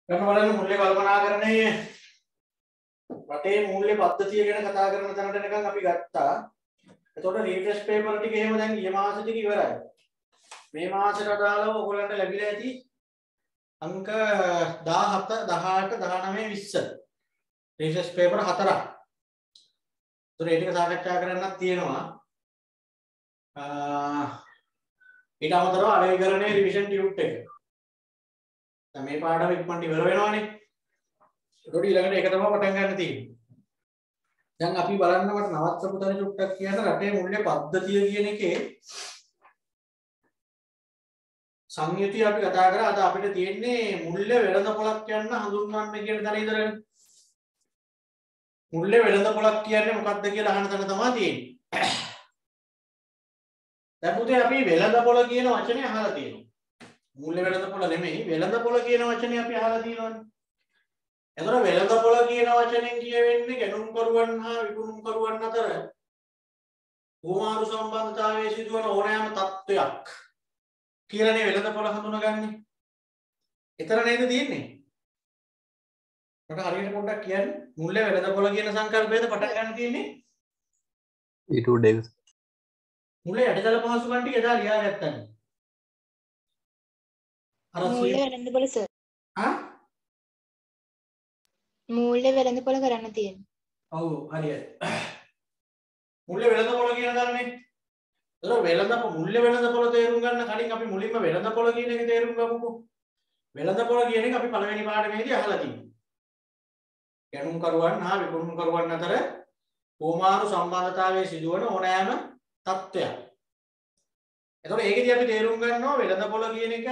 කරන බලන්න මූල්‍ය කල්පනාකරණයේ රටේ මූල්‍ය පද්ධතිය ගැන කතා කරන තැනට නිකන් අපි ගත්තා. එතකොට රීෆ්‍රෙෂ් පේපර් ටික එහෙම දැන් ගිය මාසෙ ටික ඉවරයි. මේ මාසෙට අදාළව ඔයගොල්ලන්ට ලැබිලා ඇති අංක 17 18 19 20 රීෆ්‍රෙෂ් පේපර් 4ක්. ඒතර ඒ ටික සාකච්ඡා කරන්නත් තියෙනවා. ඊට අමතරව අලෙවිකරණයේ රිවිෂන් ටියුට් එක. දැන් මේ පාඩම ඉක්මනට ඉවර වෙනවානේ. ඒකට ඊළඟට ඒක තමයි පටන් ගන්න තියෙන්නේ. දැන් අපි බලන්න මට නවත්තපු තැන චුට්ටක් කියන්න රටේ මූල්‍ය පද්ධතිය කියන එකේ සංයුතිය අපි කතා කරා. අද අපිට තියෙන්නේ මූල්‍ය වෙළඳපොළක් යන හඳුන්වන්නේ කියන තැන ඉඳලා. මූල්‍ය වෙළඳපොළක් කියන්නේ මොකක්ද කියලා අහන තැන තමයි තියෙන්නේ. දැන් පුතේ අපි වෙළඳපොළ කියන වචනේ අහලා තියෙනවා. මූල්‍ය වෙළඳපොළ නෙමෙයි වෙළඳපොළ කියන වචනේ අපි අහලා තියෙනවානේ. එතකොට වෙළඳපොළ කියන වචනෙන් කියවෙන්නේ ගැනුම්කරුවන් හා විකුණුම්කරුවන් අතර හුවමාරු සම්බන්ධතාවයේ සිදුවන ඕනෑම තත්ත්වයක් කියලානේ වෙළඳපොළ හඳුනගන්නේ. එතන නේද තියෙන්නේ? මට හරියට පොඩ්ඩක් කියන්න. මූල්‍ය වෙළඳපොළ කියන සංකල්පයද පටන් ගන්න තියෙන්නේ? ඊට ඩේවිස්. මූල්‍ය යටිතල පහසුකම් ටික එදා ලියා ගත්තානේ. අර මූල්‍ය වෙළඳපොළ සර්. ආ? මූල්‍ය වෙළඳපොළ කරන්න තියෙන්නේ. ඔව් හරියට. මූල්‍ය වෙළඳපොළ කියන දන්නේ. ඒතර මූල්‍ය වෙළඳපොළ තේරුම් ගන්න කලින් අපි මුලින්ම වෙළඳපොළ කියන එක තේරුම් ගමුකෝ. වෙළඳපොළ කියන එක අපි පළවෙනි පාඩමේදී අහලා තියෙනවා. ගැනුම්කරුවන් හා විකුණුම්කරුවන් අතර හුවමාරු සම්බන්ධතාවයේ සිදුවන ඕනෑම තත්ත්වයක්. එතකොට ඒකෙදී අපි තේරුම් ගන්නවා වෙළඳපොළ කියන එක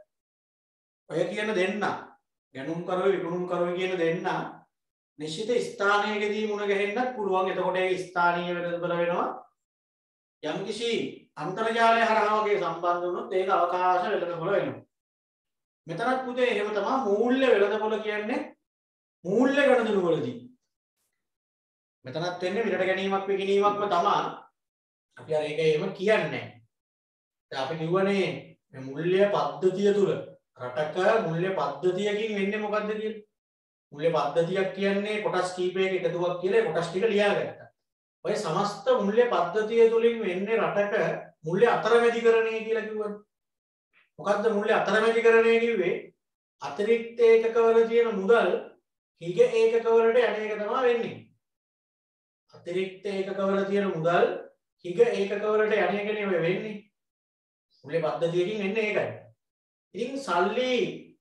ඔය කියන දෙන්න ගැනුම්කරුවෝ විකුණුම්කරුවෝ කියන දෙන්න නිශ්චිත ස්ථානයකදී මුණ ගැහෙන්නත් පුළුවන්. එතකොට ඒ ස්ථානීය වෙළඳපොළ වෙනවා. යම්කිසි අන්තර්ජාලය හරහා වගේ සම්බන්ධ වුණොත් ඒක අවකාශ වෙළඳපොළ වෙනවා. මෙතනත් පුතේ එහෙම තමයි මූල්‍ය වෙළඳපොළ කියන්නේ මූල්‍ය ගණදෙනු වලදී. මෙතනත් වෙන්නේ මිලට ගැනීමක් විකිණීමක්ම තමයි. අපි අර ඒක එහෙම කියන්නේ. දැන් අපි කිව්වනේ මේ මූල්‍ය පද්ධතිය තුල රටක මූල්‍ය පද්ධතියකින් වෙන්නේ මොකද්ද කියලා. මූල්‍ය පද්ධතියක් කියන්නේ කොටස් කීපයක එකතුවක් කියලා කොටස් ටික ලියාගත්තා. ඔය සමස්ත මූල්‍ය පද්ධතිය තුලින් වෙන්නේ රටක මූල්‍ය අතරමැදිකරණය කියලා කිව්වනේ. මොකද්ද මූල්‍ය අතරමැදිකරණය කිව්වේ? අතිරික්ත ඒකකවල තියෙන මුදල් හිග ඒකකවලට යන එක තමයි වෙන්නේ. අතිරික්ත ඒකකවල තියෙන මුදල් හිග ඒකකවලට යන එකනේ ඔය වෙන්නේ. මූල්‍ය පද්ධතියකින් වෙන්නේ ඒකයි. ඉතින් සල්ලි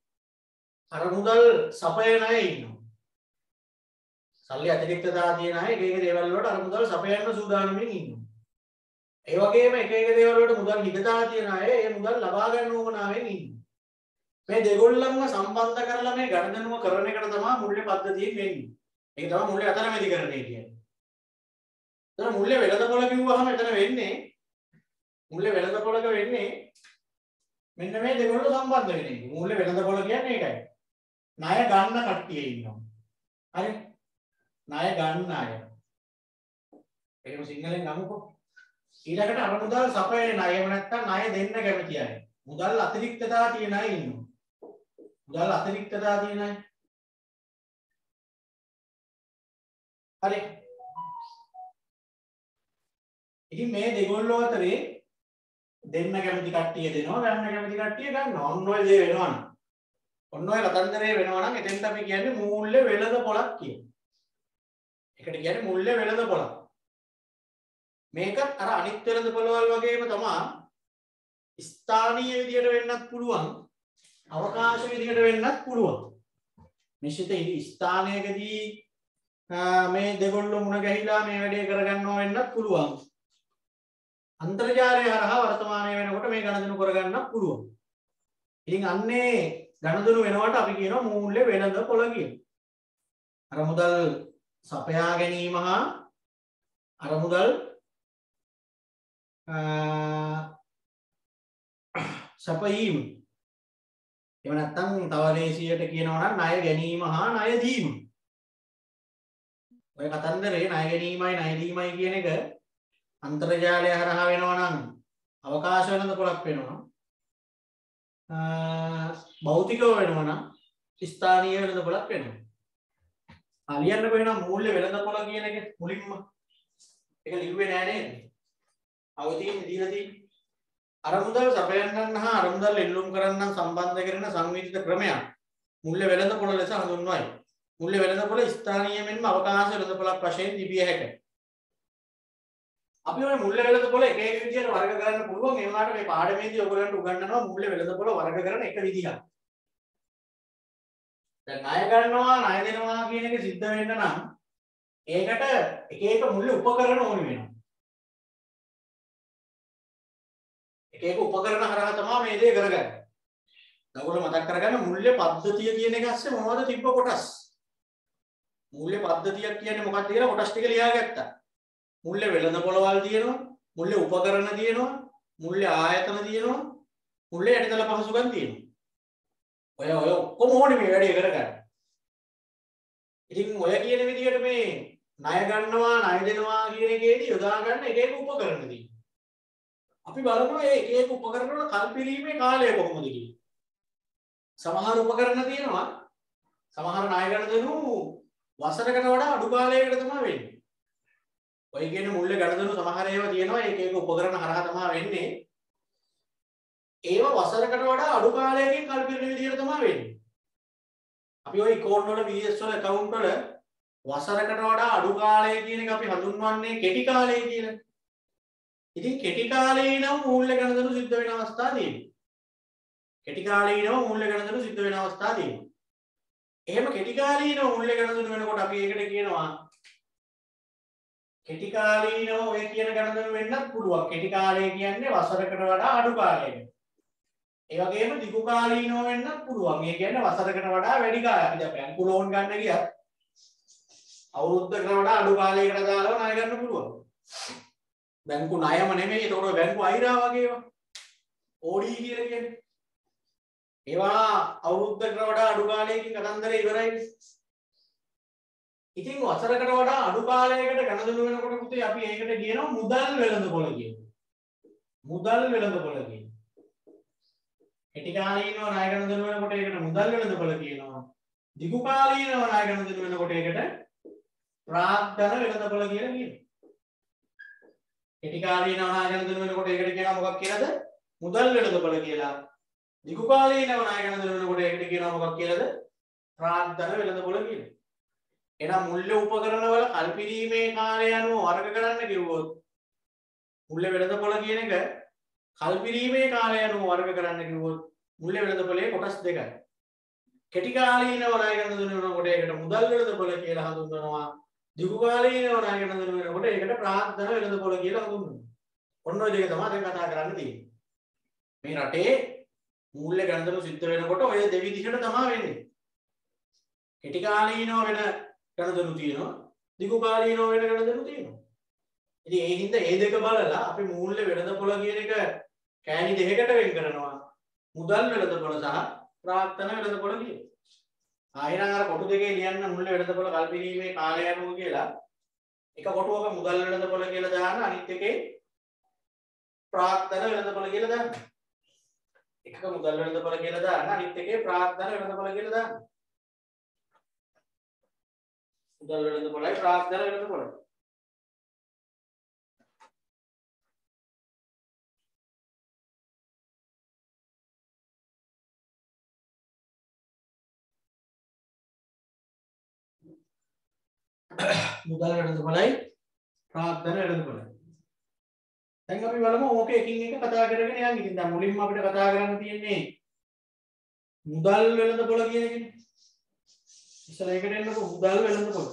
අර මුදල් සපයන අය ඉන්නවා. සල්ලි අතිරික්තතා තියෙන අය එක එක දේවල් වලට අර මුදල් සපයන්න සූදානම්ින් ඉන්නවා. ඒ වගේම එක එක දේවල් වලට මුදල් හිගතා තියෙන අය ඒ මුදල් ලබා ගන්න උවමනාවෙන් ඉන්නවා. මේ දෙගොල්ලන්ව සම්බන්ධ කරලා මේ ගණදනුව කරන එකට තමයි මූල්‍ය පද්ධතියෙන් වෙන්නේ. ඒක තමයි මූල්‍ය අතරමැදිකරණය කියන්නේ. එතන මූල්‍ය වෙළඳපොළ කිව්වහම එතන වෙන්නේ මූල්‍ය වෙළඳපොළක වෙන්නේ මෙන්න මේ දෙගොල්ලෝ සම්බන්ධ වෙන එක. මූල්‍ය වෙළඳපොළ කියන්නේ ඒකයි. ණය ගන්න කට්ටිය ඉන්නවා. හරි? ණය ගන්න අය. ඒකම සිංහලෙන් ගමුකෝ. ඊළඟට අර මුදල් සපයන ණය එහෙම නැත්නම් ණය දෙන්න කැමති අය. මුදල් අතිරික්තතා තියෙන අය ඉන්නවා. මුදල් අතිරික්තතා තියෙන අය. හරි. ඉතින් මේ දෙගොල්ලෝ අතරේ දෙන්න කැමති කට්ටිය දෙනවා ගන්න කැමති කට්ටිය ගන්නවා. ඔන්න ඔය දේ වෙනවනම්. ඔන්න ඔය කතන්දරේ වෙනවනම් එතෙන්ට අපි කියන්නේ මූල්‍ය වෙළඳපොළක් කියලා. ඒකට කියන්නේ මූල්‍ය වෙළඳපොළක්. මේකත් අර අනිත් වෙළඳපොළවල් වගේම තමයි ස්ථානීය විදියට වෙන්නත් පුළුවන්. අවකාශ විදියට වෙන්නත් පුළුවන්. නිශ්චිත ස්ථානයකදී මේ දෙගොල්ලෝ මුණ ගැහිලා මේ වැඩේ කරගන්නවා වෙන්නත් පුළුවන්. අන්තර්ජාලය හරහා වර්තමානයේ වෙනකොට මේ ගණදෙනු කරගන්නත් පුළුවන්. ඉතින් අන්නේ ගණදෙනු වෙනවට අපි කියනවා මූල්‍ය වෙළඳපොළ කියලා. අර මුදල් සපයා ගැනීම හා අර මුදල් සපයීම. එහෙම නැත්නම් තව ලේසියට කියනවා නම් ණය ගැනීම හා ණය දීම. ඔය කතන්දරේ ණය ගැනීමයි ණය දීමයි කියන එක අන්තර්ජාලය හරහා වෙනවා නම් අවකාශ වෙළඳපොළක් වෙනවා. භෞතිකව වෙනවා නම් ස්ථානීය වෙළඳපොළක් වෙනවා. ලියන්නකො එහෙනම් මූල්‍ය වෙළඳපොළ කියන එක මුලින්ම. ඒක ලිව්වේ නෑ නේද? අවදීන් දීලා තියෙන්නේ. අරමුදල් සපයන්නන් හා අරමුදල් එල්ලුම් කරන්නන් සම්බන්ධ කරන සංවිධිත ක්‍රමයක් මූල්‍ය වෙළඳපොළ ලෙස හඳුන්වයි. මූල්‍ය වෙළඳපොළ ස්ථානීය මෙන්ම අවකාශ වෙළඳපොළක් වශයෙන් තිබිය හැකිය. අපි ඔය මූල්‍ය වෙළඳපොළ එක එක විදිහට වර්ග කරන්න පුළුවන්. ඒ වුණාට මේ පාඩමේදී ඔයගොල්ලන්ට උගන්වනවා මූල්‍ය වෙළඳපොළ වර්ග කරන එක විදිහක්. දැන් ණය ගන්නවා ණය දෙනවා කියන එක සිද්ධ වෙන්න නම් ඒකට එක එක මූල්‍ය උපකරණ ඕනි වෙනවා. එක එක උපකරණ හරහා තමයි මේ දේ කරගන්නේ. ඔයගොල්ලෝ මතක් කරගන්න මූල්‍ය පද්ධතිය කියන එක ඇස්සේ මොනවද තිබ්බ කොටස්. මූල්‍ය පද්ධතියක් කියන්නේ මොකක්ද කියලා කොටස් ටික ලියාගත්තා. මූල්‍ය වෙළඳපොළවල් තියෙනවා, මූල්‍ය උපකරණ තියෙනවා, මූල්‍ය ආයතන තියෙනවා, මූල්‍ය යටිතල පහසුකම් තියෙනවා. ඔය ඔක්කොම ඕනේ මේ වැඩේ කරගන්න. ඉතින් ඔය කියන විදිහට මේ ණය ගන්නවා ණය දෙනවා කියන එකේදී යොදා ගන්න එක එක උපකරණ තියෙනවා. අපි බලමු මේ එක එක උපකරණ වල කල්පිරීමේ කාලය කොහොමද කියලා. සමහර උපකරණ තියෙනවා සමහර ණය ගන්න දෙනු වසරකට වඩා අඩු කාලයකට තමයි වෙන්නේ. ඔය කියන මූල්‍ය ගණදෙනු සමහර ඒවා තියෙනවා එක එක උපකරණ හරහා තමයි වෙන්නේ. ඒවා වසරකට වඩා අඩු කාලයකින් කල්පිරෙන විදිහට තමයි වෙන්නේ. අපි ওই ඉකෝන් වල VS වල account වල වසරකට වඩා අඩු කාලය කියන එක අපි හඳුන්වන්නේ කෙටි කාලය කියලා. ඉතින් කෙටි කාලේ නම් මූල්‍ය ගණදෙනු සිද්ධ වෙන අවස්ථා තියෙනවා. කෙටි කාලේ නම් මූල්‍ය ගණදෙනු සිද්ධ වෙන අවස්ථා තියෙනවා. එහෙම කෙටි කාලීනව මූල්‍ය ගණදෙනු වෙනකොට අපි ඒකට කියනවා කෙටි කාලීනව ඔය කියන ගණදෙනු වෙන්නත් පුළුවන්. කෙටි කාලය කියන්නේ වසරකට වඩා අඩු කාලයකට. ඒ වගේම දිගු කාලීනව වෙන්නත් පුළුවන්. ඒ කියන්නේ වසරකට වඩා වැඩි කාලයක්. අපි දැන් බැංකු ලෝන් ගන්න ගියත් අවුරුද්දකට වඩා අඩු කාලයකට දාලා ණය ගන්න පුළුවන්. බැංකු ණයම නෙමෙයි. ඒතකොට බැංකු අයිරා වගේ ඒවා. ඕඩී කියලා කියන්නේ. ඒවා අවුරුද්දකට වඩා අඩු කාලයකින් කතන්දරේ ඉවරයි. ඉතින් වසරකට වඩා අඩු කාලයකට ගණදෙනු වෙනකොට පුතේ අපි ඒකට කියනවා මුදල් වෙළඳපොළ කියනවා. මුදල් වෙළඳපොළ කියනවා. කෙටි කාලීනව ණය ගණදෙනු වෙනකොට ඒකට මුදල් වෙළඳපොළ කියනවා. දිගු කාලීනව ණය ගණදෙනු වෙනකොට ඒකට ප්‍රාග්ධන වෙළඳපොළ කියලා කියනවා. කෙටි කාලීනව ණය ගණදෙනු වෙනකොට ඒකට කියනවා මොකක් කියලාද? මුදල් වෙළඳපොළ කියලා. දිගු කාලීනව ණය ගණදෙනු වෙනකොට ඒකට කියනවා මොකක් කියලාද? ප්‍රාග්ධන වෙළඳපොළ කියලා. එහෙනම් මූල්‍ය උපකරණ වල කල්පිරීමේ කාලය අනුව වර්ග කරන්න කිව්වොත් මූල්‍ය වෙළඳපොළ කියන එක කල්පිරීමේ කාලය අනුව වර්ග කරන්න කිව්වොත් මූල්‍ය වෙළඳපොළේ කොටස් දෙකයි. කෙටි කාලීනව ණය ගණදෙනු වෙනකොට ඒකට මුදල් වෙළඳපොළ කියලා හඳුන්වනවා. දිගු කාලීනව ණය ගණදෙනු වෙනකොට ඒකට ප්‍රාග්ධන වෙළඳපොළ කියලා හඳුන්වනවා. ඔන්න ඔය දෙක තමයි දැන් කතා කරන්න තියෙන්නේ. මේ රටේ මූල්‍ය ගණදෙනු සිද්ධ වෙනකොට ඔය දෙවිදිහට තමයි වෙන්නේ. කෙටි කාලීනව වෙන ගණදෙනු තියෙනවා. දිගු කාලීනව වෙන ගණදෙනු තියෙනවා. ඉතින් ඒ හින්දා මේ දෙක බලලා අපි මූල්‍ය වෙළඳපොළ කියන එක කෑලි දෙකකට වෙන් කරනවා. මුදල් වෙළඳපොළ සහ ප්‍රාග්ධන වෙළඳපොළ කියලා. ආයෙනම් අර කොටු දෙකේ ලියන්න මූල්‍ය වෙළඳපොළ කල්පිරීමේ කාලය අනුව කියලා එක කොටුවක මුදල් වෙළඳපොළ කියලා දාන්න අනිත් එකේ ප්‍රාග්ධන වෙළඳපොළ කියලා දාන්න. එකක මුදල් වෙළඳපොළ කියලා දාන්න අනිත් එකේ ප්‍රාග්ධන වෙළඳපොළ කියලා දාන්න. මුදල් වෙළඳපොළයි ප්‍රාග්ධන වෙළඳපොළයි. මුදල් වෙළඳපොළයි ප්‍රාග්ධන වෙළඳපොළයි. දැන් අපි බලමු ඕක එකින් එක කතා කරගෙන යන්න. ඉතින් දැන් මුලින්ම අපිට කතා කරන්න තියෙන්නේ මුදල් වෙළඳපොළ කියන එකනේ. ඉස්සර එකට එන්නකො මුදල් වෙළඳපොළ.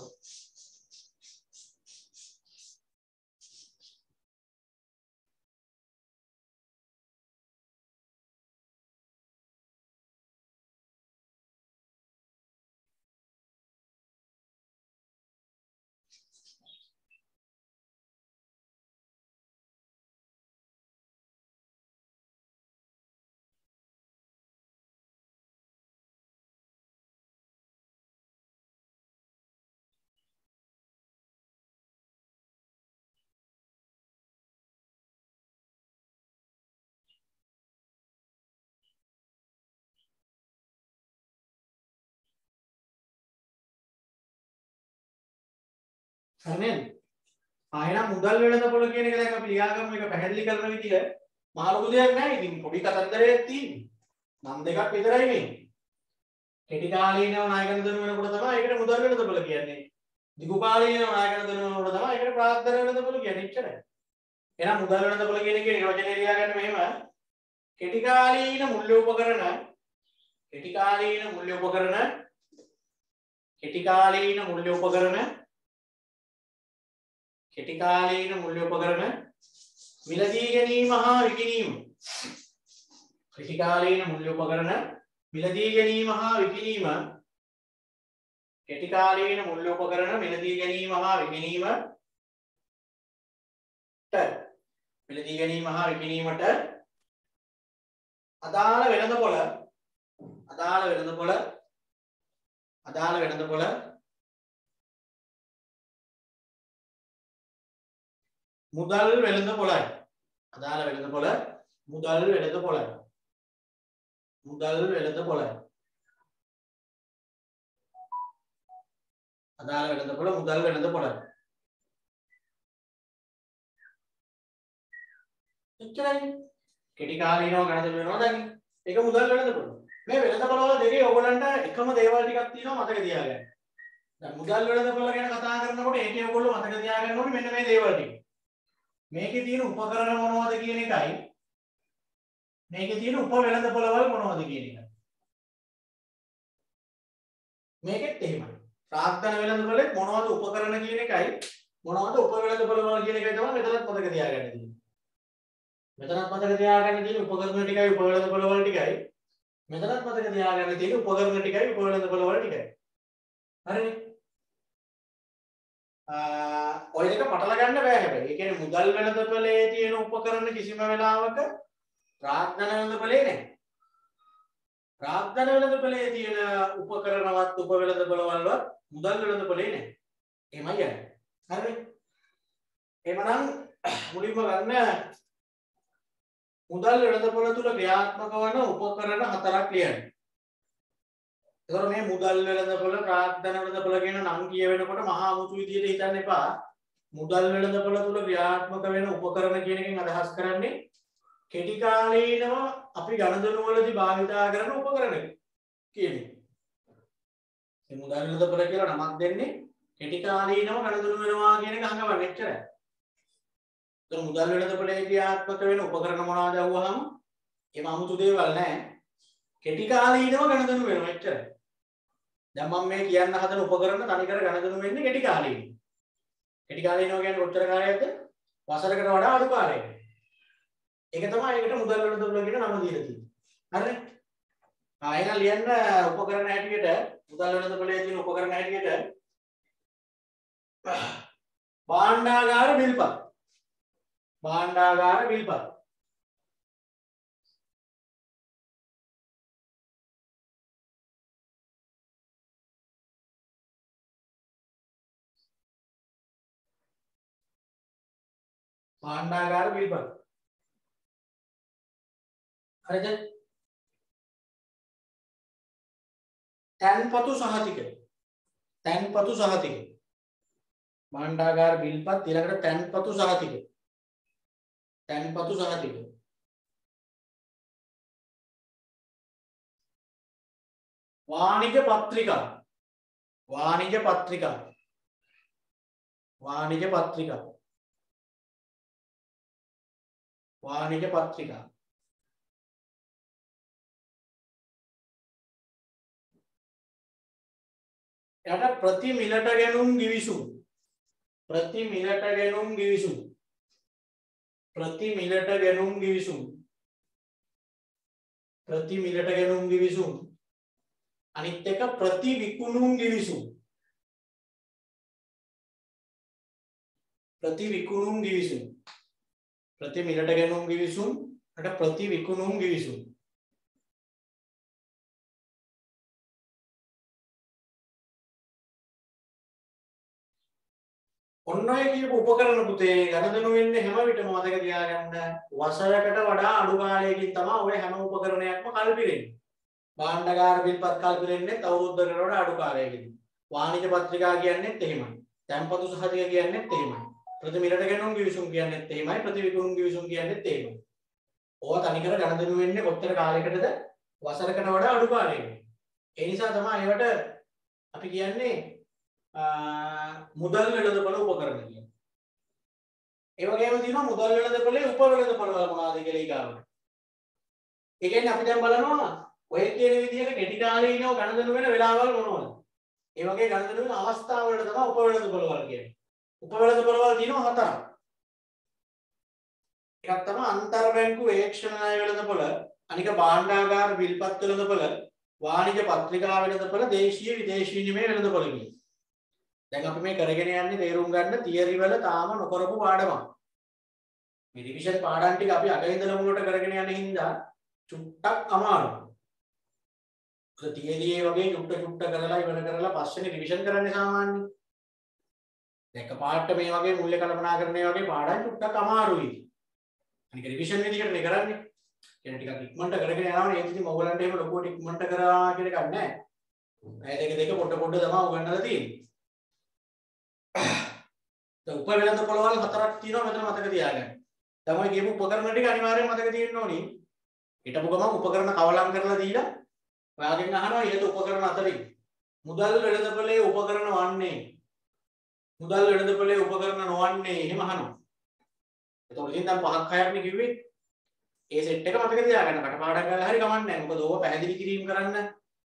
හරි නේද? එහෙනම් මුදල් වෙළඳපොළ කියන එක දැන් අපි ලියාගමු. මේක පැහැදිලි කරන විදිය මහ ලොකු දෙයක් නෑ. ඉතින් පොඩි කතන්දරයක් තියෙන්නේ. නම් දෙකක් විතරයි මේ. කෙටි කාලීනව ණයගැන දනු වෙනකොට තමයි ඒකට මුදල් වෙළඳපොළ කියන්නේ. දිගු කාලීනව ණයගැන දනු වෙනකොට තමයි ඒකට ප්‍රාග්ධන වෙළඳපොළ කියන්නේ. එච්චරයි. එහෙනම් මුදල් වෙළඳපොළ කියන එකේ නියෝජනය ලියාගන්න මෙහෙම. කෙටි කාලීන මුල්‍ය උපකරණ මිලදී ගැනීම හා විකිණීම. කෙටි කාලීන මුල්‍ය උපකරණ මිලදී ගැනීම හා විකිණීම. කෙටි කාලීන මුල්‍ය උපකරණ මිලදී ගැනීම හා විකිණීමට අදාළ වෙළඳපොළ මුදල් වෙළඳපොළයි. අදාළ වෙළඳපොළ මුදල් වෙළඳපොළයි. අදාළ වෙළඳපොළ මුදල් වෙළඳපොළයි. එච්චරයි. කෙටි කාලීනව ගණන් වෙනවා දැන්. ඒක මුදල් වෙළඳපොළ. මේ වෙළඳපොළ වල දෙකේ ඔයගොල්ලන්ට එකම දේවල් ටිකක් තියෙනවා මතක තියාගන්න. දැන් මුදල් වෙළඳපොළ ගැන කතා කරනකොට ඒකේ ඔයගොල්ලෝ මතක තියාගන්න ඕනේ මෙන්න මේ දේවල් ටික. මේකේ තියෙන උපකරණ මොනවද කියන එකයි මේකේ තියෙන උප වෙළඳපොළවල් මොනවද කියන එකයි. මේකෙත් එහෙමයි. ප්‍රාග්ධන වෙළඳපොළේ මොනවද උපකරණ කියන එකයි මොනවද උප වෙළඳපොළවල් කියන එකයි තමයි මෙතනත් මතක තියාගන්න තියෙන්නේ. මෙතනත් මතක තියාගන්න තියෙන උපකරණ ටිකයි උප වෙළඳපොළවල් ටිකයි. මෙතනත් මතක තියාගන්න තියෙන උපකරණ ටිකයි උප වෙළඳපොළවල් ටිකයි. හරිනේ? ඔය දෙක පටල ගන්න බෑ හැබැයි. ඒ කියන්නේ මුදල් වෙළඳපොලේ තියෙන උපකරණ කිසිම වෙලාවක ප්‍රාග්ධන වෙළඳපොලේ නැහැ. ප්‍රාග්ධන වෙළඳපොලේ තියෙන උපකරණවත් උප වෙළඳපොළවල්වත් මුදල් වෙළඳපොලේ නැහැ. එහෙමයි යන්නේ. හරිනේ? එහෙමනම් මුලින්ම ගන්න මුදල් වෙළඳපොළ තුල ක්‍රියාත්මක වන උපකරණ හතරක් ලියන්න. ඒතකොට මේ මුදල් වෙළඳපොළ ප්‍රාග්ධන වෙළඳපොළ කියන නම් කියවෙනකොට මහා අමුතු විදියට හිතන්න එපා. මුදල් වෙළඳපොළ තුල ක්‍රියාත්මක වෙන උපකරණ කියන එකෙන් අදහස් කරන්නේ කෙටි කාලීනව අපි ගණදෙනු වලදී භාවිතා කරන උපකරණ කියන්නේ. මේ මුදල් වෙළඳපොළ කියලා නමක් දෙන්නේ කෙටි කාලීනව ගණදෙනු වෙනවා කියන එක හංගවන්න එච්චරයි. ඒතකොට මුදල් වෙළඳපොළේ ක්‍රියාත්මක වෙන උපකරණ මොනවද අහුවහම ඒව අමුතු දේවල් නැහැ. කෙටි කාලීනව ගණදෙනු වෙනවා එච්චරයි. දැන් මම මේ කියන්න හදන උපකරණ තනිකර ගණදෙනු වෙන්නේ කෙටි කාලීනව. කෙටි කාලීනව කියන්නේ කොච්චර කාලයක්ද? වසරකට වඩා අඩු කාලයකට. ඒක තමයි ඒකට මුදල් වෙළඳපොළ කියන නම දීලා තියෙන්නේ. හරිනේ? එහෙනම් ලියන්න උපකරණ හැටියට මුදල් වෙළඳපොළේ තියෙන උපකරණ හැටියට භාණ්ඩාගාර බිල්පත්. භාණ්ඩාගාර බිල්පත්. භාණ්ඩාගාර බිල්පත්. හරිද? තැන්පතු සහතික. භාණ්ඩාගාර බිල්පත් ඊළඟට තැන්පතු සහතික. වාණිජ පත්‍රිකා. යට ප්‍රති මිලට ගැනුම් ගිවිසුම්. අනිත් එක ප්‍රති විකුණුම් ගිවිසුම්. ප්‍රති මිලට ගැනුම් ගිවිසුම් අට ප්‍රති විකුණුම් ගිවිසුම්. ඔන්න ඔය කියපු උපකරණ පුතේ ගණදෙනු වෙන්නේ හැම විටම මතක තියාගන්න වසරකට වඩා අඩු කාලයකින් තමයි ඔය හැම උපකරණයක්ම කල්පිරෙන්නේ. භාණ්ඩාගාර බිල්පත් කල්පිරෙන්නේ අවුරුද්දකට වඩා අඩු කාලයකින්. වාණිජ පත්‍රිකා කියන්නේත් එහෙමයි. තැන්පතු සහතික කියන්නේත් එහෙමයි. ප්‍රතිමිලට ගෙනුම් ගිවිසුම් කියන්නේත් එහෙමයි. ප්‍රතිවිකුණුම් ගිවිසුම් කියන්නේත් එහෙමයි. ඕවා තනිකර ගණදෙනු වෙන්නේ කොච්චර කාලයකටද? වසරකට වඩා අඩු කාලයකට. ඒ නිසා තමයි ඒවට අපි කියන්නේ මුදල් වෙළඳපොළ උපකරණ කියන්නේ. ඒ වගේම තියෙනවා මුදල් වෙළඳපොළේ උපවෙළඳපොළ මොනවාද කියලා ඊගාවට. ඒ කියන්නේ අපි දැන් බලනවා ඔය කියන විදිහට කෙටි කාලීනව ගණදෙනු වෙන වෙලාවල් මොනවද? ඒ වගේ ගණදෙනු වෙන අවස්ථාව වලට තමයි උපවෙළඳපොළ වල කියන්නේ. උපවෙළඳපොළ වල තියෙනවා හතරක්. එකක් තමයි අන්තර් බැංකු ඒක්ෂණ ණය වෙළඳපොළ, අනික භාණ්ඩාගාර විල්පත් වෙළඳපොළ, වාණිජ පත්‍රිකා වෙළඳපොළ, දේශීය විදේශීය විනිමය වෙළඳපොළ කියන්නේ. දැන් අපි මේ කරගෙන යන්නේ තේරුම් ගන්න තියරි වල තාම නොකරපු පාඩමක්. මේ රිවිෂන් පාඩම් ටික අපි අග ඉඳලා මුලට කරගෙන යන හින්දා චුට්ටක් අමාරුයි. ඒක තියරි වගේ චුට්ට කරලා ඉවර කරලා පස්සේ රිවිෂන් කරන්නේ සාමාන්‍යයෙන්. දැන් එකපාරට මේ වගේ මූල්‍ය කල්පනාකරණය වගේ පාඩම් චුට්ටක් අමාරුයි. අනික රිවිෂන් විදිහට නේ කරන්නේ. කියන ටිකක් ඉක්මනට කරගෙන යනවනේ ඒක ඉතින් ඔයගලන්ට එහෙම ලොකුවට ඉක්මනට කරා කියන එකක් නැහැ. අය දෙක පොඩ තමයි උගන්වලා තියෙන්නේ. දැන් උපවෙළඳපොළ වල හතරක් තියෙනවා මෙතන මතක තියාගන්න. දැන් ඔය කියපු උපකරණ ටික අනිවාර්යයෙන් මතක තියෙන්න ඕනි. හිටපු ගමන් උපකරණ කවලම් කරලා දීලා ඔයාගෙන් අහනවා ඉහත උපකරණ අතරින් මුදල් වෙළඳපොළේ උපකරණ වන්නේ මුදල් වෙළඳපොළේ උපකරණ නොවන්නේ එහෙම අහනවා. එතකොට ඉතින් දැන් පහක් හයක් නේ කිව්වේ. ඒ සෙට් එක මතක තියාගන්න කටපාඩම් කරලා හරි කමක් නැහැ. මොකද ඕක පැහැදිලි කිරීම කරන්න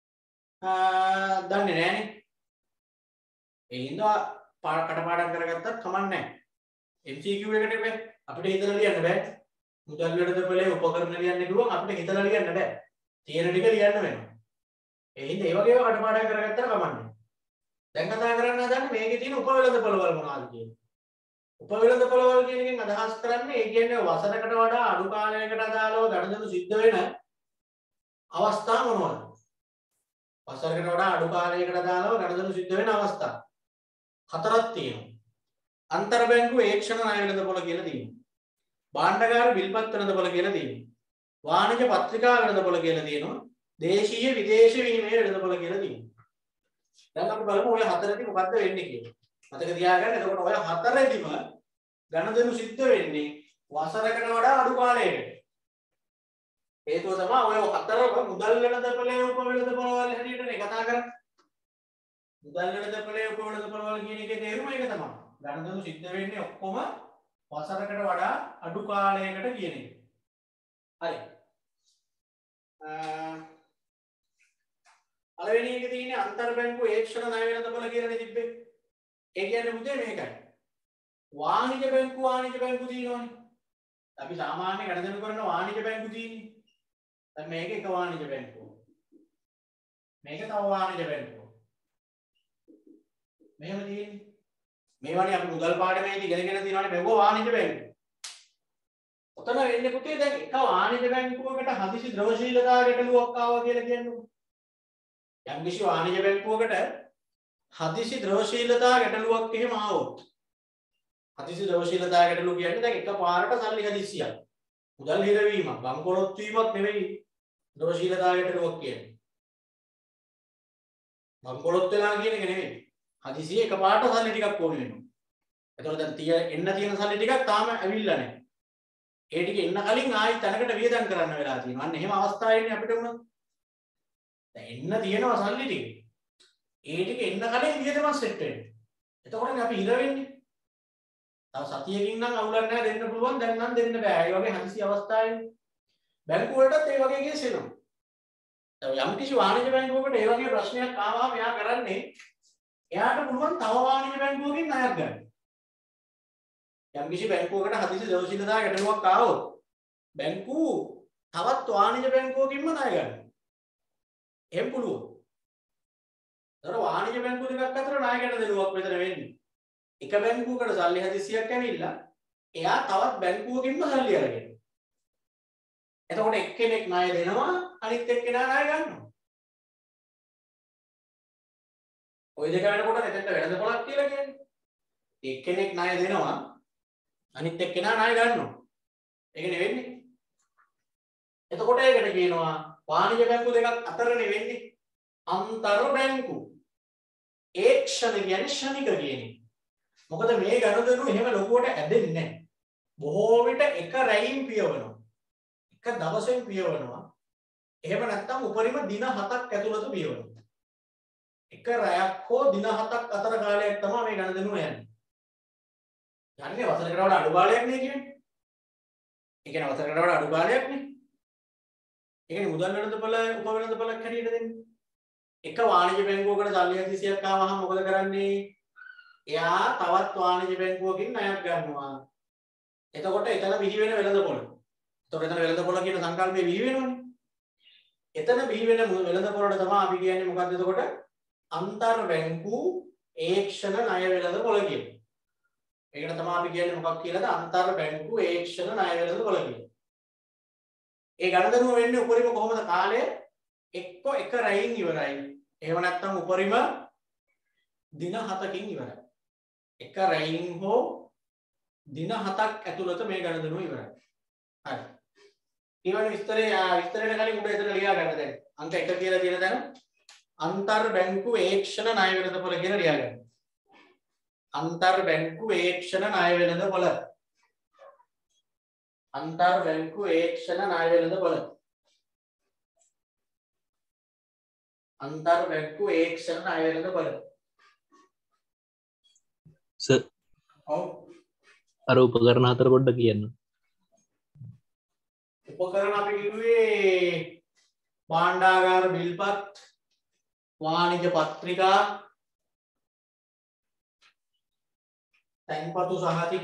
දන්නේ නැහනේ. ඒ හින්දා කටපාඩම් කරගත්තත් කමක් නැහැ. MCQ එකට අපිට හිතලා ලියන්න බෑ. මුදල් වෙළඳපොළේ උපකරණ ලියන්න කිව්වම අපිට හිතලා ලියන්න බෑ. තියෙන ටික ලියන්න වෙනවා. ඒ හින්දා ඒ වගේම කටපාඩම් කරගත්තට කමක් නැහැ. දැන් කතා කරන්න හදන්නේ මේකේ තියෙන උපවෙළඳපොළ වල මොනවද කියන්නේ. උපවෙළඳපොළ වල කියන එකෙන් අදහස් කරන්නේ ඒ කියන්නේ වසරකට වඩා අඩු කාලයකට අදාළව ගණදෙනු සිද්ධ වෙන අවස්ථා මොනවද? වසරකට වඩා අඩු කාලයකට අදාළව ගණදෙනු සිද්ධ වෙන අවස්ථා හතරක් තියෙනවා. අන්තර් බැංකු ඒක්ෂණ ණය වෙළඳපොළ කියලා තියෙනවා. භාණ්ඩාගාර විල්පත් වෙළඳපොළ කියලා තියෙනවා. වාණිජ පත්‍රිකා වෙළඳපොළ කියලා තියෙනවා. දේශීය විදේශීය විනිමය වෙළඳපොළ කියලා තියෙනවා. දැන් අපි බලමු ඔය හතරෙදි මොකද්ද වෙන්නේ කියලා. මතක තියාගන්න. එතකොට ඔය හතරෙදිම ගණදෙනු සිද්ධ වෙන්නේ වසරකට වඩා අඩු කාලයකට. හේතුව තමයි ඔය හතරම මුදල් වෙළඳපොළේ උපවෙළඳපොළ වල හැටියටනේ කතා කරන්නේ. මුදල් වෙළඳපොළේ උපවෙළඳපොළ වල කියන එකේ තේරුම ඒක තමයි. ගණදෙනු සිද්ධ වෙන්නේ ඔක්කොම වසරකට වඩා අඩු කාලයකට කියන එක. හරි. පළවෙනි එකේ තියෙන්නේ අන්තර් බැංකු ඒක්ෂණ ණය වෙළඳපොළ කියලානේ තිබ්බේ. ඒ කියන්නේ මුදේ මේකයි. වාණිජ බැංකු තියෙනවනේ. අපි සාමාන්‍ය ගණදෙනු කරන වාණිජ බැංකු තියෙන්නේ. දැන් මේක එක වාණිජ බැංකුව. මේක තව වාණිජ බැංකුව. මෙහෙම තියෙන්නේ. මේවනේ අපි මුදල් පාඩමේදී ඉගෙනගෙන තියෙනවානේ බැංකුව වාණිජ බැංකුව. ඔතන වෙන්නේ පුතේ දැන් එක වාණිජ බැංකුවකට හදිසි ද්‍රවශීලතා ගැටලුවක් ආවා කියලා කියන්නකො. යම්කිසි වාණිජ බැංකුවකට හදිසි ද්‍රවශීලතා ගැටලුවක් එහෙම ආවොත් හදිසි ද්‍රවශීලතා ගැටලුව කියන්නේ දැන් එකපාරට සල්ලි හදිස්සියක්. මුදල් හිරවීමක්, බංකොලොත් වීමක් නෙවෙයි ද්‍රවශීලතා ගැටලුවක් කියන්නේ. බංකොලොත් වෙලා කියන එක නෙවෙයි. හදිසියෙ එකපාරට සල්ලි ටිකක් ඕනේ වෙනවා. එතකොට දැන් එන්න තියෙන සල්ලි ටිකක් තාම ඇවිල්ලා නැහැ. ඒ ටික එන්න කලින් ආයි තැනකට වියදම් කරන්න වෙලා තියෙනවා. අන්න එහෙම අවස්ථාවෙන්නේ අපිට වුණා. දැන් එන්න තියෙනවා සල්ලි ටික. ඒ ටික එන්න කලින් වියදම සෙට් වෙන්න. එතකොටනේ අපි හිර වෙන්නේ. තව සතියකින් නම් අවුලක් නැහැ දෙන්න පුළුවන්. දැන් නම් දෙන්න බෑ. ඒ වගේ හදිසි අවස්ථාවේ බැංකු වලටත් ඒ වගේ කේස් එනවා. දැන් යම් කිසි වාණිජ බැංකුවකට ඒ වගේ ප්‍රශ්නයක් ආවම එයා කරන්නේ එයාට පුළුවන් තව වාණිජ බැංකුවකින් ණයක් ගන්න. යම් කිසි බැංකුවකට හදිසි ද්‍රවශීලතා ගැටලුවක් ආවොත් බැංකුව තවත් වාණිජ බැංකුවකින්ම ණය ගන්න. එහෙම පුළුවන්. ඒතර වාණිජ බැංකු දෙකක් අතර ණය ගැටලුවක් මෙතන වෙන්නේ. එක බැංකුවකට සල්ලි හදිසියක් ඇවිල්ලා එයා තවත් බැංකුවකින්ම සල්ලි අරගෙන. එතකොට එක්කෙනෙක් ණය දෙනවා අනිත් එක්කෙනා ණය ගන්නවා. ওই දෙක වෙනකොට එතෙන්ට වෙළඳපොළක් කියලා කියන්නේ. එක්කෙනෙක් ණය දෙනවා අනිත් එක්කෙනා ණය ගන්නවා. ඒකනේ වෙන්නේ. එතකොට ඒකට කියනවා වාණිජ බැංකු දෙකක් අතරනේ වෙන්නේ අන්තර් බැංකු ඒක්ෂණ කියන්නේ ශනික කියන්නේ. මොකද මේ ගනුදෙනු එහෙම ලොකුවට ඇදෙන්නේ නැහැ. බොහෝ විට එක රැයින් පියවනවා. එක දවසෙන් පියවනවා. එහෙම නැත්නම් උපරිම දින 7ක් ඇතුළත පියවනවා. එක රැයක් හෝ දින 7ක් අතර කාලයක් තමයි මේ ගනුදෙනුව යන්නේ. යන්නේ වසරකට වඩා අඩු කාලයක් නේ කියන්නේ. ඒ කියන්නේ වසරකට වඩා අඩු කාලයක් නේ. ඒ කියන්නේ මුදල් වෙළඳපොළ උපවෙළඳපොළක් හැටියට දෙන්නේ. එක වාණිජ බැංකුවකට සල්ලි 700ක් ආවහම මොකද කරන්නේ? එයා තවත් වාණිජ බැංකුවකින් ණයක් ගන්නවා. එතකොට එතන බිහි වෙන වෙළඳපොළ. එතකොට එතන වෙළඳපොළ කියන සංකල්පය බිහි වෙනවනේ. එතන බිහි වෙන වෙළඳපොළට තමයි අපි කියන්නේ මොකද්ද එතකොට? අන්තර් බැංකු ඒක්ෂණ ණය වෙළඳපොළ කියන්නේ. ඒකට තමයි අපි කියන්නේ මොකක් කියලාද? අන්තර් බැංකු ඒක්ෂණ ණය වෙළඳපොළ කියන්නේ. ඒ ගණදනුව වෙන්නේ උපරිම කොහොමද කාලය? එක්ක එක රැයින් ඉවරයි. එහෙම නැත්නම් උපරිම දින 7කින් ඉවරයි. එක රැයින් හෝ දින 7ක් ඇතුළත මේ ගණදනුව ඉවරයි. හරි. ඊවන විස්තරයට කලින් උඹ එතන ලියා ගන්න දැන්. අංක 1 කියලා තියෙන තැන අන්තර් බැංකු ඒක්ෂණ ණය වෙළඳපොළ කියලා ලියා ගන්න. අන්තර් බැංකු ඒක්ෂණ ණය වෙළඳපොළ. අන්තර් බැංකු ඒක්ෂණ ණය වෙළඳපොළ. අන්තර් බැංකු ඒක්ෂණ ණය වෙළඳපොළ. සර් ඔව්. අර උපකරණ හතර පොඩ්ඩක් කියන්න. උපකරණ අපි කිව්වේ භාණ්ඩාගාර බිල්පත්, වාණිජ පත්‍රිකා, තැන්පතු සහතික,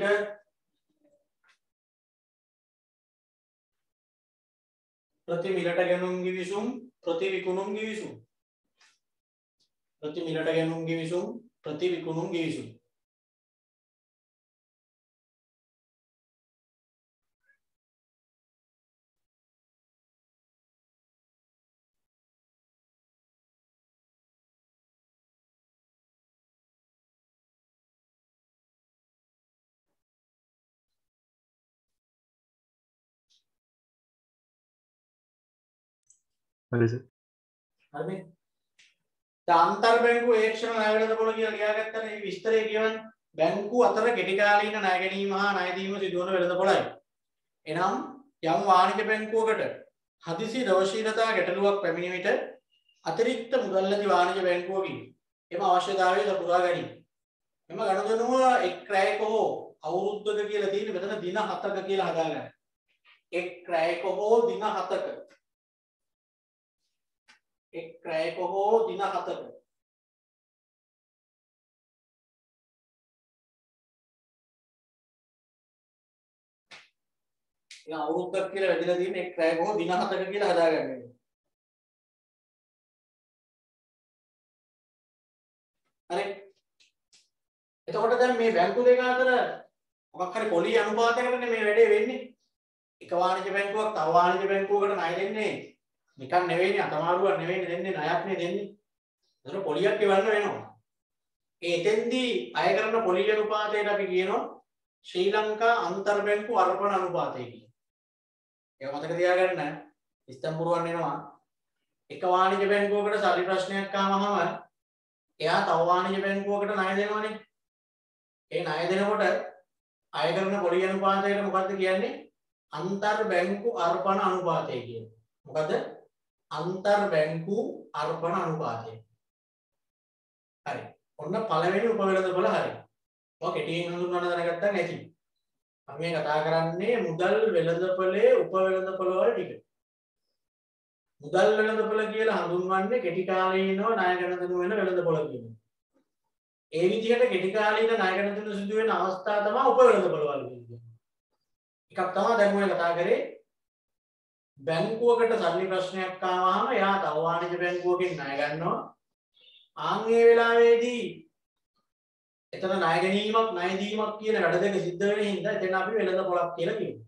ප්‍රතිමිලට ගැනුම් ගිවිසුම්, ප්‍රතිවිකුණුම් ගිවිසුම්. ප්‍රතිමිලට ගැනුම් ගිවිසුම්, ප්‍රතිවිකුණුම් ගිවිසුම්. හරි සර්. හරිනේ. දැන් අන්තර් බැංකු ඒක්ෂණ ණය වෙළඳපොළ කියලා ලියාගත්තා නේ. මේ විස්තරය කියවන්නේ බැංකු අතර කෙටි කාලීන ණය ගැනීම හා ණය දීම සිදුවන වෙළඳපොළයි. එනම් යම් වාණිජ බැංකුවකට හදිසි දවශීලතා ගැටලුවක් පැමිණි විට අතිරික්ත මුදල් නැති වාණිජ බැංකුවකින් එම අවශ්‍යතාවය සපුරා ගැනීම. එම ගනුදෙනුව එක් රැයක හෝ අවුරුද්දක කියලා තියෙන්නේ මෙතන දින 7ක කියලා හදාගන්න. එක් රැයක හෝ දින 7ක. එක් රැයක හෝ දින 7ක. ඉතින් අවුරුද්දක් කියලා වැදලා තියෙන එක් රැයක හෝ දින 7ක කියලා හදාගන්න. හරි. එතකොට දැන් මේ බැංකු දෙක අතර මොකක් හරි පොලි අනුපාතයකටනේ මේ වැඩේ වෙන්නේ. එක වාණිජ බැංකුවක් තව වාණිජ බැංකුවකට ණය දෙන්නේ නිකන් නෙවෙයිනේ, අතමාරුවක් නෙවෙයිනේ දෙන්නේ, ණයක් නේ දෙන්නේ. ඒතර පොලියක් ගෙවන්න වෙනවා. ඒ එතෙන්දී අය කරන පොලි අනුපාතයට අපි කියනවා ශ්‍රී ලංකා අන්තර් බැංකු අර්පණ අනුපාතය කියලා. ඒක මතක තියාගන්න. ඉස්තම්බුරුවන් වෙනවා. එක වාණිජ බැංකුවකට සල්ලි ප්‍රශ්නයක් ආවම එයා තව වාණිජ බැංකුවකට ණය දෙනවනේ. ඒ ණය දෙනකොට අය කරන පොලි අනුපාතයට මොකද්ද කියන්නේ? අන්තර් බැංකු අර්පණ අනුපාතය කියන්නේ. මොකද? අන්තර් බැංකු අර්පණ අනුපාතය. හරි. ඔන්න පළවෙනි උපවෙළඳපොළ හරි. ඔය කෙටියෙන් හඳුන්වන්න දැනගත්තා නැති. අපි මේ කතා කරන්නේ මුදල් වෙළඳපොලේ උපවෙළඳපොළ වල ටික. මුදල් වෙළඳපොළ කියලා හඳුන්වන්නේ කෙටි කාලීනව ණය ගනුදෙනු වෙන වෙළඳපොළ කියනවා. ඒ විදිහට කෙටි කාලීන ණය ගනුදෙනු සිදු වෙන අවස්ථා තමයි උපවෙළඳපොළ වල කියන්නේ. එකක් තමයි දැන් ඔය කතා කරේ බැංකුවකට සල්ලි ප්‍රශ්නයක් ආවම එයා තව වාණිජ බැංකුවකින් ණය ගන්නවා. ආන් ඒ වෙලාවේදී එතන ණය ගැනීමක් ණය දීමක් කියන වැඩ දෙක සිද්ධ වෙන හින්දා එතන අපි වෙළඳපොළක් කියලා කියනවා.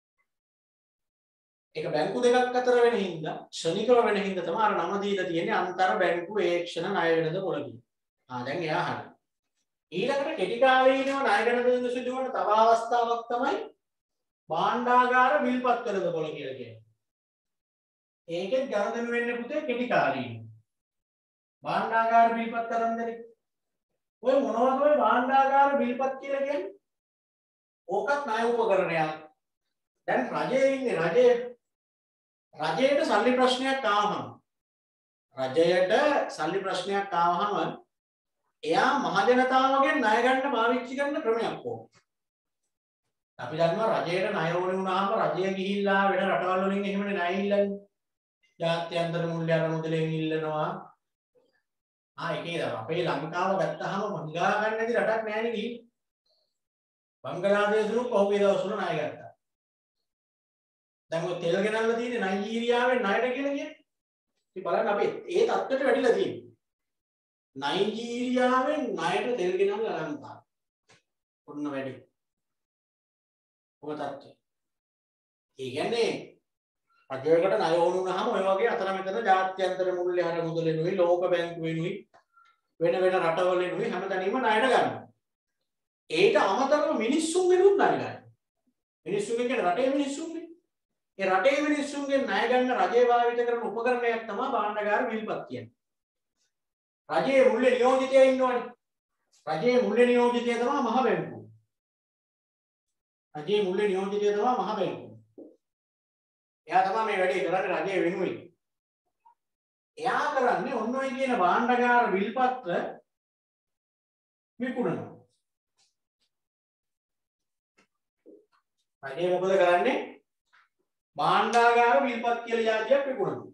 ඒක බැංකු දෙකක් අතර වෙන හින්දා ක්ෂණිකව වෙන හින්දා තමයි අර නම දීලා තියෙන්නේ අන්තර් බැංකු ඒක්ෂණ ණය වෙළඳපොළ කියලා. දැන් එයා හරි. ඊළඟට කෙටි කාලීනව ණය ගනුදෙනු සිදුවන තව අවස්ථාවක් තමයි භාණ්ඩාගාර බිල්පත් වෙළඳපොළ කියලා කියන්නේ. ඒකෙත් ගනුදෙනු වෙන්නේ පුතේ කෙටි කාලීනව. භාණ්ඩාගාර බිල්පත් කරන්දරේ ඔය මොනවද ඔය භාණ්ඩාගාර විල්පත් කියලා කියන්නේ? ඕකත් ණය උපකරණයක්. දැන් රජයේ ඉන්නේ රජයට සල්ලි ප්‍රශ්නයක් ආවම එයා මහජනතාවගෙන් ණය ගන්න පාවිච්චි කරන ක්‍රමයක් ඕක. අපි දන්නවා රජයට ණය ඕනේ වුණාම රජය ගිහිල්ලා වෙන රටවල් වලින් එහෙමනේ ණය ඉල්ලන්නේ. ජාත්‍යන්තර මූල්‍ය අරමුදලෙන් ඉල්ලනවා. ඒකේ අපේ ලංකාව ගත්තාම මංගා ගන්න නැති රටක් නෑනේ ගිහින්. බංගලාදේශුත් පහුගිය දවස්වල ණය ගත්තා. දැන් ඔය තෙල් ගෙනල්ලා තියෙන්නේ නයිජීරියාවෙන් ණයට කියලා කියන්නේ. ඉතින් බලන්න අපි ඒ තත්ත්වයට වැඩිලා තියෙන්නේ. නයිජීරියාවෙන් ණයට තෙල් ගෙනල්ලා ලංකාව. ඔන්න වැඩි. ඔය තත්ත්වය. ඒ කියන්නේ රජයකට ණය ඕන වුණාම ඔය වගේ අතර මෙතන ජාත්‍යන්තර මූල්‍ය අරමුදලෙනුයි ලෝක බැංකුවෙනුයි වෙන රටවලිනුයි හැමතැනම ණයට ගන්නවා. ඒක අමතරව මිනිස්සුන්ගෙනුත් ණය ගන්නවා. මිනිස්සුන්ගෙන් කියන්නේ රටේ මිනිස්සුන්ගේ. ඒ රටේ මිනිස්සුන්ගෙන් ණය ගන්න රජය භාවිත කරන උපකරණයක් තමයි භාණ්ඩාගාර විල්පත් කියන්නේ. රජයේ මූල්‍ය නියෝජිතයා ඉන්නවනේ. රජයේ මූල්‍ය නියෝජිතයා තමයි මහ බැංකුව. රජයේ මූල්‍ය නියෝජිතයා තමයි මහ බැංකුව. එයා තමයි මේ වැඩේ කරන්නේ රජයේ වෙනුවෙන්. එයා කරන්නේ ඔන්න ඔය කියන භාණ්ඩාගාර විල්පත්‍ර විකුණනවා. රජය මොකද කරන්නේ? භාණ්ඩාගාර විල්පත් කියලා જાතියක් විකුණනවා.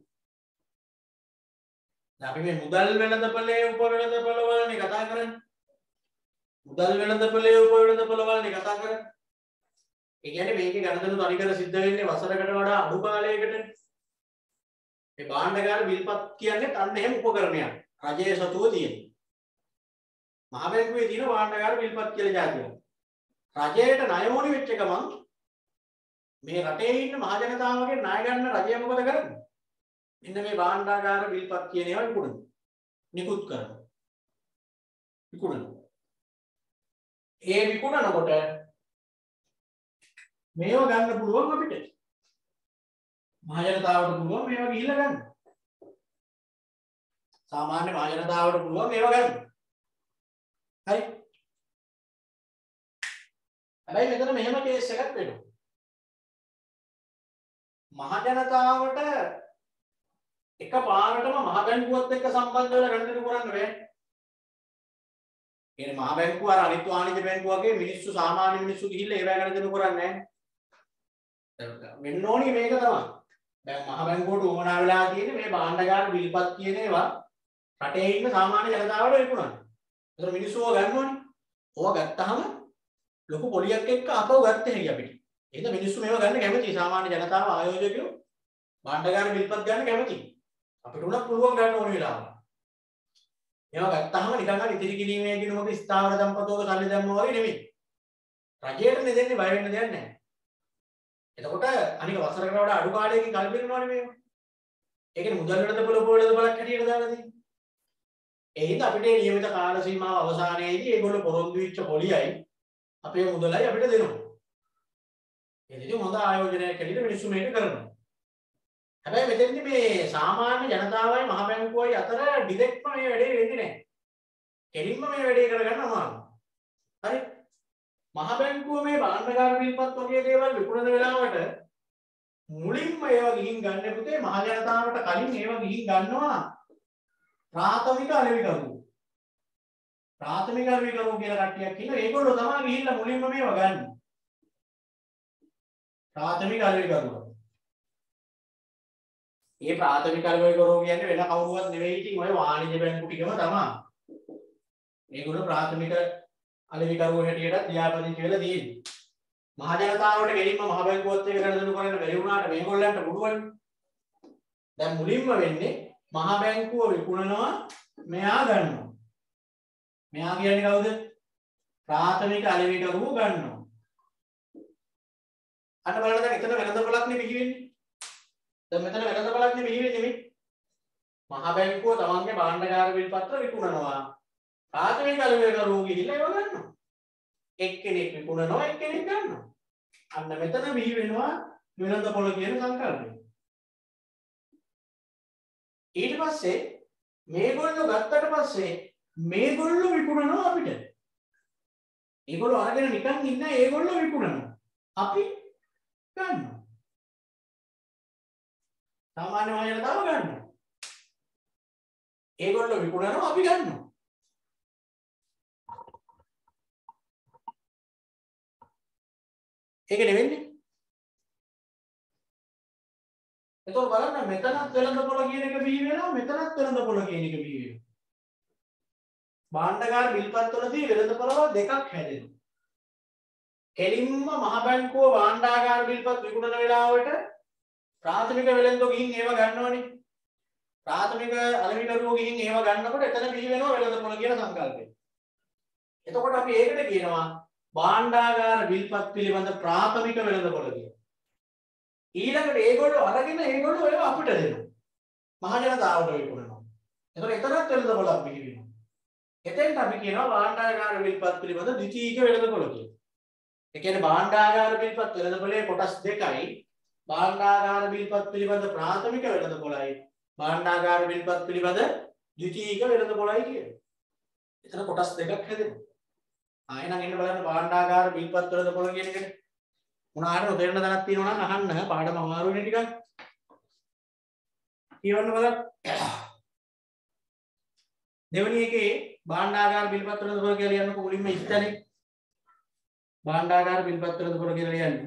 දැන් අපි මේ මුදල් වෙළඳපොලේ උප වෙළඳපොළ වලනේ කතා කරන්නේ. මුදල් වෙළඳපොලේ උප වෙළඳපොළ වලනේ කතා කරන්නේ. ඒ කියන්නේ මේකේ ගණදෙනු තනිකර සිද්ධ වෙන්නේ වසරකට වඩා අඩු කාලයකට. මේ භාණ්ඩාගාර විල්පත් කියන්නේ අන්න එහෙම උපකරණයක්. රජයේ සතුව තියෙන. මහ බැංකුවේ තියෙන භාණ්ඩාගාර විල්පත් කියලා જાතියක්. රජයට ණය ඕනි වෙච්ච ගමන් මේ රටේ ඉන්න මහ ජනතාවගෙන් ණය ගන්න රජය මොකද කරන්නේ? මෙන්න මේ භාණ්ඩාගාර විල්පත් කියන ඒවා විකුණනවා. නිකුත් කරනවා. විකුණනවා. ඒ විකුණනකොට මේව ගන්න පුළුවන් අපිට. මහ ජනතාවට පුළුවන් මේවා ගිහිල්ලා ගන්න. සාමාන්‍ය මහ ජනතාවට පුළුවන් මේවා ගන්න. හරි. හැබැයි මෙතන මෙහෙම කේස් එකක් වෙනවා. මහ ජනතාවට එකපාරටම මහ බැංකුවත් එක්ක සම්බන්ධ වෙලා ගණන් කරන්න බෑ. කියන්නේ මහ බැංකුව අර අනිත් වාණිජ්‍ය බැංකුව වගේ මිනිස්සු සාමාන්‍ය මිනිස්සු ගිහිල්ලා ඒවා ගණන් කරන්නේ නැහැ. වෙන්න ඕනි මේක තමයි. දැන් මහ බැංකුවට උවමනා වෙලා තියෙන්නේ මේ භාණ්ඩාගාර විල්පත් කියන ඒවා රටේ ඉන්න සාමාන්‍ය ජනතාවට විකුණන්න. ඒතර මිනිස්සු ඕවා ගන්න ඕනේ. ඕවා ගත්තාම ලොකු පොලියක් එක්ක අපව ගත්තේ හැකි අපිට. එහෙනම් මිනිස්සු මේවා ගන්න කැමතියි. සාමාන්‍ය ජනතාව ආයෝජකයෝ භාණ්ඩාගාර විල්පත් ගන්න කැමතියි. අපිට උනත් පුළුවන් ගන්න ඕන වෙලාවල. මේවා ගත්තාම නිකන් අර ඉතිරි කිරීමේ කිනුමක ස්ථාවර සම්පතෝක සල්ලි දැම්මා වගේ නෙමෙයි. රජයට නෙදෙන්නේ බය වෙන්න දෙයක් නැහැ. එතකොට අනික වසරකට වඩා අඩු කාලයකින් කල්පිනවනේ මේවා. ඒ කියන්නේ මුදල් වෙළඳපොළ උපවෙළඳපොළක් හැටියට දාලා තියෙන්නේ. ඒ හින්දා අපිට නියමිත කාල සීමාව අවසානයේදී ඒගොල්ලෝ පොරොන්දු වෙච්ච පොලියයි අපේ මුදලයි අපිට දෙනවා. එදින හොඳ ආයෝජනයක් හැටියට මිනිස්සු මේක කරනවා. හැබැයි මෙතෙන්දි මේ සාමාන්‍ය ජනතාවයි මහ බැංකුවයි අතර ඩිරෙක්ට්ම මේ වැඩේ වෙන්නේ නැහැ. කෙලින්ම මේ වැඩේ කරගන්න අමාරුයි. හරි? මහ බැංකුව මේ භාණ්ඩාගාර විල්පත් වගේ දේවල් විකුණන වෙලාවට මුලින්ම ඒවා ගිහින් ගන්න පුතේ මහ ජනතාවට කලින් ඒවා ගිහින් ගන්නවා ප්‍රාථමික අලෙවිකරුවෝ. ප්‍රාථමික අලෙවිකරුවෝ කියලා කට්ටියක් ඉන්නවා. ඒගොල්ලෝ තමයි ගිහිල්ලා මුලින්ම මේවා ගන්න. ප්‍රාථමික අලෙවිකරුවෝ. මේ ප්‍රාථමික අලෙවිකරුවෝ කියන්නේ වෙන කවුරුවත් නෙවෙයි. ඉතින් ඔය වාණිජ්‍ය බැංකු ටිකම තමයි. මේගොල්ලෝ ප්‍රාථමික අලෙවිකරුවෝ හැටියට ලියාපදිංචි වෙලා තියෙන්නේ. මහ ජනතාවට ගෙලින්ම මහ බැංකුවත් එක්ක ගණන් කරන්න බැරි වුණාට මේගොල්ලන්ට පුළුවන්. දැන් මුලින්ම වෙන්නේ මහ බැංකුව විකුණනවා මෙයා ගන්නවා. මෙයා කියන්නේ කවුද? ප්‍රාථමික අලෙවිකරුවෝ ගන්නවා. අන්න බලන්න දැන් එතන වෙළඳපොළක් නේ බිහි වෙන්නේ. දැන් මෙතන වෙළඳපොළක් නේ බිහි වෙන්නේ මේ. මහ බැංකුව තමන්ගේ භාණ්ඩාගාර විල්පත්‍ර විකුණනවා. ප්‍රාථමික අලෙවිකරුවෝ ගිහිල්ලා ඒව ගන්නවා. එක්කෙනෙක් විකුණනවා එක්කෙනෙක් ගන්නවා. අන්න මෙතන බිහි වෙනවා වෙළඳපොළ කියන සංකල්පය. ඊට පස්සේ මේගොල්ලෝ ගත්තට පස්සේ මේගොල්ලෝ විකුණනවා අපිට. ඒගොල්ලෝ අරගෙන නිකන් ඉන්න ඒගොල්ලෝ විකුණනවා. අපි ගන්නවා. සාමාන්‍ය මහජනතාව ගන්නවා. ඒගොල්ලෝ විකුණනවා අපි ගන්නවා. ඒක නෙවෙන්නේ. එතකොට බලන්න මෙතනත් වෙළඳපොළ කියන එක බිහි වෙනවා මෙතනත් වෙළඳපොළ කියන එක බිහි වෙනවා. භාණ්ඩගාර බිල්පත්වලදී වෙළඳපොළවල් දෙකක් හැදෙනවා. කෙලින්ම මහ බැංකුව භාණ්ඩාගාර බිල්පත් විකුණන වෙලාවට ප්‍රාථමික වෙළඳෝ ගිහින් ඒව ගන්නවනේ. ප්‍රාථමික අලෙවිකරුවෝ ගිහින් ඒව ගන්නකොට එතන බිහි වෙනවා වෙළඳපොළ කියන සංකල්පය. එතකොට අපි ඒකට කියනවා භාණ්ඩාගාර බිල්පත් පිළිබඳ ප්‍රාථමික වෙළඳපොළ කියලා. ඊළඟට ඒගොල්ලෝ අරගෙන ඒගොල්ලෝ ඒව අපිට දෙනවා. මහ ජනතාවට විකුණනවා. එතකොට එතරම් වෙළඳපොළක් බිහි වෙනවා. එතෙන්ට අපි කියනවා භාණ්ඩාගාර බිල්පත් පිළිබඳ ද්විතීයික වෙළඳපොළ කියලා. ඒ කියන්නේ භාණ්ඩාගාර බිල්පත් වෙළඳපොළේ කොටස් දෙකයි. භාණ්ඩාගාර බිල්පත් පිළිබඳ ප්‍රාථමික වෙළඳපොළයි. භාණ්ඩාගාර බිල්පත් පිළිබඳ ද්විතීයික වෙළඳපොළයි කියන්නේ. එතන කොටස් දෙකක් හැදෙනවා. ආයෙනම් එන්න බලන්න භාණ්ඩාගාර බිල්පත් වෙළඳපොළ කියන එකට. මොනාට උදේන්න දැනක් තියෙනවා නම් අහන්න පාඩම අමාරුනේ ටිකක්. කියවන්න බලන්න. දෙවෙනි එකේ භාණ්ඩාගාර බිල්පත් වෙළඳපොළ කියලා ලියන්නකො මුලින්ම ඉස්තනේ. භාණ්ඩාගාර බිල්පත් වෙළඳපොළ කියලා ලියන්නේ.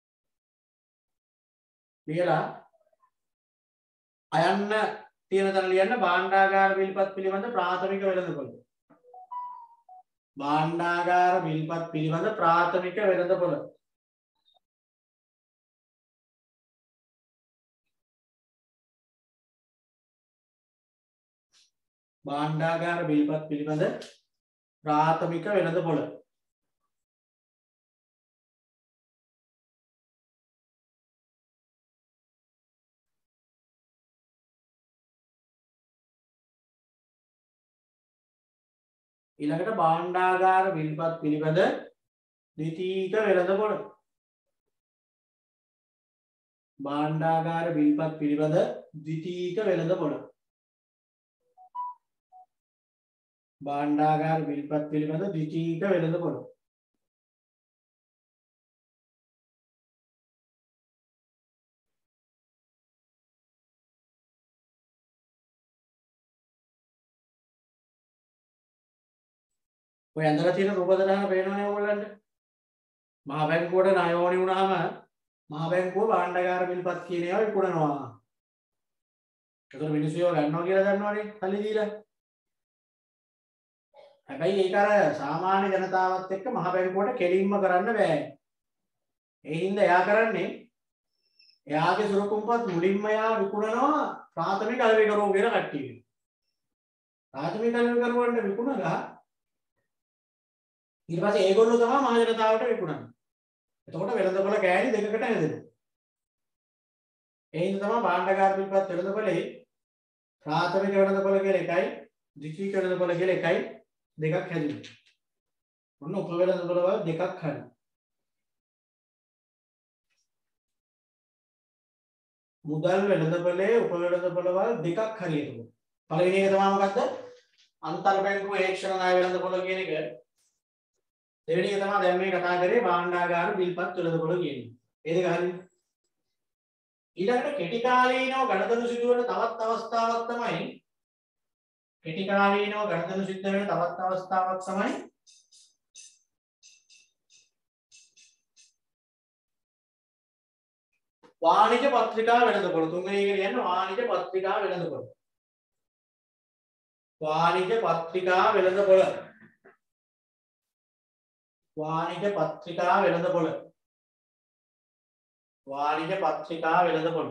ලියලා අයන්න තියෙන තැන ලියන්න භාණ්ඩාගාර බිල්පත් පිළිබඳ ප්‍රාථමික වෙළඳපොළ. භාණ්ඩාගාර බිල්පත් පිළිබඳ ප්‍රාථමික වෙළඳපොළ. භාණ්ඩාගාර බිල්පත් පිළිබඳ ප්‍රාථමික වෙළඳපොළ. ඊළඟට භාණ්ඩාගාර බිල්පත් පිළිබඳ ද්විතීයික වෙළඳපොළ. භාණ්ඩාගාර බිල්පත් පිළිබඳ ද්විතීයික වෙළඳපොළ. භාණ්ඩාගාර බිල්පත් පිළිබඳ ද්විතීයික වෙළඳපොළ. ඔය ඇඳලා තියෙන රූපදරහන පේනවනේ ඔයගොල්ලන්ට. මහ බැංකුවට ණය ඕනි වුණාම මහ බැංකුව භාණ්ඩාගාර බිල්පත් කියන ඒවා විකුණනවා. ඒතර මිනිස්සු ඒවා ගන්නවා කියලා දන්නවනේ සල්ලි දීලා. හැබැයි ඒක අර සාමාන්‍ය ජනතාවත් එක්ක මහ බැංකුවට කෙලින්ම කරන්න බෑ. ඒ හින්දා එයා කරන්නේ එයාගේ සුරකුම්පත් මුලින්ම එයා විකුණනවා ප්‍රාථමික අලෙවිකරුවෝ කියන කට්ටිය. ප්‍රාථමික අලෙවිකරුවන්ට විකුණලා ඊට පස්සේ ඒගොල්ලෝ තමයි මහ ජනතාවට විකුණන්නේ. එතකොට වෙළඳපොළ කෑලි දෙකකට හැදෙනවා. ඒ හින්දා තමයි භාණ්ඩාගාර බිල්පත් වෙළඳපොළේ ප්‍රාථමික වෙළඳපොළ කියලා එකයි, ද්විතීයික වෙළඳපොළ කියලා එකයි දෙකක් හැදෙනවා. මොන උප වෙළඳපොළ වල දෙකක් හරිනවා. මුදල් වෙළඳපොළේ උප වෙළඳපොළ වල දෙකක් හරියටම. පළවෙනි එක තමයි මොකද්ද? අන්තර් බැංකුව ඒක්ෂණ ණය වෙළඳපොළ කියන එක. දෙවෙනි එක තමයි දැන් මේ කතා කරේ භාණ්ඩාගාර බිල්පත් වෙළඳපොළ කියන්නේ. ඒ දෙක හරියනේ. ඊළඟට කෙටි කාලීනව ගණදනු සිදුවන තවත් අවස්ථාවක් තමයි කෙටි කාලීනව ගණදනු සිද්ධ වෙන තවත් අවස්ථාවක් තමයි වාණිජ පත්‍රිකා වෙළඳපොළ. තුන්වෙනි එක කියන්නේ වාණිජ පත්‍රිකා වෙළඳපොළ. වාණිජ පත්‍රිකා වෙළඳපොළ. වාණිජ පත්‍රිකා වෙළඳපොළ. වාණිජ පත්‍රිකා වෙළඳපොළ.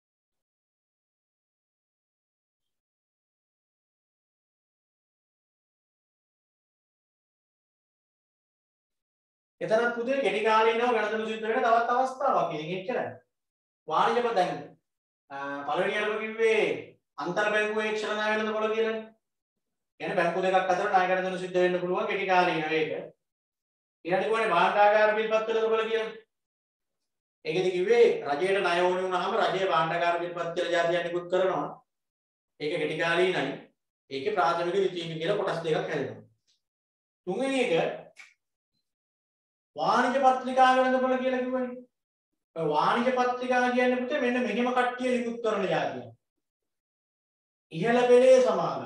එතරම් පුතේ කෙටි කාලීනව ගණදනු සිද්ධ වෙන තවත් අවස්ථාවක්. ඉතින් එච්චරයි. වාණිජ දැන් පළවෙනි අරම කිව්වේ අන්තර් බැංකුව ඒක්ෂණ ණය වෙළඳපොළ කියලානේ. කියන්නේ බැංකු දෙකක් අතර ණය ගණදනු සිද්ධ වෙන්න පුළුවන් කෙටි කාලීනව ඒක. ඊට කිව්වනේ භාණ්ඩාගාර බිල්පත් වෙළඳපොළ කියලා. ඒකෙදි කිව්වේ රජයට ණය ඕනේ වුණාම රජය භාණ්ඩාගාර බිල්පත් කියලා જાතියක් නිකුත් කරනවා. ඒක කෙටි කාලීනයි. ඒකේ ප්‍රාථමික ද්විතීයික කියලා කොටස් දෙකක් හැදෙනවා. තුන්වෙනි එක වාණිජ පත්‍රිකා වෙළඳපොළ කියලා කිව්වනේ. ඔය වාණිජ පත්‍රිකා කියන්නේ පුතේ මෙන්න මෙහෙම කට්ටිය නිකුත් කරන જાතිය. ඉහළ පෙළේ සමාගම්.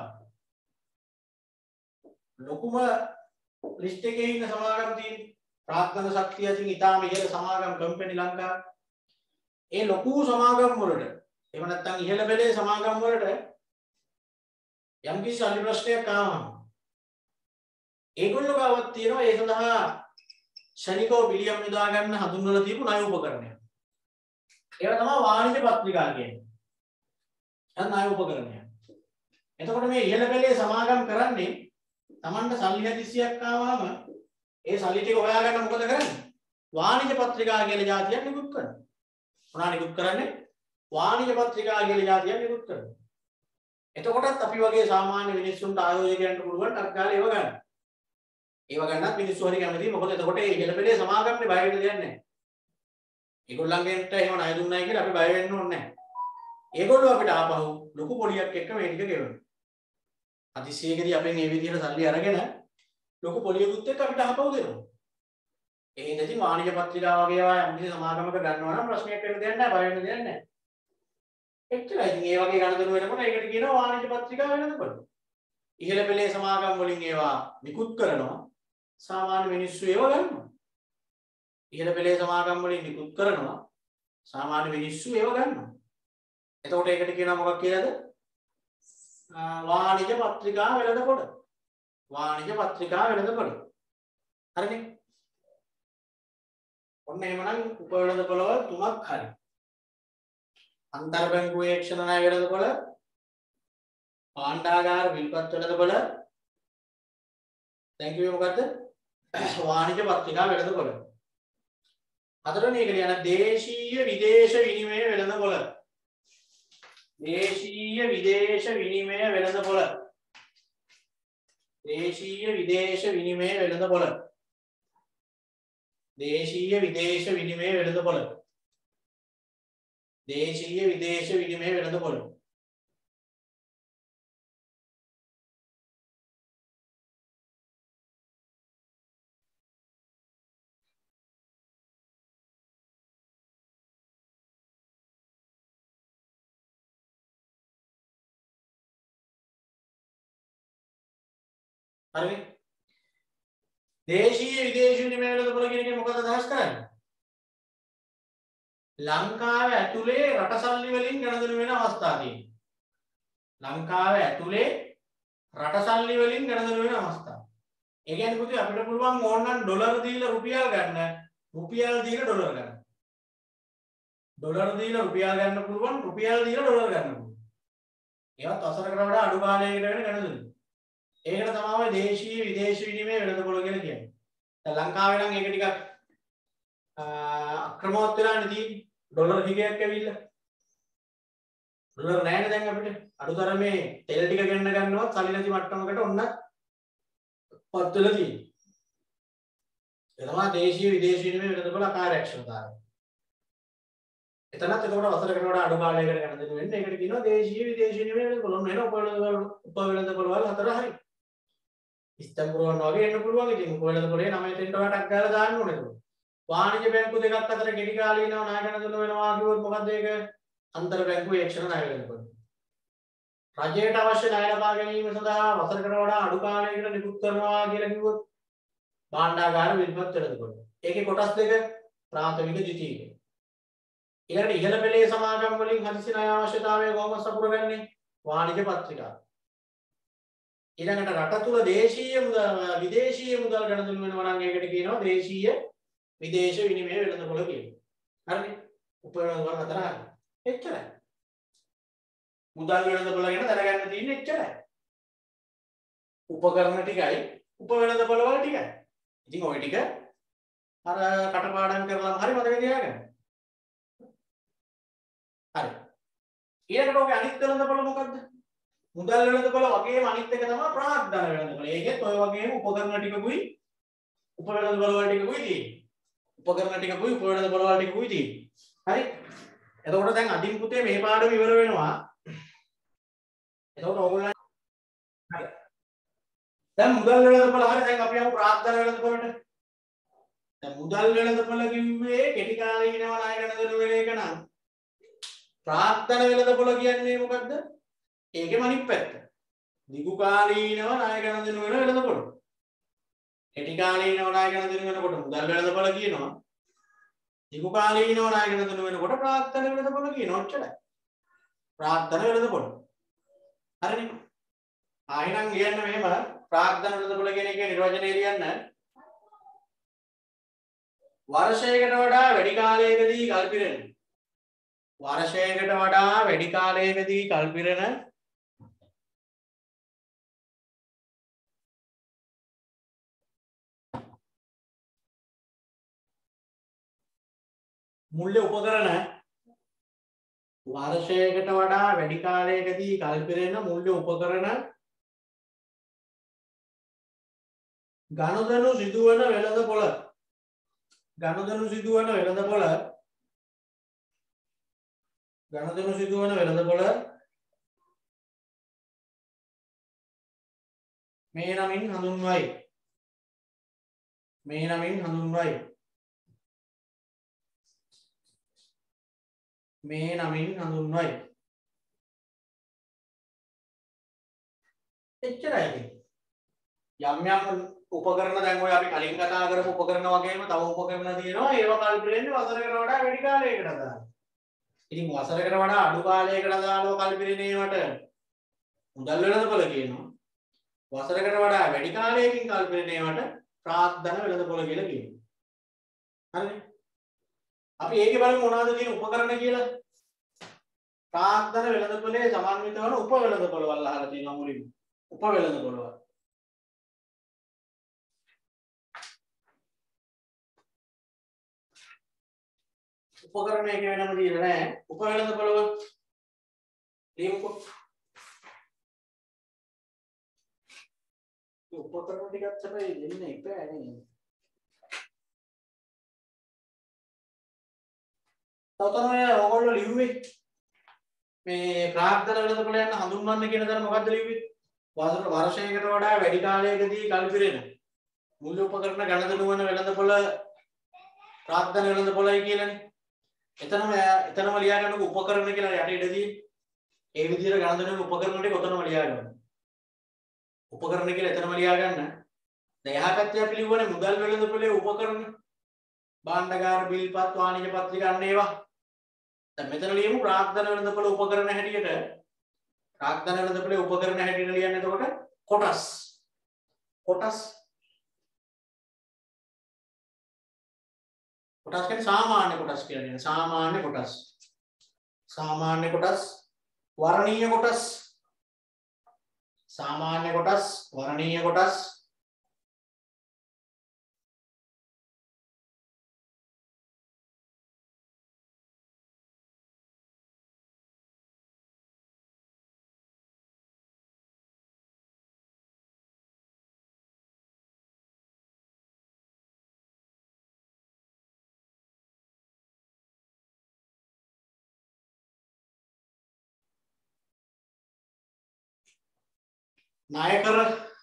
ලොකුම ලිස්ට් එකේ ඉන්න සමාගම් තියෙන්නේ. ප්‍රාග්ධන ශක්තිය අතින් ඉතාම ඉහළ සමාගම් කම්පැනි ලංකාව. ඒ ලොකු සමාගම් වලට එහෙම නැත්නම් ඉහළ පෙළේ සමාගම් වලට යම් කිසි සල්ලි ප්‍රශ්නයක් ආවම ඒගොල්ලෝ ගාවත් තියෙනවා ඒ සඳහා ශනිකව පිළියම් යොදා ගන්න හඳුන්වලා දීපු ණය උපකරණයක්. ඒවා තමයි වාණිජ පත්‍රිකා කියන්නේ. අන්න ණය උපකරණයක්. එතකොට මේ ඉහළ පෙළේ සමාගම් කරන්නේ Tamanට සල්ලි හැදිසියක් ආවම ඒ සල්ලි ටික හොයාගන්න මොකද කරන්නේ? වාණිජ පත්‍රිකා කියලා જાතියක් නිකුත් කරනවා. මොනවා නිකුත් කරන්නේ? වාණිජ පත්‍රිකා කියලා જાතියක් නිකුත් කරනවා. එතකොටත් අපි වගේ සාමාන්‍ය මිනිස්සුන්ට ආයෝජකයන්ට පුළුවන් ටක් ගාලා ඒව ගන්න. ඒව ගන්නත් මිනිස්සු හරි කැමතියි. මොකද එතකොට ඒ ඉහළ පෙළේ සමාගම්නේ බය වෙන්න දෙයක් නැහැ. ඒගොල්ලන්ගෙන්ට එහෙම ණය දුන්නයි කියලා අපි බය වෙන්න ඕනේ නැහැ. ඒගොල්ලෝ අපිට ආපහු ලොකු පොලියක් එක්ක මේ ටික ගෙවනවා. අතිශයකදී අපෙන් මේ විදිහට සල්ලි අරගෙන ලොකු පොලියකුත් එක්ක අපිට ආපහු දෙනවා. ඒ හින්දා ඉතින් වාණිජ පත්‍රිකා වගේ ඒවා යම් කිසි සමාගමක ගන්නවා නම් ප්‍රශ්නයක් වෙන්න දෙයක් නැහැ, බය වෙන්න දෙයක් නැහැ. එච්චරයි. ඉතින් ඒ වගේ ගණදෙනු වෙනකොට ඒකට කියනවා වාණිජ පත්‍රිකා වෙළඳපොළ. ඉහළ පෙළේ සමාගම් වලින් ඒවා නිකුත් කරනවා. සාමාන්‍ය මිනිස්සු ඒව ගන්නවා. ඉහළ පෙළේ සමාගම් වලින් නිකුත් කරනවා. සාමාන්‍ය මිනිස්සු ඒව ගන්නවා. එතකොට ඒකට කියනවා මොකක් කියලාද? වාණිජ පත්‍රිකා වෙළඳපොළ. වාණිජ පත්‍රිකා වෙළඳපොළ. හරිනේ? ඔන්න එහෙමනම් උපවෙළඳපොළවල් තුනක් හරි. අන්තර් බැංකු ඒක්ෂණ ණය වෙළඳපොළ, භාණ්ඩාගාර විල්පත් වෙළඳපොළ, දැන් කිව්වේ මොකද්ද? වාණිජ පත්‍රිකා වෙළඳපොළ. හතරවෙනි එක කියන දේශීය විදේශ විනිමය වෙළඳපොළ. දේශීය විදේශ විනිමය වෙළඳපොළ. දේශීය විදේශ විනිමය වෙළඳපොළ. දේශීය විදේශ විනිමය වෙළඳපොළ. දේශීය විදේශ විනිමය වෙළඳපොළ. හරිනේ? දේශීය විදේශ විනිමය වෙළඳපොළ කියන එක මොකද අදහස් කරන්නේ? ලංකාව ඇතුලේ රට සල්ලි වලින් ගණදෙනු වෙන අවස්ථා තියෙනවා. ලංකාව ඇතුලේ රට සල්ලි වලින් ගණදෙනු වෙන අවස්ථා. ඒ කියන්නේ පුතේ අපිට පුළුවන් ඕනනම් ඩොලර් දීලා රුපියල් ගන්න, රුපියල් දීලා ඩොලර් ගන්න. ඩොලර් දීලා රුපියල් ගන්න පුළුවන්, රුපියල් දීලා ඩොලර් ගන්න පුළුවන්. ඒවත් අසරකට වඩා අඩු කාලයකට වෙන ගණදෙනු. ඒකට තමයි දේශීය විදේශ විනිමය වෙළඳපොළ කියලා කියන්නේ. දැන් ලංකාවේ නම් ඒක ටිකක් අක්‍රමවත් වෙලානේ තියෙන්නේ. ඩොලර් හිගයක් ඇවිල්ලා. ඩොලර් නැහැනේ දැන් අපිට. අඩුතරමේ තෙල් ටික ගෙන්න ගන්නවත් සල්ලි නැති මට්ටමකට ඔන්න පත් වෙලා තියෙන්නේ. ඒ තමයි දේශීය විදේශ විනිමය වෙළඳපොළ අකාර්යක්ෂමතාවය. එතනත් ඒකට වසරකට වඩා අඩු කාලයකට ගණන් දෙන්න වෙන්නේ. ඒකට කියනවා දේශීය විදේශ විනිමය වෙළඳපොළ. ඔන්න එන උපවෙළඳපොළ වල හතර හරි. ඉස්තම්බුල් වගේ එන්න පුළුවන්. ඉතින් උපවෙළඳපොළේ 9 ටෙන්ට වටක් ගාලා දාන්න ඕනේ ඒක. වාණිජ බැංකු දෙකක් අතර ගෙඩි කාලීනව ණය ගණන් වෙනවා කිව්වොත් මොකද්ද ඒක? අන්තර් බැංකු ඒක්ෂණ ණය වෙළඳපොළ. රජයට අවශ්‍ය ණය ලබා ගැනීම සඳහා වසරකට වඩා අඩු කාලයකට නිකුත් කරනවා කියලා කිව්වොත් භාණ්ඩාගාර විල්පත් වෙළඳපොළ. ඒකේ කොටස් දෙක ප්‍රාථමික ද්විතීයික. ඊළඟට ඉහළ පෙළේ සමාගම් වලින් හදිසි ණය අවශ්‍යතාවය කොහොමද සපුරගන්නේ? වාණිජ පත්‍රිකා. ඊළඟට රට තුල දේශීය මුදල් විදේශීය මුදල් ගණන් වෙනවා නම් ඒකට කියනවා දේශීය විදේශ විනිමය වෙළඳපොළ කියනවා. හරිනේ? උපවෙළඳපොළ හතර හරි. එච්චරයි. මුදල් වෙළඳපොළ ගැන දැනගන්න තියෙන්නේ එච්චරයි. උපකරණ ටිකයි උපවෙළඳපොළ වල ටිකයි. ඉතින් ওই ටික අර කටපාඩම් කරලාම හරි මතක තියාගන්න. හරි. ඊළඟට ඔගේ අනිත් වෙළඳපොළ මොකද්ද? මුදල් වෙළඳපොළ වගේම අනිත් එක තමයි ප්‍රාග්ධන වෙළඳපොළ. ඒකෙත් ඔය වගේම උපකරණ ටිකකුයි උපවෙළඳපොළ වල ටිකකුයි තියෙන්නේ. උපකරණ ටිකකුයි උපවෙළඳපොළ වල ටිකකුයි තියෙන්නේ. හරි? එතකොට දැන් අදින් පුතේ මේ පාඩම ඉවර වෙනවා. එතකොට ඕගොල්ලෝ දැන් මුදල් වෙළඳපොළ හරිය දැන් අපි යමු ප්‍රාග්ධන වෙළඳපොළට. දැන් මුදල් වෙළඳපොළ කිව්වේ කෙටි කාලීනව ණය ගනුදෙනු වෙන එක නම් ප්‍රාග්ධන වෙළඳපොළ කියන්නේ මොකද්ද? ඒකෙම අනිත් පැත්ත. දිගු කාලීනව ණය ගනුදෙනු වෙන වෙළඳපොළ. කෙටි කාලීනව ණය ගනුදෙනු වෙනකොට මුදල් වෙළඳපොළ කියනවා. දිගු කාලීනව ණය ගනුදෙනු වෙනකොට ප්‍රාග්ධන වෙළඳපොළ කියනවා. ඔච්චරයි. ප්‍රාග්ධන වෙළඳපොළ. හරිනේ. ආයෙනම් ලියන්න මෙහෙම ප්‍රාග්ධන වෙළඳපොළ කියන එකේ නිර්වචනය ලියන්න. වර්ෂයකට වඩා වැඩි කාලයකදී කල්පිරෙන වර්ෂයකට වඩා වැඩි කාලයකදී කල්පිරෙන මුල්‍ය උපකරණ වර්ෂයකට වඩා වැඩි කාලයකදී කල්පිරෙන මුල්‍ය උපකරණ ගනුදෙනු සිදුවන වෙළඳපොළ ගනුදෙනු සිදුවන වෙළඳපොළ මේ නමින් හඳුන්වයි. එච්චරයි. යම් උපකරණ දැන් ඔය අපි කලින් කතා කරපු උපකරණ වගේම තව උපකරණ තියෙනවා. ඒවා කල්පිරෙන්නේ වසරකට වඩා වැඩි කාලයකට අදාළව. ඉතින් වසරකට වඩා අඩු කාලයකට අදාළව කල්පිරෙනේවට මුදල් වෙළඳපොළ කියනවා. වසරකට වඩා වැඩි කාලයකින් කල්පිරෙනේවට ප්‍රාග්ධන වෙළඳපොළ කියලා කියනවා. හරිනේ. අපි ඒකේ බලමු මොනවද තියෙන උපකරණ කියලා. ප්‍රාග්ධන වෙළඳපොළේ සමන්විත වන උප වෙළඳපොළවල් අහලා තියෙනවා මුලින්ම. උප වෙළඳපොළවල්. උපකරණ එක වෙනම දීලා නැහැ. උප වෙළඳපොළවල් ලියමුකෝ. උපකරණ ටිකක් තමයි දෙන්නේ ඉපෑ නේ. තවතම ඔයගොල්ලෝ ලිව්වේ මේ ප්‍රාග්ධන වෙළඳපොළ යන හඳුන්වන්න කියන දර මොකද්ද ලිව්වේ? වර්ෂයකට වඩා වැඩි කාලයකදී කල්පිරෙන මුල්‍ය උපකරණ ගණදෙනු වන වෙළඳපොළ ප්‍රාග්ධන වෙළඳපොළයි කියලානේ. එතනම ලියා ගන්නකො උපකරණ කියලා යට ඉඩදී ඒ විදිහට ගණදෙනු වන උපකරණ ටික ඔතනම ලියා ගන්න. උපකරණ කියලා එතනම ලියා ගන්න. දැන් එහා පැත්තේ අපි ලිව්වනේ මුදල් වෙළඳපොළේ උපකරණ භාණ්ඩගාර බිල්පත් වාණිජ පත්‍රිකා අන්න ඒවා. දැන් මෙතන ලියමු ප්‍රාග්ධන වෙළඳපොළ උපකරණ හැටියට ප්‍රාග්ධන වෙළඳපොළේ උපකරණ හැටියට ලියන්නේ එතකොට කොටස් කියන්නේ සාමාන්‍ය කොටස් කියලා කියන සාමාන්‍ය කොටස් වර්ණීය කොටස් සාමාන්‍ය කොටස් වර්ණීය කොටස් නායකර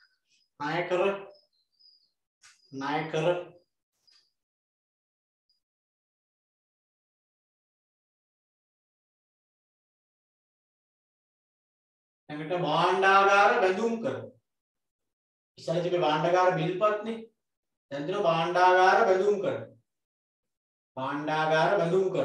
එකට භාණ්ඩාගාර බැඳුම් කර ඉස්සර තිබේ භාණ්ඩාගාර බිල්පත්නේ දැන් තියෙනවා භාණ්ඩාගාර බැඳුම් කර භාණ්ඩාගාර බැඳුම් කර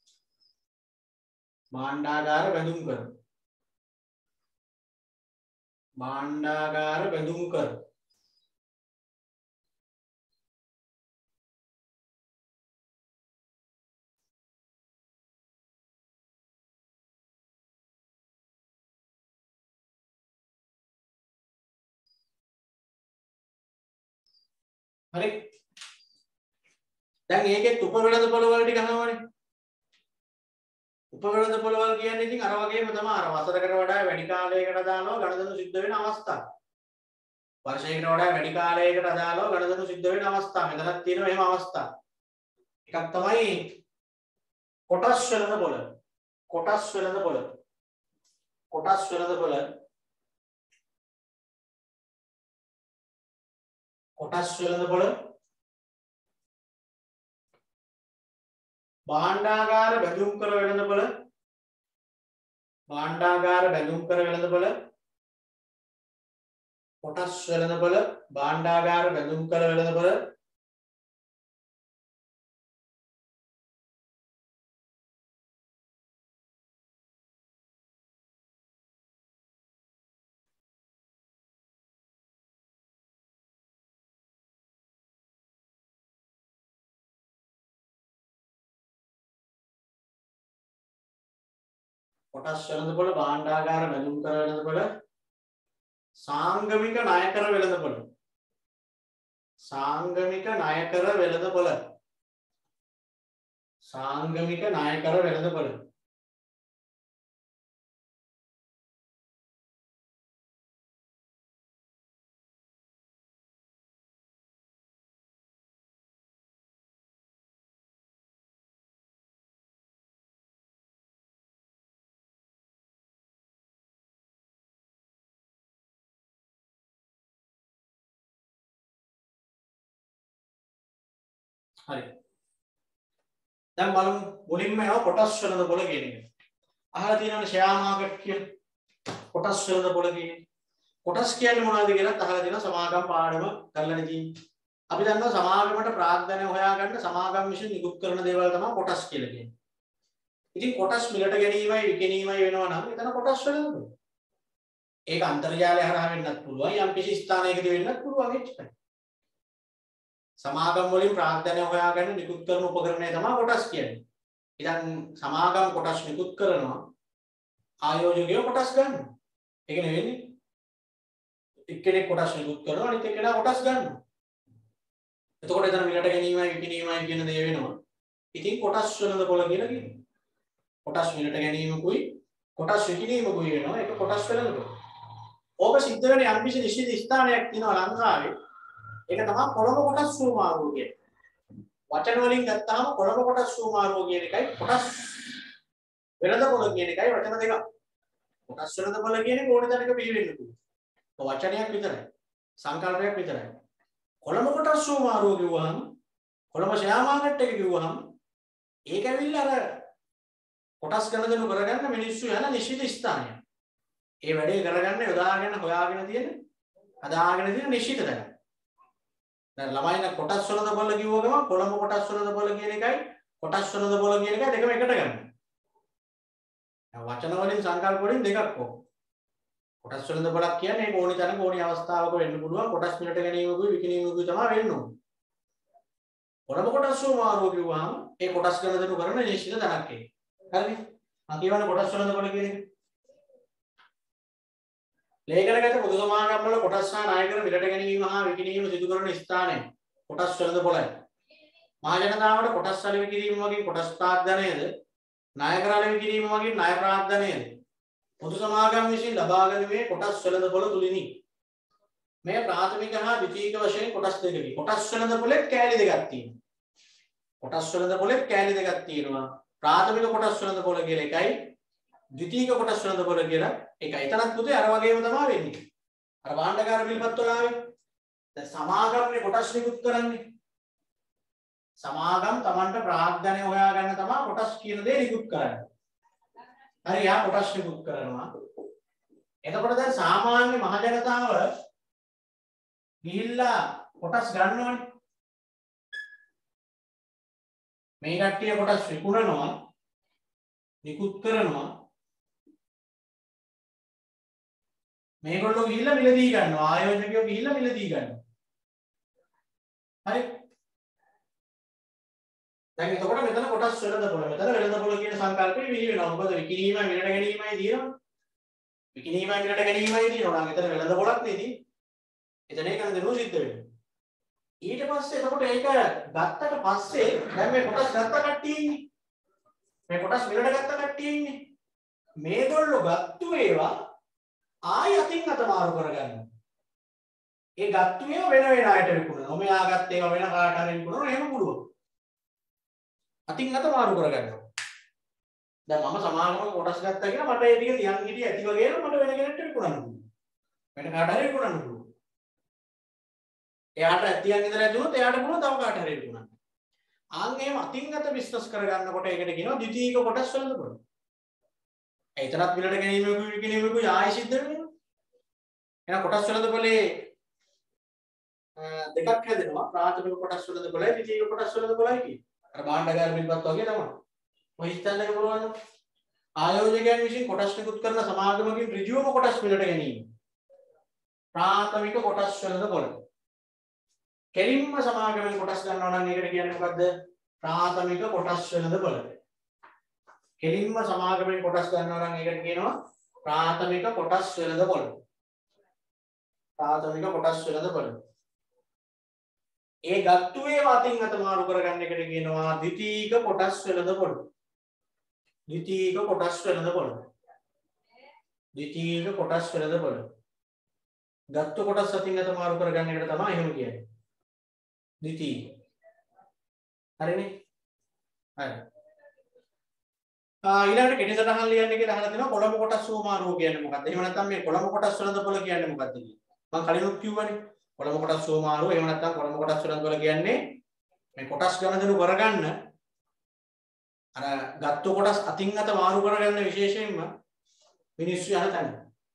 හරි දැන් ඒකෙත් උපවෙළඳපොළ වල ටික අහනවනේ උපවෙළඳපොළ වල කියන්නේ ඉතින් අර වගේම තමයි අර වසරකට වඩා වැඩි කාලයකට අදාළව ගණදෙනු සිද්ධ වෙන අවස්ථා වර්ෂයකට වඩා වැඩි කාලයකට අදාළව ගණදෙනු සිද්ධ වෙන අවස්ථා මෙතනක් තියෙනවා එහෙම අවස්ථා එකක් තමයි කොටස් වෙළඳපොළ කොටස් වෙළඳපොළ භාණ්ඩාගාර බැඳුම් කර වෙළඳපොළ භාණ්ඩාගාර බැඳුම් කර වෙළඳපොළ කොටස් වෙළඳපොළ භාණ්ඩාගාර බැඳුම් කර වෙළඳපොළ කොටස් වෙළඳපොළ භාණ්ඩාගාර බැඳුම් කර වෙළඳපොළ සාංගමික ණයකර වෙළඳපොළ සාංගමික ණයකර වෙළඳපොළ සාංගමික ණයකර වෙළඳපොළ හරි දැන් බලමු මුලින්ම එනවා කොටස් වෙළඳපොළ කියන එක. අහලා තියෙනවනේ ෂෙයා මාකට් කියලා. කොටස් වෙළඳපොළ කියන්නේ කොටස් කියන්නේ මොනවද කියලා අහලා තියෙනවා සමාගම් පාඩම කරලා තියෙන්නේ. අපි දන්නවා සමාගමට ප්‍රාග්ධනය හොයාගන්න සමාගම් විසින් නිකුත් කරන දේවල් තමයි කොටස් කියලා කියන්නේ. ඉතින් කොටස් මිලට ගැනීමයි විකිණීමයි වෙනවා නම් එතන කොටස් වෙළඳපොළ. ඒක අන්තර්ජාලය හරහා වෙන්නත් පුළුවන් යම් කිසි ස්ථානයකදී වෙන්නත් පුළුවන් එච්චරයි. සමාගම් වලින් ප්‍රාග්ධනය හොයාගන්න නිකුත් කරන උපකරණය තමයි කොටස් කියන්නේ. ඉතින් සමාගම් කොටස් නිකුත් කරනවා ආයෝජකයෝ කොටස් ගන්නවා. ඒක නෙවෙයි. එක්කෙනෙක් කොටස් නිකුත් කරනවා අනිත් එක්කෙනා කොටස් ගන්නවා. එතකොට එතන මිලට ගැනීමයි විකිණීමයි කියන දේ වෙනවා. ඉතින් කොටස් වෙළඳපොළ කියලා කියනවා. කොටස් මිලට ගැනීමකුයි කොටස් විකිණීමකුයි වෙනවා. ඒක කොටස් වෙළඳපොළ. ඕක සිද්ධ වෙන්නේ යම් කිසි නිශ්චිත ස්ථානයක් තියෙනවා ලංකාවේ. ඒක තමයි කොළඹ කොටස් සූමාරුව කියන්නේ. වචන වලින් ගත්තාම කොළඹ කොටස් සූමාරුව කියන එකයි කොටස් වෙළඳපොළ කියන එකයි වචන දෙකක්. කොටස් වෙළඳපොළ කියන්නේ ඕන තැනක පිළිවෙන්න පුළුවන්. වචනයක් විතරයි. සංකල්පයක් විතරයි. කොළඹ කොටස් සූමාරුව කිව්වහම කොළඹ ෂෙයා මාකට් එක කිව්වහම ඒක ඇවිල්ලා අර කොටස් ගණදෙනු කරගන්න මිනිස්සු යන නිශ්චිත ස්ථානයක්. ඒ වැඩේ කරගන්න යොදාගෙන හොයාගෙන තියෙන හදාගෙන තියෙන නිශ්චිත තැන. දැන් ළමයින කොටස් වෙළඳපොළ කිව්ව ගමන් කොළඹ කොටස් වෙළඳපොළ කියන එකයි කොටස් වෙළඳපොළ කියන එකයි දෙකම එකට ගන්න. වචන වලින් සංකල්ප වලින් දෙකක් ඕක. කොටස් වෙළඳපොළක් කියන්නේ ඒක ඕනි තැනක ඕනි අවස්ථාවක වෙන්න පුළුවන්. කොටස් මිලට ගැනීමකුයි විකිණීමකුයි තමයි වෙන්න ඕනේ. කොළඹ කොටස් සූමාරුව කිව්වහම ඒ කොටස් ගණදෙනු කරන නිශ්චිත තැනක් ඒක. හරිද? මම කියවනේ කොටස් වෙළඳපොළ කියන එක. ලේඛනගත පොදු සමාගම් වල කොටස් හා ණයකර මිලට ගැනීම හා විකිණීම සිදු කරන ස්ථානය කොටස් වෙළඳපොළයි. මහ ජනතාවට කොටස් වල විකිණීම වගේ කොටස් ප්‍රාග්ධනයද ණයකර වල විකිණීම වගේ ණය ප්‍රාග්ධනයද පොදු සමාගම් විසින් ලබා ගැනීමේ කොටස් වෙළඳපොළ තුලිනි. මේ ප්‍රාථමික හා ද්විතීයික වශයෙන් කොටස් දෙකකි. කොටස් වෙළඳපොළේ කෑලි දෙකක් තියෙනවා. කොටස් වෙළඳපොළේ කෑලි දෙකක් තියෙනවා. ප්‍රාථමික කොටස් වෙළඳපොළ කියලා එකයි ද්විතීයික කොටස් වෙළඳපොළ කියලා එකයි. එතනත් පුතේ අර වගේම තමයි වෙන්නේ. අර භාණ්ඩාගාර බිල්පත් වල ආවේ. දැන් සමාගම්නේ කොටස් නිකුත් කරන්නේ. සමාගම් Tamanට ප්‍රාග්ධනය හොයාගන්න තමයි කොටස් කියන දේ නිකුත් කරන්නේ. හරි යා කොටස් නිකුත් කරනවා. එතකොට දැන් සාමාන්‍ය මහ ජනතාව ගිහිල්ලා කොටස් ගන්නවනේ. මේ කට්ටිය කොටස් විකුණනවා නිකුත් කරනවා. මේගොල්ලෝ ගිහිල්ලා මිලදී ගන්නවා. ආයෝජකයෝ ගිහිල්ලා මිලදී ගන්නවා. හරි. දැන් එතකොට මෙතන කොටස් වෙළඳපොළ. මෙතන වෙළඳපොළ කියන සංකල්පය විහි වෙනවා. මොකද විකිණීමයි මිලට ගැනීමයි තියෙනවා. විකිණීමයි මිලට ගැනීමයි තියෙනවා. නම් එතන වෙළඳපොළක් නෙදී. එතන ඒක නේද සිද්ධ වෙන්නේ. ඊට පස්සේ එතකොට ඒක ගත්තට පස්සේ දැන් මේ කොටස් ගත්ත කට්ටිය ඉන්නේ. මේ කොටස් මිලට ගත්ත කට්ටිය ඉන්නේ. මේගොල්ලෝ ගත්තු ඒවා ආයි අතින් අත මාරු කරගන්නවා. ඒ ගත්තු ඒවා වෙන වෙන අයට විකුණනවා. මෙයා ගත්ත ඒවා වෙන කාට හරි විකුණනවා. එහෙම පුළුවන්. අතින් අත මාරු කරගන්නවා. දැන් මම සමාගමක කොටස් ගත්තා කියලා මට ඒ ටික තියන් හිටිය ඇති වගේම මට වෙන කෙනෙක්ට විකුණන්න පුළුවන්. වෙන කාට හරි විකුණන්න පුළුවන්. එයාට ඇතියන් ඉඳලා ඇතුණොත් එයාට පුළුවන් තව කාට හරි දුන්නා. ආන් එහෙම අතින් අත බිස්නස් කරගන්නකොට ඒකට කියනවා ද්විතීයික කොටස් වෙළඳපොළ. ඒතරත් මිලට ගැනීමකුයි ආයෙ සිද්ධ වෙනවා. එහෙනම් කොටස් වෙළඳපොලේ දෙකක් හැදෙනවා. ප්‍රාථමික කොටස් වෙළඳපොළයි ද්විතීයික කොටස් වෙළඳපොළයි කියන්නේ. අර භාණ්ඩගාර බිල්පත් වගේ තමයි. ඔය හිතන්නක පුළුවන්. ආයෝජකයන් විසින් කොටස් නිකුත් කරන සමාගමකින් ඍජුවම කොටස් මිලට ගැනීම. ප්‍රාථමික කොටස් වෙළඳපොළ. කෙලින්ම සමාගමෙන් කොටස් ගන්නවා නම් ඒකට කියන්නේ මොකද්ද? ප්‍රාථමික කොටස් වෙළඳපොළ. කෙලින්ම සමාගමෙන් කොටස් ගන්නවා නම් ඒකට කියනවා ප්‍රාථමික කොටස් වෙළඳපොළ. ප්‍රාථමික කොටස් වෙළඳපොළ. ඒ ගත්තු ඒවා අතින් අත මාරු කරගන්න එකට කියනවා ද්විතීයික කොටස් වෙළඳපොළ. ද්විතීයික කොටස් වෙළඳපොළ. ද්විතීයික කොටස් වෙළඳපොළ. ගත්තු කොටස් අතින් අත මාරු කරගන්න එකට තමයි එහෙම කියන්නේ. ද්විතීයික. හරිනේ? හරි. ඊළඟට කෙටි සටහන් ලියන්න කියලා අහලා තිනවා කොළඹ කොටස් සෝමාරුව කියන්නේ මොකක්ද? එහෙම නැත්නම් මේ කොළඹ කොටස් වෙළඳපොළ කියන්නේ මොකක්ද කියලා. මම කලිනුත් කිව්වනේ. කොළඹ කොටස් සෝමාරුව එහෙම නැත්නම් කොළඹ කොටස් වෙළඳපොළ කියන්නේ මේ කොටස් ගණදෙනු කරගන්න අර ගත්තු කොටස් අතින් අත මාරු කරගන්න විශේෂයෙන්ම මිනිස්සු යන තැන.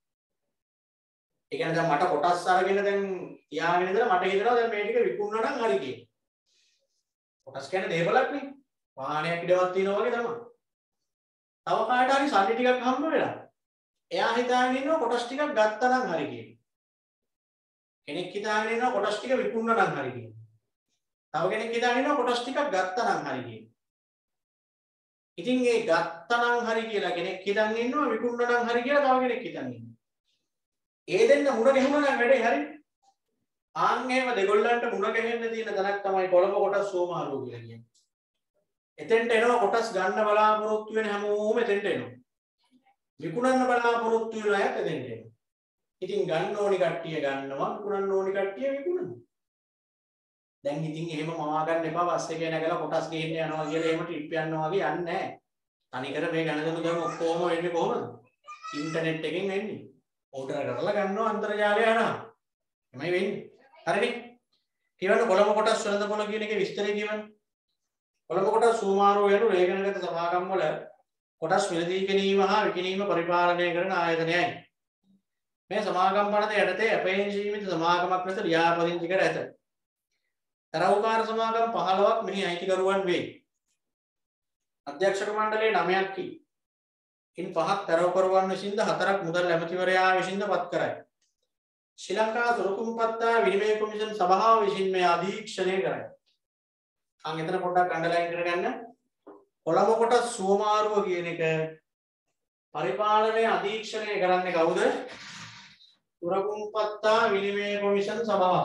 ඒ කියන්නේ දැන් මට කොටස් අරගෙන දැන් තියාගෙන ඉඳලා මට හිතෙනවා දැන් මේ ටික විකුණනවා නම් හරි කියලා. කොටස් කියන්නේ දේපලක් නේ. වාහනයක් ඉඩවත් තියනවා වගේ තමයි. තව කාට හරි සල්ලි ටිකක් හම්බ වෙලා එයා හිතාගෙන ඉන්නවා කොටස් ටිකක් ගත්තා නම් හරි කියලා. කෙනෙක් හිතාගෙන ඉන්නවා කොටස් ටික විකුණනවා නම් හරි කියලා. තව කෙනෙක් හිතාගෙන ඉන්නවා කොටස් ටිකක් ගත්තා නම් හරි කියලා. ඉතින් ඒ ගත්තා නම් හරි කියලා කෙනෙක් හිතන් ඉන්නවා විකුණනවා නම් හරි කියලා තව කෙනෙක් හිතන් ඉන්නවා. ඒ දෙන්න මුණ ගැහුණා නම් වැඩේ හරි. ආන් එහෙම දෙගොල්ලන්ට මුණ ගැහෙන්න තියෙන තැනක් තමයි කොළඹ කොටස් සෝමාරුව කියලා කියන්නේ. එතෙන්ට එනවා කොටස් ගන්න බලාපොරොත්තු වෙන හැමෝම එතෙන්ට එනවා. විකුණන්න බලාපොරොත්තු වෙන අයත් එතෙන්ට එනවා. ඉතින් ගන්න ඕනි කට්ටිය ගන්නවා, විකුණන්න ඕනි කට්ටිය විකුණනවා. දැන් ඉතින් එහෙම මවා ගන්න එපා බස් එකේ නැගලා කොටස් ගේන්න යනවා කියලා එහෙම ට්‍රිප් යනවා වගේ යන්නේ නැහැ. තනිකර මේ ගණදෙනු දැන් ඔක්කොම වෙන්නේ කොහොමද? ඉන්ටර්නෙට් එකෙන් වෙන්නේ. ඕඩර් කරලා ගන්නවා අන්තර්ජාලය යනවා. එමය වෙන්නේ. හරිනේ? කියවන්න කොළඹ කොටස් වෙළඳපොළ කියන එකේ විස්තරය කියවන්න. කොළඹ කොටස් සෝමාරුව යනු රේගනගත සමාගම් වල කොටස් මිලදී ගැනීම හා විකිණීම පරිපාලනය කරන ආයතනයයි. මේ සමාගම් පනත යටතේ අපේක්ෂිත සීමිත සමාගමක් ලෙස ලියාපදිංචි කර ඇත. තරවුකාර සමාගම් 15ක් මෙහි අයිතිකරුවන් වේ. අධ්‍යක්ෂක මණ්ඩලයේ 9ක් කි. ඉන් 5ක් තරවුකරුවන් විසින්ද 4ක් මුදල් ඇමතිවරයා විසින්ද පත් කරයි. ශ්‍රී ලංකා සොරතුම්පත්තා විනිමය කොමිෂන් සභාව විසින් මේ අධීක්ෂණය කරයි. අන් එතන පොඩ්ඩක් අන්ඩර්ලයින් කරගන්න. කොළඹ කොටස් සෝමාරුව කියන එක පරිපාලනය අධීක්ෂණය කරන්නේ කවුද? සොරතුම්පත්තා විනිමය කොමිෂන් සභාව.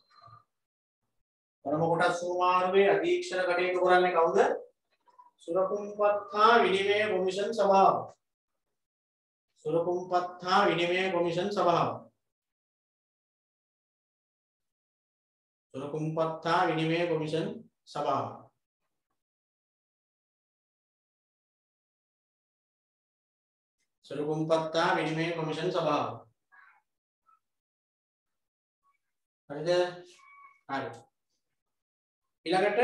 කොළඹ කොටස් සෝමාරුවේ අධීක්ෂණ කටයුතු කරන්නේ කවුද? සොරතුම්පත්තා විනිමය කොමිෂන් සභාව. සොරතුම්පත්තා විනිමය කොමිෂන් සභාව. සොරතුම්පත්තා විනිමය කොමිෂන් සභාව. සොරතුම්පත්තා විනිමය කොමිෂන් සභාව. හරිද? හරි. ඊළඟට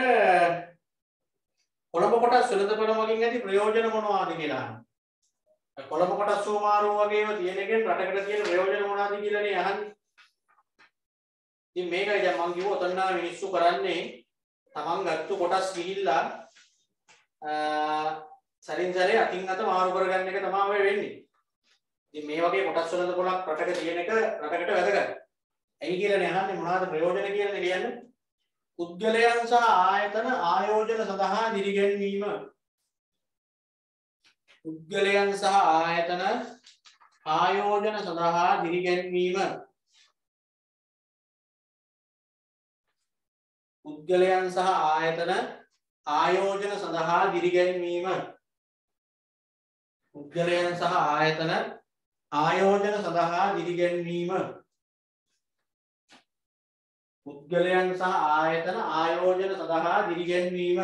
කොළඹ කොටස් වෙළඳපොළ වලින් ඇති ප්‍රයෝජන මොනවාද කියලා අහන්න. කොළඹ කොටස් සෝමාරුව වගේම තියෙන එකෙන් රටකට තියෙන ප්‍රයෝජන මොනවාද කියලානේ අහන්නේ. ඉතින් මේකයි දැන් මම කිව්ව ඔතන මිනිස්සු කරන්නේ තමන් ගත්තු කොටස් ගිහිල්ලා සරින් සරේ අතින් අත මාරු කරගන්න එක තමයි ඔය වෙන්නේ. ඉතින් මේ වගේ කොටස් වෙළඳපොළක් රටක තියෙන එක රටකට වැදගත්. ඇයි කියලානේ අහන්නේ මොනවාද ප්‍රයෝජන කියලානේ කියන්නේ. පුද්ගලයන් සහ ආයතන ආයෝජන සඳහා දිරිගැන්වීම. පුද්ගලයන් සහ ආයතන ආයෝජන සඳහා දිරිගැන්වීම. පුද්ගලයන් සහ ආයතන ආයෝජන සඳහා දිරිගැන්වීම. පුද්ගලයන් සහ ආයතන ආයෝජන සඳහා දිරිගැන්වීම. පුද්ගලයන් සහ ආයතන ආයෝජන සඳහා දිරිගැන්වීම.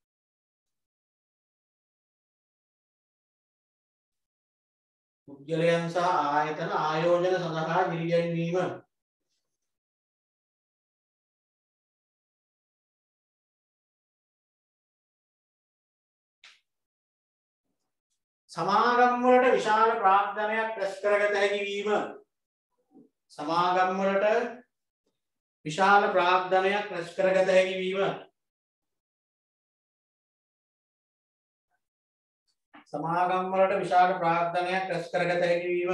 පුද්ගලයන් සහ ආයතන ආයෝජන සඳහා දිරිගැන්වීම. සමාගම් වලට විශාල ප්‍රාග්ධනයක් රැස් කරගත හැකි වීම. සමාගම් වලට විශාල ප්‍රාග්ධනයක් රැස් කරගත හැකි වීම. සමාගම් වලට විශාල ප්‍රාග්ධනයක් රැස් කරගත හැකි වීම.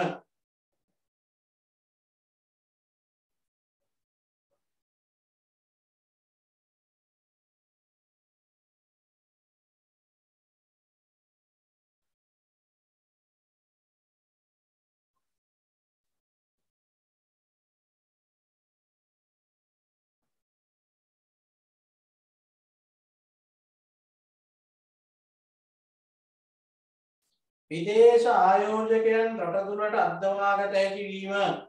විදේශ ආයෝජකයන් රට තුළට අද්දවාගත හැකි වීම.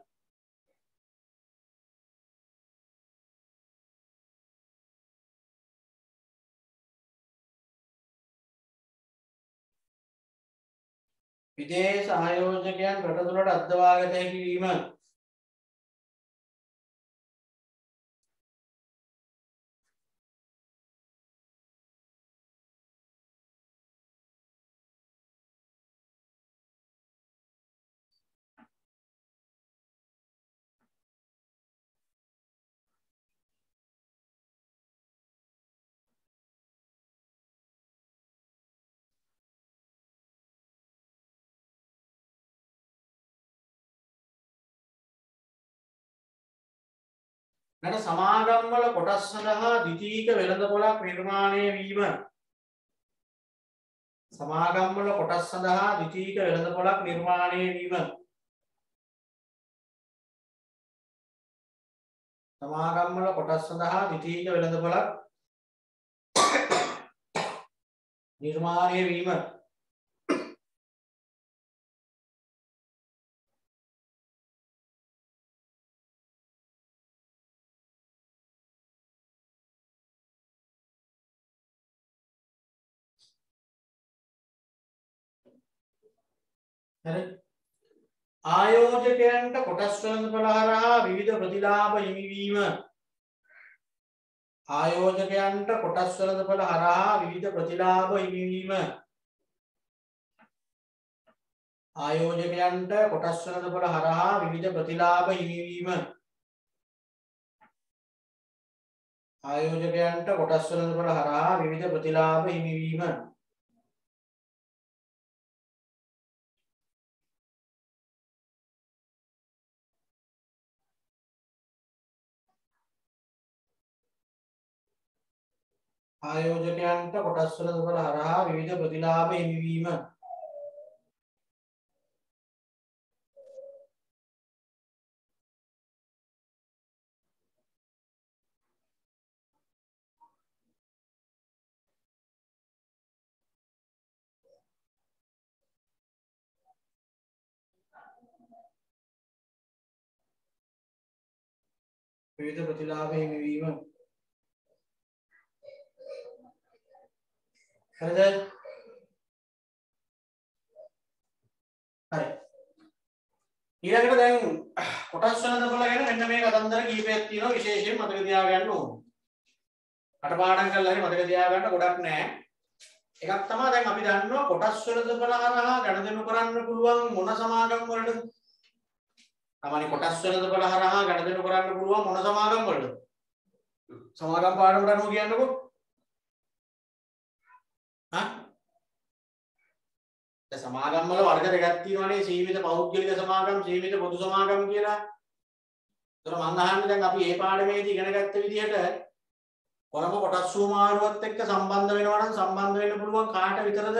විදේශ ආයෝජකයන් රට තුළට අද්දවාගත හැකි වීම. නැට සමාගම් වල කොටස් සඳහා ද්විතීයික වෙළඳපොළක් නිර්මාණය වීම. සමාගම් වල කොටස් සඳහා ද්විතීයික වෙළඳපොළක් නිර්මාණය වීම. සමාගම් වල කොටස් සඳහා ද්විතීයික වෙළඳපොළක් නිර්මාණය වීම. ආයෝජකයන්ට කොටස් වෙළඳපොළ හරහා විවිධ ප්‍රතිලාභ හිමිවීම. ආයෝජකයන්ට කොටස් වෙළඳපොළ හරහා විවිධ ප්‍රතිලාභ හිමිවීම. ආයෝජකයන්ට කොටස් වෙළඳපොළ හරහා විවිධ ප්‍රතිලාභ හිමිවීම. ආයෝජකයන්ට කොටස් වෙළඳපොළ හරහා විවිධ ප්‍රතිලාභ හිමිවීම. ආයෝජකයන්ට කොටස් වෙළඳපොළ හරහා විවිධ ප්‍රතිලාභ හිමිවීම. විවිධ ප්‍රතිලාභ හිමිවීම. හරිද? හරි. ඊළඟට දැන් කොටස් වෙළඳපොළ ගැන මෙන්න මේ කතන්දර කීපයක් තියෙනවා විශේෂයෙන් මතක තියාගන්න ඕනේ. කටපාඩම් කරලා හරි මතක තියාගන්න ගොඩක් නැහැ. එකක් තමයි දැන් අපි දන්නවා කොටස් වෙළඳපොළ හරහා ගණදෙනු කරන්න පුළුවන් මොන සමාගම් වලටද? තමයි කොටස් වෙළඳපොළ හරහා ගණදෙනු කරන්න පුළුවන් මොන සමාගම් වලටද? සමාගම් පාඩමට අනුව කියන්නකෝ. සමාගම් වල වර්ග දෙකක් තියෙනවානේ සීමිත පෞද්ගලික සමාගම් සීමිත පොදු සමාගම් කියලා. ඒතර මම අහන්නේ දැන් අපි මේ පාඩමේදී ඉගෙන ගත්ත විදිහට කොළඹ කොටස් සුමාරුවත් එක්ක සම්බන්ධ වෙනවා නම් සම්බන්ධ වෙන්න පුළුවන් කාට විතරද?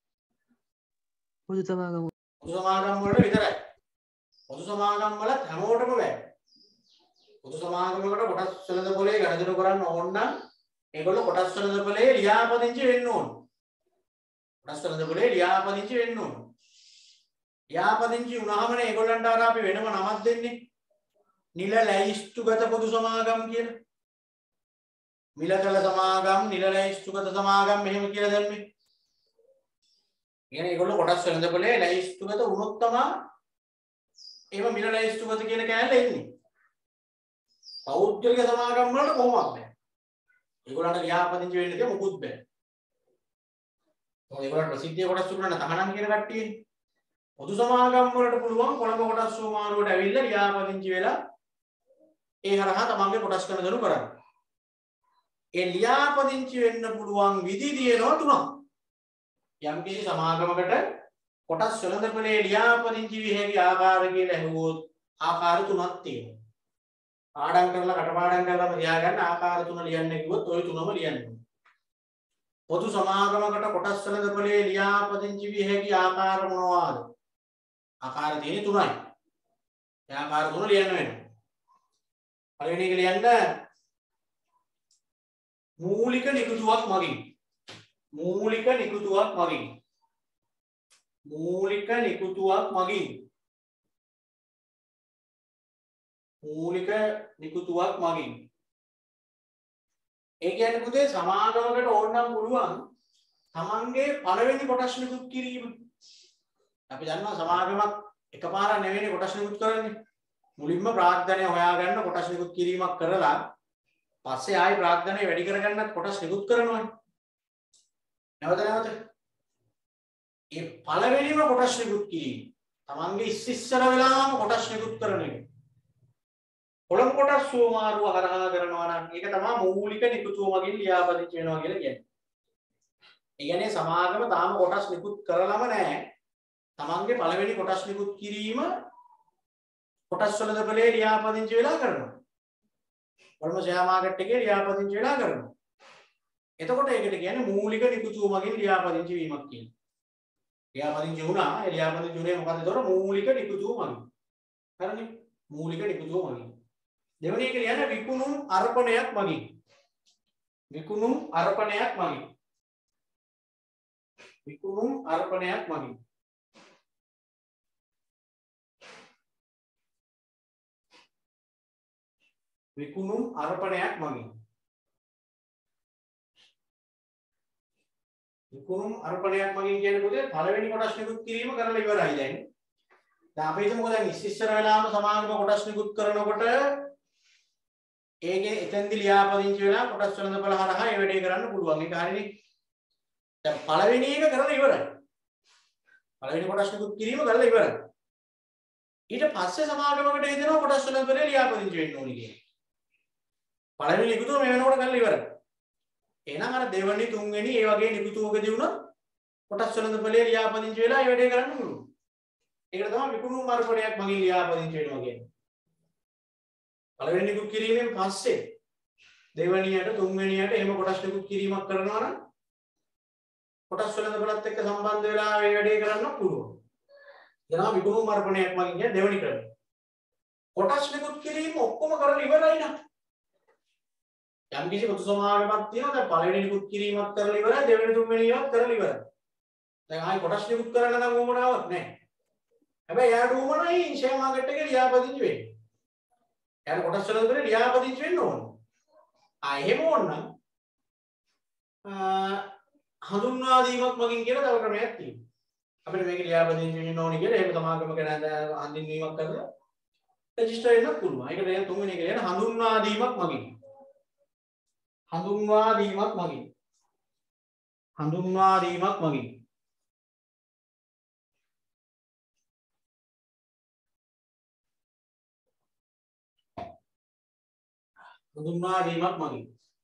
පොදු සමාගම්. පොදු සමාගම් වලට විතරයි. පොදු සමාගම් වල හැමෝටම බෑ. පොදු සමාගම් වලට කොටස් වෙළඳපොලේ ගණදෙනු කරන්න ඕන නම් ඒගොල්ලෝ කොටස් වෙළඳපොලේ ලියාපදිංචි වෙන්න ඕන. කොටස් වෙළඳපොලේ ලියාපදිංචි වෙන්න ඕන. ලියාපදිංචි වුණාමනේ ඒගොල්ලන්ට අර අපි වෙනම නමක් දෙන්නේ. නිල ලැයිස්තුගත පොදු සමාගම් කියලා. මිලකල සමාගම්, නිල ලැයිස්තුගත සමාගම් මෙහෙම කියලා දැම්මේ. කියන්නේ ඒගොල්ලෝ කොටස් වෙළඳපොලේ ලැයිස්තුගත වුණොත් තමයි ඒව මිල ලැයිස්තුගත කියන කෑල්ල එන්නේ. පෞද්ගලික සමාගම් වලට කොහොමද බෑ. ඒගොල්ලන්ට ලියාපදිංචි වෙන්න දෙයක් මොකුත් බෑ. මොකද ඒගොල්ලන්ට ප්‍රසිද්ධිය කොටස් තිබුණා තහනම් කියන කට්ටිය. පොදු සමාගම් වලට පුළුවන් කොළඹ කොටස් සෝමාරුවට ඇවිල්ලා ලියාපදිංචි වෙලා ඒ හරහා තමන්ගේ කොටස් ගණන කරන්න. ඒ ලියාපදිංචි වෙන්න පුළුවන් විදි තියෙනවා තුනක්. යම් කිසි සමාගමකට කොටස් වෙළඳපොලේ ලියාපදිංචි විය හැකි ආකාර කියලා ඇහුවොත් ආකාර තුනක් තියෙනවා. පාඩම් කරලා කටපාඩම් කරලාම ලියාගන්න ආකාර තුන ලියන්න කිව්වොත් ওই තුනම ලියන්න ඕනේ. පොදු සමාගමකට කොටස් වෙළඳපොලේ ලියාපදිංචි විය හැකි ආකාර මොනවාද? ආකාර තියෙන්නේ තුනයි. ඒ ආකාර තුන ලියන්න වෙනවා. පළවෙනි එක ලියන්න මූලික නිකුතුවක් මගින්. මූලික නිකුතුවක් මගින්. මූලික නිකුතුවක් මගින්. මූලික නිකුතුවක් මගින්. ඒ කියන්නේ පුතේ සමාගමකට ඕනනම් පුළුවන් තමන්ගේ පළවෙනි කොටස් නිකුත් කිරීම. අපි දන්නවා සමාගමක් එකපාරක් නෙවෙයි කොටස් නිකුත් කරන්නේ. මුලින්ම ප්‍රාග්ධනය හොයාගන්න කොටස් නිකුත් කිරීමක් කරලා පස්සේ ආයි ප්‍රාග්ධනය වැඩි කරගන්නත් කොටස් නිකුත් කරනවානේ. නැවත නැවත. මේ පළවෙනිම කොටස් නිකුත් කිරීම තමන්ගේ ඉස්සර වෙලාම කොටස් නිකුත් කරන එක. කොළඹ කොටස් සෝමාරුව හරහා කරනවා නම් ඒක තමයි මූලික නිකුතුව මගින් ලියාපදිංචි වෙනවා කියලා කියන්නේ. ඒ කියන්නේ සමාගම තාම කොටස් නිකුත් කරලම නැහැ. තමන්ගේ පළවෙනි කොටස් නිකුත් කිරීම කොටස් වෙළඳපොලේ ලියාපදිංචි වෙලා කරනවා. කොළඹ ෂෙයා මාකට් එකේ ලියාපදිංචි වෙලා කරනවා. එතකොට ඒකට කියන්නේ මූලික නිකුතුව මගින් ලියාපදිංචි වීමක් කියන්නේ. ලියාපදිංචි වුණා. ඒ ලියාපදිංචි උනේ මොකද්ද? ඒතකොට මූලික නිකුතුව මගින්. හරිනේ? මූලික නිකුතුව මගින්. දෙවෙනි එක ලියන්න විකුණුම් අර්පණයක් මගින්. විකුණුම් අර්පණයක් මගින්. විකුණුම් අර්පණයක් මගින්. විකුණුම් අර්පණයක් මගින්. විකුණුම් අර්පණයක් මගින් කියන්නේ මොකද? පළවෙනි කොටස් නිකුත් කිරීම කරලා ඉවරයි දැන්. දැන් අපි හිතමුකෝ දැන් ඉස්සර වෙලාම සමාගම කොටස් නිකුත් කරනකොට ඒකේ එතෙන්දි ලියාපදිංචි වෙලා කොටස් වෙළඳපොළ හරහා ඒ වැඩේ කරන්න පුළුවන්. ඒක හරිනේ. දැන් පළවෙනි එක කරලා ඉවරයි. පළවෙනි කොටස් නිකුත් කිරීම කරලා ඉවරයි. ඊට පස්සේ සමාගමකට එදෙනවා කොටස් වෙළඳපොළේ ලියාපදිංචි වෙන්න ඕනි කියලා. පළවෙනි නිකුතුව මේ වෙනකොට කරලා ඉවරයි. එහෙනම් අර දෙවෙනි තුන්වෙනි ඒ වගේ නිකුතුවකදී වුණොත් කොටස් වෙළඳපොළේ ලියාපදිංචි වෙලා ඒ වැඩේ කරන්න පුළුවන්. ඒකට තමයි විකුණුම් අර්පණයක් මගින් ලියාපදිංචි වෙනවා කියන්නේ. පළවෙනි නිකුත් කිරීමෙන් පස්සේ දෙවෙනියට තුන්වෙනියට එහෙම කොටස් නිකුත් කිරීමක් කරනවා නම් කොටස් වෙළඳපොළත් එක්ක සම්බන්ධ වෙලා මේ වැඩේ කරන්න පුළුවන්. එනවා විකුණුම් අර්පණයක් මගින් කියන්නේ දෙවෙනි ක්‍රමය. කොටස් නිකුත් කිරීම ඔක්කොම කරලා ඉවරයි නම් යම් කිසි පොදු සමාගමක් තියෙනවා දැන් පළවෙනි නිකුත් කිරීමක් කරලා ඉවරයි දෙවෙනි තුන්වෙනි ඒවාත් කරලා ඉවරයි. දැන් ආයි කොටස් නිකුත් කරන්න නම් ඕමනාවක් නැහැ. හැබැයි යාට ඕමනයි ෂෙයා මාකට් එකේ ලියාපදිංචි වෙන්න. යාට කොටස් වෙළඳපොලේ ලියාපදිංචි වෙන්න ඕන. එහෙම ඕන නම් හඳුන්වා දීමක් මගින් කියලා තව ක්‍රමයක් තියෙනවා. අපිට මේක ලියාපදිංචි වෙන්න ඕනි කියලා එහෙම සමාගමක හඳුන්වීමක් කරලා රෙජිස්ටර් වෙන්න පුළුවන්. ඒක දැන් තුන්වෙනි එක කියන හඳුන්වා දීමක් මගින්. හඳුන්වා දීමක් මගින්. හඳුන්වා දීමක් මගින්. හඳුන්වා දීමක් මගින්.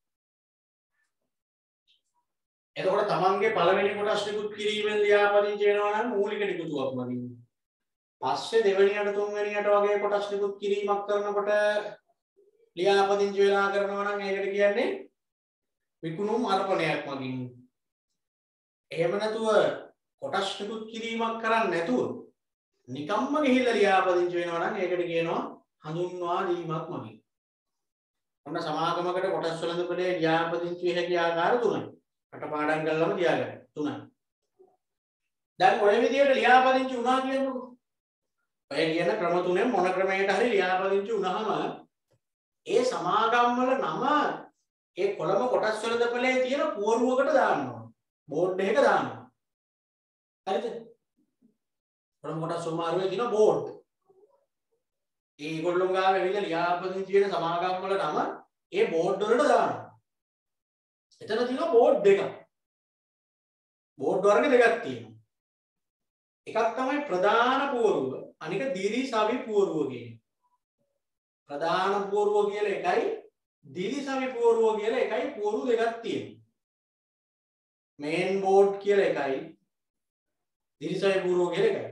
එතකොට තමන්ගේ පළවෙනි කොටස් නිකුත් කිරීමෙන් ලියාපදිංචි වෙනවා නම් මූලික නිකුතුවක් මගින්. පස්සේ දෙවෙනියට තුන්වෙනියට වගේ කොටස් නිකුත් කිරීමක් කරනකොට ලියාපදිංචි වෙලා කරනවා නම් ඒකට කියන්නේ විකුණුම් අර්පණයක් මගින්. එහෙම නැතුව කොටස් නිකුත් කිරීමක් කරන්නේ නැතුව නිකම්ම ගිහිල්ලා ලියාපදිංචි වෙනවා නම් ඒකට කියනවා හඳුන්වා දීමක් මගින්. ඔන්න සමාගමකට කොටස් වෙළඳපොලේ ලියාපදිංචි වෙ හැකි ආකාර තුනයි. කටපාඩම් කරලම තියාගන්න. තුනයි. දැන් ඔය විදියට ලියාපදිංචි වුණා කියන්නකො. ඔය කියන ක්‍රම තුනෙන් මොන ක්‍රමයකට හරි ලියාපදිංචි වුණාම ඒ සමාගම් වල නම ඒ කොළඹ කොටස් වෙළඳපොලේ තියෙන පුවරුවකට දාන්න ඕන. බෝඩ් එකක දාන්න. හරිද? කොළඹ කොටස් සෝමාරුවේ තියෙන බෝඩ්. ඒගොල්ලෝ ගාව ඇවිල්ලා ලියාපදිංචි වෙන සමාගම් වල නම ඒ බෝඩ් වලට දානවා. එතන තියෙනවා බෝඩ් දෙකක්. බෝඩ් වර්ග දෙකක් තියෙනවා. එකක් තමයි ප්‍රධාන පුවරුව, අනික දිලිසවි පුවරුව කියන්නේ. ප්‍රධාන පුවරුව කියලා එකයි, දිලිසවි පුවරුව කියලා එකයි පුවරු දෙකක් තියෙනවා. මේන් බෝඩ් කියලා එකයි, දිලිසවි පුවරුව කියලා එකයි.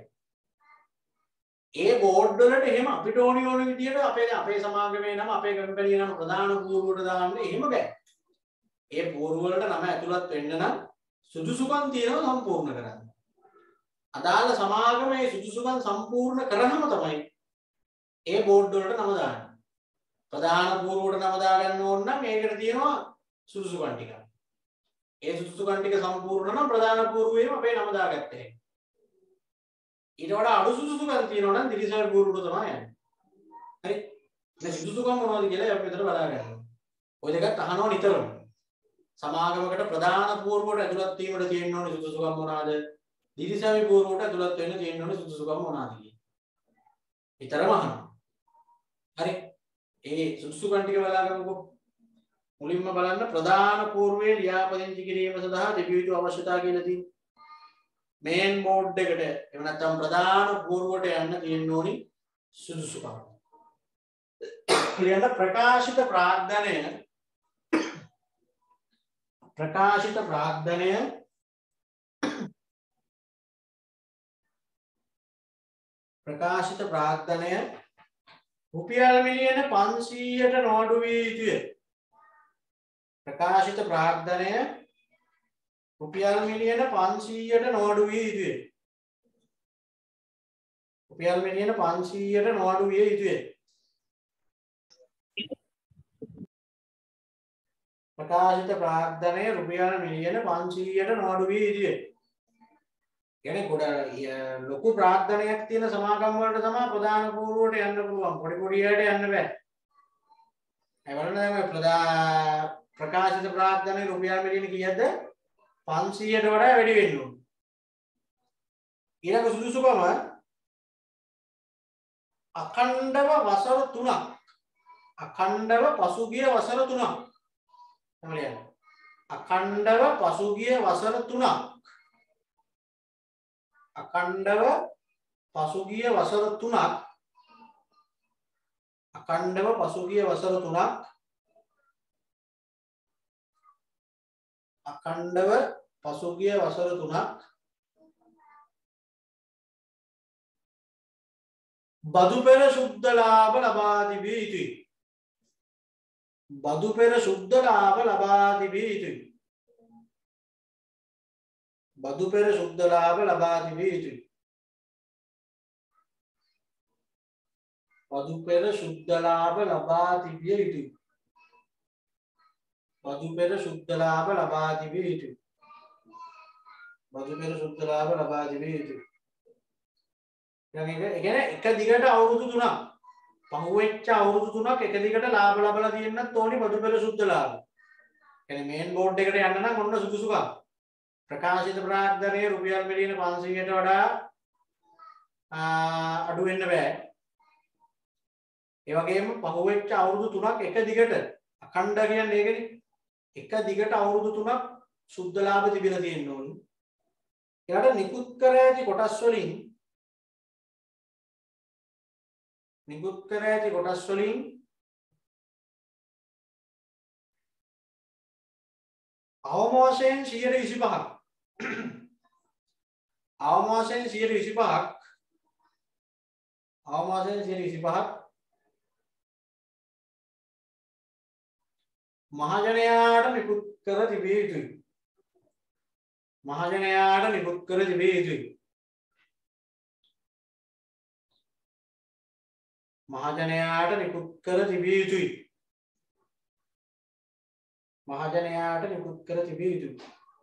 ඒ බෝඩ් වලට එහෙම අපිට ඕනි විදියට අපේ සමාගමේ නම අපේ කම්පැනි නම ප්‍රධාන පුවරුවට දාන්න එහෙම බෑ. ඒ පුවරු වලට නම ඇතුළත් වෙන්න නම් සුදුසුකම් තියෙනවා සම්පූර්ණ කරන්න. අදාළ සමාගමේ සුදුසුකම් සම්පූර්ණ කරාම තමයි ඒ බෝඩ් වලට නම දාන්නේ. ප්‍රධාන පුවරුවට නම දාගන්න ඕන නම් මේකට තියෙනවා සුදුසුකම් ටික. ඒ සුදුසුකම් ටික සම්පූර්ණ නම් ප්‍රධාන පුවරුවේම අපේ නම දාගත්තේ. ඊට වඩා අඩු සුදුසුකම් තියෙනවා නම් දිලිසවි පුවරුවට තමයි යන්නේ. හරි. මේ සුදුසුකම් මොනවද කියලා අපි මෙතන බලා ගන්නවා. ඔය දෙකත් අහනවා නිතරම. සමාගමකට ප්‍රධාන පුවරුවට ඇතුළත් වීමට තියෙන්න ඕනේ සුදුසුකම් මොනවාද? දිලිසවි පුවරුවට ඇතුළත් වෙන්න තියෙන්න ඕනේ සුදුසුකම් මොනවාද කියලා. විතරම අහනවා. හරි. ඒ සුදුසුකම් ටික බලාගමුකෝ. මුලින්ම බලන්න ප්‍රධාන පුවරුවේ ලියාපදිංචි කිරීම සඳහා තිබිය යුතු අවශ්‍යතා කියලා තියෙනවා. මේන් බෝඩ් එකට එහෙම නැත්නම් ප්‍රධාන පුවරුවට යන්න තියෙන්න ඕනි සුදුසුකම්. ඊළඟ ප්‍රකාශිත ප්‍රාග්ධනය රුපියල් මිලියන 500ට නොඅඩු විය යුතුය. ප්‍රකාශිත ප්‍රාග්ධනය රුපියල් මිලියන 500ට නොඅඩු විය යුතුය. රුපියල් මිලියන 500ට නොඅඩු විය යුතුය. ප්‍රකාශිත ප්‍රාග්ධනය රුපියල් මිලියන 500ට නොඅඩු විය යුතුය. කියන්නේ ලොකු ප්‍රාග්ධනයක් තියෙන සමාගම් වලට තමයි ප්‍රධාන පුවරුවට යන්න පුළුවන්. පොඩි පොඩියට යන්න බෑ. ඒ වලට තමයි ප්‍රකාශිත ප්‍රාග්ධනය රුපියල් මිලියන කීයද? 500ට වඩා වැඩි වෙන්න ඕන. ඊළඟ සුදුසුකම අඛණ්ඩව වසර 3ක්. අඛණ්ඩව පසුගිය වසර 3ක්. තමයි යන්නේ. අඛණ්ඩව පසුගිය වසර 3ක්. අඛණ්ඩව පසුගිය වසර 3ක්. අඛණ්ඩව පසුගිය වසර 3ක්. අඛණ්ඩව පසුගිය වසර 3ක්. බදු පෙර සුද්ධ ලාභ ලබා තිබිය යුතුයි. බදු පෙර සුද්ධ ලාභ ලබා තිබිය යුතුයි. බදු පෙර සුද්ධ ලාභ ලබා තිබිය යුතුයි. බදු පෙර සුද්ධ ලාභ ලබා තිබිය යුතුයි. බදු පෙර සුද්ධ ලාභ ලබා තිබිය යුතුයි. බදු පෙර සුද්ධ ලාභ ලබා තිබිය යුතුයි. ඒ කියන්නේ එක දිගට අවුරුදු 3ක් පහුවෙච්ච අවුරුදු 3ක් එක දිගට ලාභ ලබලා තියෙන්නත් ඕනි බදු පෙර සුද්ධ ලාභ. කියන්නේ මේන් බෝඩ් එකට යන්න නම් ඔන්න සුදුසුකම්. ප්‍රකාශිත ප්‍රාග්ධනය රුපියල් මිලියන 500ට වඩා අඩු වෙන්න බෑ. ඒ වගේම පහුවෙච්ච අවුරුදු 3ක් එක දිගට අඛණ්ඩ කියන්නේ ඒකනේ. එක දිගට අවුරුදු 3ක් සුද්ධ ලාභ තිබිලා තියෙන්න ඕනි. ඊළඟට නිකුත් කර ඇති කොටස් වලින් අවම වශයෙන් 125ක් මහජනයාට නිකුත් කර තිබිය යුතුයි. මහජනයාට නිකුත් කර තිබිය යුතුයි. මහජනයාට නිකුත් කර තිබිය යුතුයි. මහජනයාට නිකුත් කර තිබිය යුතුයි.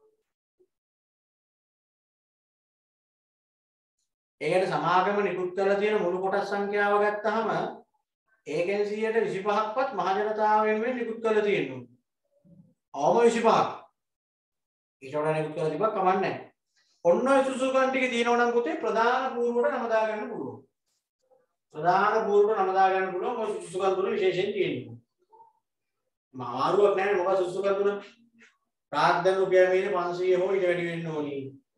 ඒකට සමාගම නිකුත් කරලා තියෙන මුළු කොටස් සංඛ්‍යාව ගත්තාම ඒකෙන් 125ක්වත් මහජනතාව වෙනුවෙන් නිකුත් කරලා තියෙනවා. අවම 25ක්. ඊට වඩා නිකුත් කරලා තිබ්බා කමක් නැහැ. ඔන්න ඔය සුසුකම් ටික දිනනවා නම් පුතේ ප්‍රධාන පුවරුවට නම දා ගන්න පුළුවන්. ප්‍රධාන පුවරුවට නම දා ගන්න පුළුවන්. ඔය සුසුකම් තුන විශේෂයෙන් තියෙනවා. මාරුවක් නැහැ මොකද සුසුකම් තුන. ප්‍රාග්ධන රුපියල් මිලියන 500 හෝ ඊට වැඩි වෙන්න ඕනි.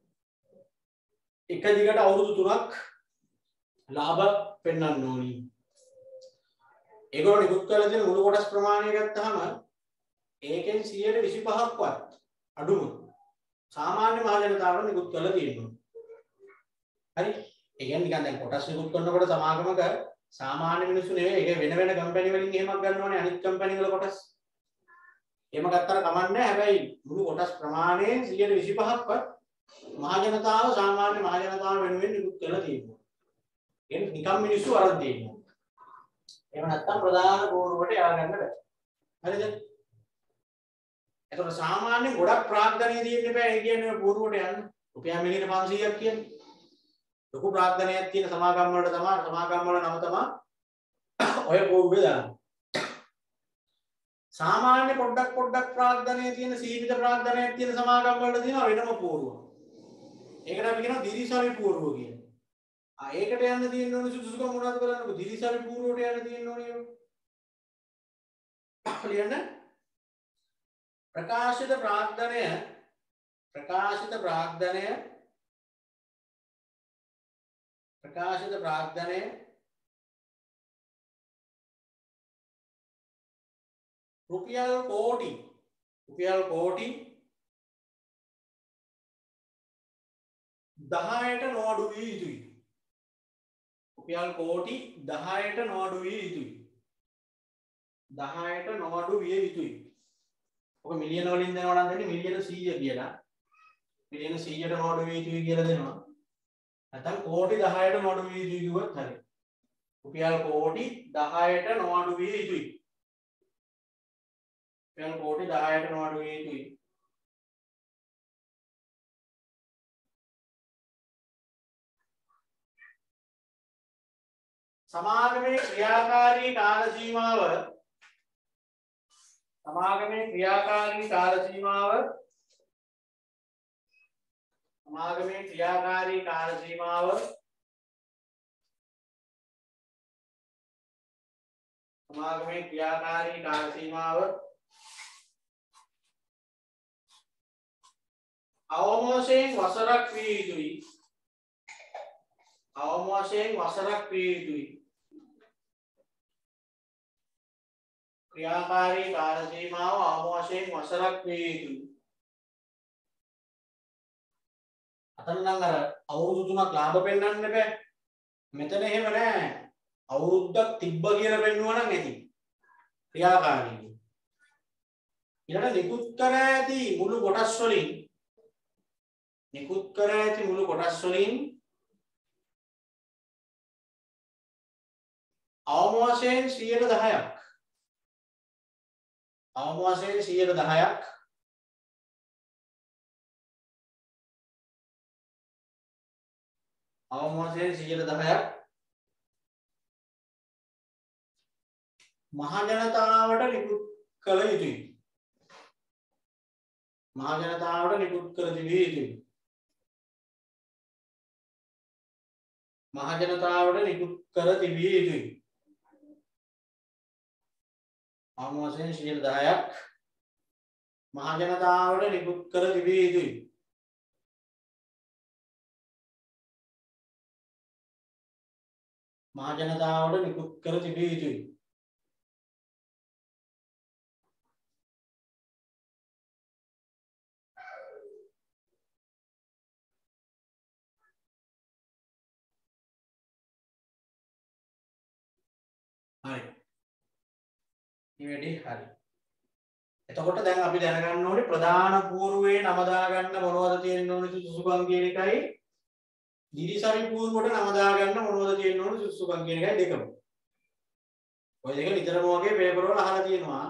එක දිගට අවුරුදු 3ක් ලාභ පෙන්වන්න ඕනි. ඒගොල්ලෝ නිකුත් කරලා තියෙන මුළු කොටස් ප්‍රමාණය ගත්තාම ඒකෙන් 25%ක්වත් අඩුම සාමාන්‍ය මහ ජනතාවට නිකුත් කරලා තියෙනවා. හරි. ඒ කියන්නේ නිකන් දැන් කොටස් නිකුත් කරනකොට සමාගමක සාමාන්‍ය මිනිස්සු නෙවෙයි ඒක වෙන වෙන කම්පැනි වලින් එහෙමක් ගන්නවනේ අනිත් කම්පැනි වල කොටස්. එහෙම ගත්තාම කමන්නේ නැහැ. හැබැයි මුළු කොටස් ප්‍රමාණයෙන් 25%ක්වත් මහ ජනතාව සාමාන්‍ය මහ ජනතාව වෙනුවෙන් නිකුත් කරලා තියෙනවා. කියන්නේ නිකම් මිනිස්සු අරන් තියෙනවා. එහෙම නැත්නම් ප්‍රධාන පෝරුවට යා ගන්න බෑ. හරිද? එතකොට සාමාන්‍යයෙන් ගොඩක් ප්‍රාග්ධනය තියෙන්න බෑ. ඒ කියන්නේ පෝරුවට යන්න. රුපියල් මිලියන 500ක් කියන්නේ. ලොකු ප්‍රාග්ධනයක් තියෙන සමාගම් වලට තමයි සමාගම් වල නම තමයි ඔය පෝරුවේ දාන්නේ. සාමාන්‍ය පොඩ්ඩක් ප්‍රාග්ධනය තියෙන සීමිත ප්‍රාග්ධනයක් තියෙන සමාගම් වලට තියෙනවා වෙනම පෝරුවක්. ඒකට අපි කියනවා දිරිසවි පෝරුව කියලා. ඒකට යන්න තියෙන ඕනේ සුදුසුකම් මොනවද කරන්නකෝ දිරිසවි පූර්වයට යන්න තියෙන ඕනේ ලියන්න ප්‍රකාශිත ප්‍රාග්ධනය රුපියල් කෝටි 10ට නොඅඩු විය යුතුයි. රුපියල් කෝටි 10ට නොඅඩු විය යුතුයි. 10ට නොඅඩු විය යුතුයි. ඔක මිලියන වලින් දෙනවා නම් දෙන්නේ මිලියන 100 කියලා. මිලියන 100ට නොඅඩු විය යුතුයි කියලා දෙනවා. නැත්නම් කෝටි 10ට නොඅඩු විය යුතුයි කිව්වත් හරි. රුපියල් කෝටි 10ට නොඅඩු විය යුතුයි. රුපියල් කෝටි 10ට නොඅඩු විය යුතුයි. සමාගමේ ක්‍රියාකාරී කාල සීමාව සමාගමේ ක්‍රියාකාරී කාල සීමාව අවම වශයෙන් වසරක් විය යුතුයි. ක්‍රියාකාරී කාල සීමාව අවම වශයෙන් වසරක් විය යුතුයි. අතන නම් අර අවුරුදු 3ක් ලාභ පෙන්වන්න බෑ. මෙතන එහෙම නෑ. අවුරුද්දක් තිබ්බ කියලා පෙන්වුවා නම් ඇති. ක්‍රියාකාරී. ඊළඟ නිකුත් කර ඇති මුළු කොටස් වලින් අවම වශයෙන් 10%ක් මහ ජනතාවට නිකුත් කළ යුතුයි. මහ ජනතාවට නිකුත් කර තිබිය යුතුයි. අවම වශයෙන් 10%ක් මහ ජනතාවට නිකුත් කර තිබිය යුතුයි. මහ ජනතාවට නිකුත් කර තිබිය යුතුයි. හරි. මේ වැඩේ හරි. එතකොට දැන් අපි දැනගන්න ඕනේ ප්‍රධාන පූර්වයේ නම දාගන්න මොනවද තියෙන්න ඕනේ සුසුකම් කියන එකයි දිරිසවි පූර්වට නම දාගන්න මොනවද තියෙන්න ඕනේ සුසුකම් කියන එකයි දෙකම. ඔය දෙක නිතරම වගේ පේපර් වල අහලා තියෙනවා.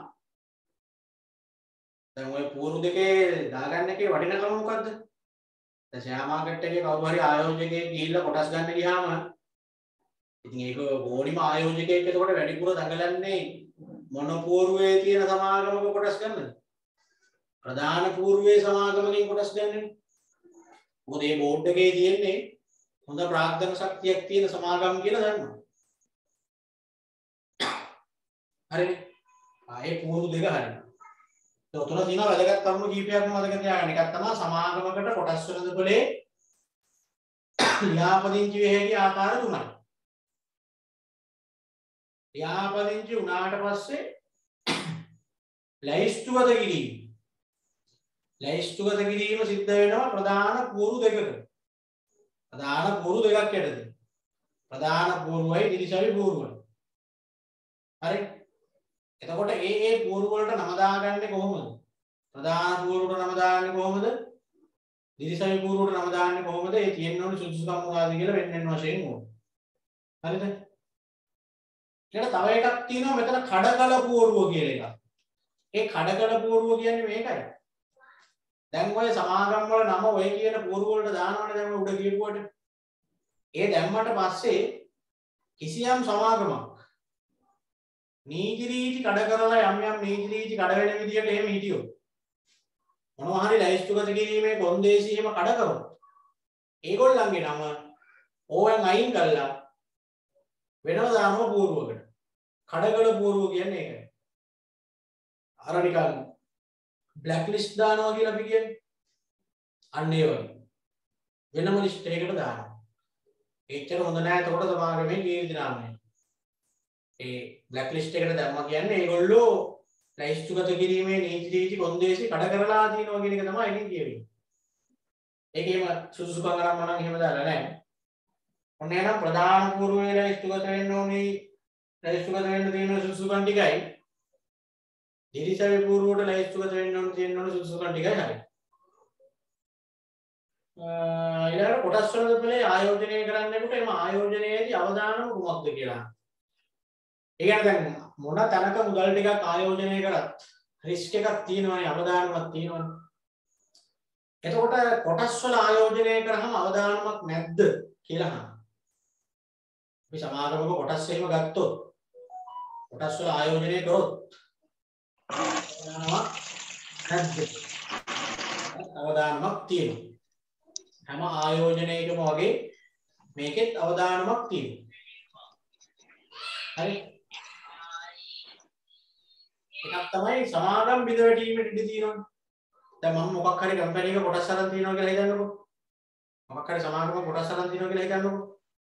දැන් ඔය පූර්ව දෙකේ දාගන්න එකේ වටිනාකම මොකද්ද? දැන් ෂෙයා මාකට් එකේ කවුරු හරි ආයෝජකයෙක් ගිහිල්ලා කොටස් ගන්න ගියාම ඉතින් ඒක ඕනිම ආයෝජකයෙක් එතකොට වැඩිපුර දඟලන්නේ මොන පූර්වයේ තියෙන සමාගමක කොටස් ගන්නද? ප්‍රධාන පූර්වයේ සමාගමකින් කොටස් ගන්නනේ. මොකද මේ බෝඩ් එකේ තියෙන්නේ හොඳ ප්‍රාග්ධන ශක්තියක් තියෙන සමාගම් කියලා දන්නවා. හරිනේ. ආයේ පූර්ව දෙක හරිනේ. උතන තියෙනවා වැදගත් කරුණු කීපයක්ම මතක තියාගන්න. එකක් තමයි සමාගමකට කොටස් වෙනදපොලේ ලියාපදිංචි වෙ හැකි ආකාර තුනයි. ලියාපදිංචි උනාට පස්සේ ලැයිස්තුගත කිරීම. ලැයිස්තුගත කිරීම සිද්ධ වෙනවා ප්‍රධාන පුවරු දෙකක. ප්‍රධාන පුවරු දෙකක් යටතේ. ප්‍රධාන පුවරුවයි දිලිසෙවි පුවරුවයි. හරි. එතකොට ඒ පුවරු වලට නම දාගන්නේ කොහොමද? ප්‍රධාන පුවරුවට නම දාන්නේ කොහොමද? දිලිසෙවි පුවරුවට නම දාන්නේ කොහොමද? ඒ තියෙන්න ඕනේ සුදුසුකම් මොනවාද කියලා වෙන වශයෙන් ඕන. හරිද? ඊට තව එකක් තියෙනවා මෙතන කඩකල පුවරුව කියලා එකක්. ඒ කඩකල පුවරුව කියන්නේ මේකයි. දැන් ඔය සමාගම් වල නම ඔය කියන පුවරු වලට දානවනේ දැන් උඩ කියපුවට. ඒ දැම්මට පස්සේ කිසියම් සමාගමක් නීති රීති කඩ කරලා යම් නීති රීති කඩ වෙන විදියට එහෙම හිටියොත් මොනවා හරි ලැයිස්තුගත කිරීමේ කොන්දේසි එහෙම කඩ කරොත් ඒගොල්ලන්ගේ නම ඕවෙන් අයින් කරලා වෙනම දානවා පුවරුවකට. කඩකල පුවරුව කියන්නේ ඒකයි. අර නිකන් බ්ලැක් ලිස්ට් දානවා කියලා අපි කියන්නේ. අන්න ඒ වගේ. වෙනම ලිස්ට් එකකට දානවා. එච්චර හොඳ නෑ. එතකොට සමාගමේ කීර්ති නාමය. ඒ බ්ලැක් ලිස්ට් එකට දැම්මා කියන්නේ ඒගොල්ලෝ ලැයිස්තුගත කිරීමේ නීති රීති කොන්දේසි කඩ කරලා තියෙනවා කියන එක තමයි ඉතින් කියන්නේ. ඒකේම සුදුසුකම් ගන්න මනම් එහෙම දාලා නෑ. ඔන්න එහෙනම් ප්‍රධාන පුවරුවේ ලැයිස්තුගත වෙන්න ඕනේ. ලැයිස්තුගත වෙන්න තියෙන සුදුසුකම් ටිකයි. දිලිසෙවි පුවරුවට ලැයිස්තුගත වෙන්න ඕනේ තියෙන සුදුසුකම් ටිකයි හරි. ඊළඟට කොටස් වලදී ආයෝජනය කරන්නකොට එම ආයෝජනයේදී අවදානම කුමක්ද කියලා. ඒ කියන්නේ දැන් මොන තැනක මුදල් ටිකක් ආයෝජනය කරත් රිස්ක් එකක් තියෙනවනේ අවදානමක් තියෙනවනේ. එතකොට කොටස් වල ආයෝජනය කරාම අවදානමක් නැද්ද කියලා අහනවා. අපි සමාගමක කොටස් එහෙම ගත්තොත් කොටස් වල ආයෝජනය කරොත් අවදානමක් නැද්ද? අවදානමක් තියෙනවා. හැම ආයෝජනයකම වගේ මේකෙත් අවදානමක් තියෙනවා. හරි. එකක් තමයි සමාගම් බිඳ වැටීමට ඉඩ තියෙනවා. දැන් මම මොකක් හරි කම්පැනි එක කොටස් අරන් තියෙනවා කියලා හිතන්නකෝ. මොකක් හරි සමාගමක කොටස් අරන් තියෙනවා කියලා හිතන්නකෝ.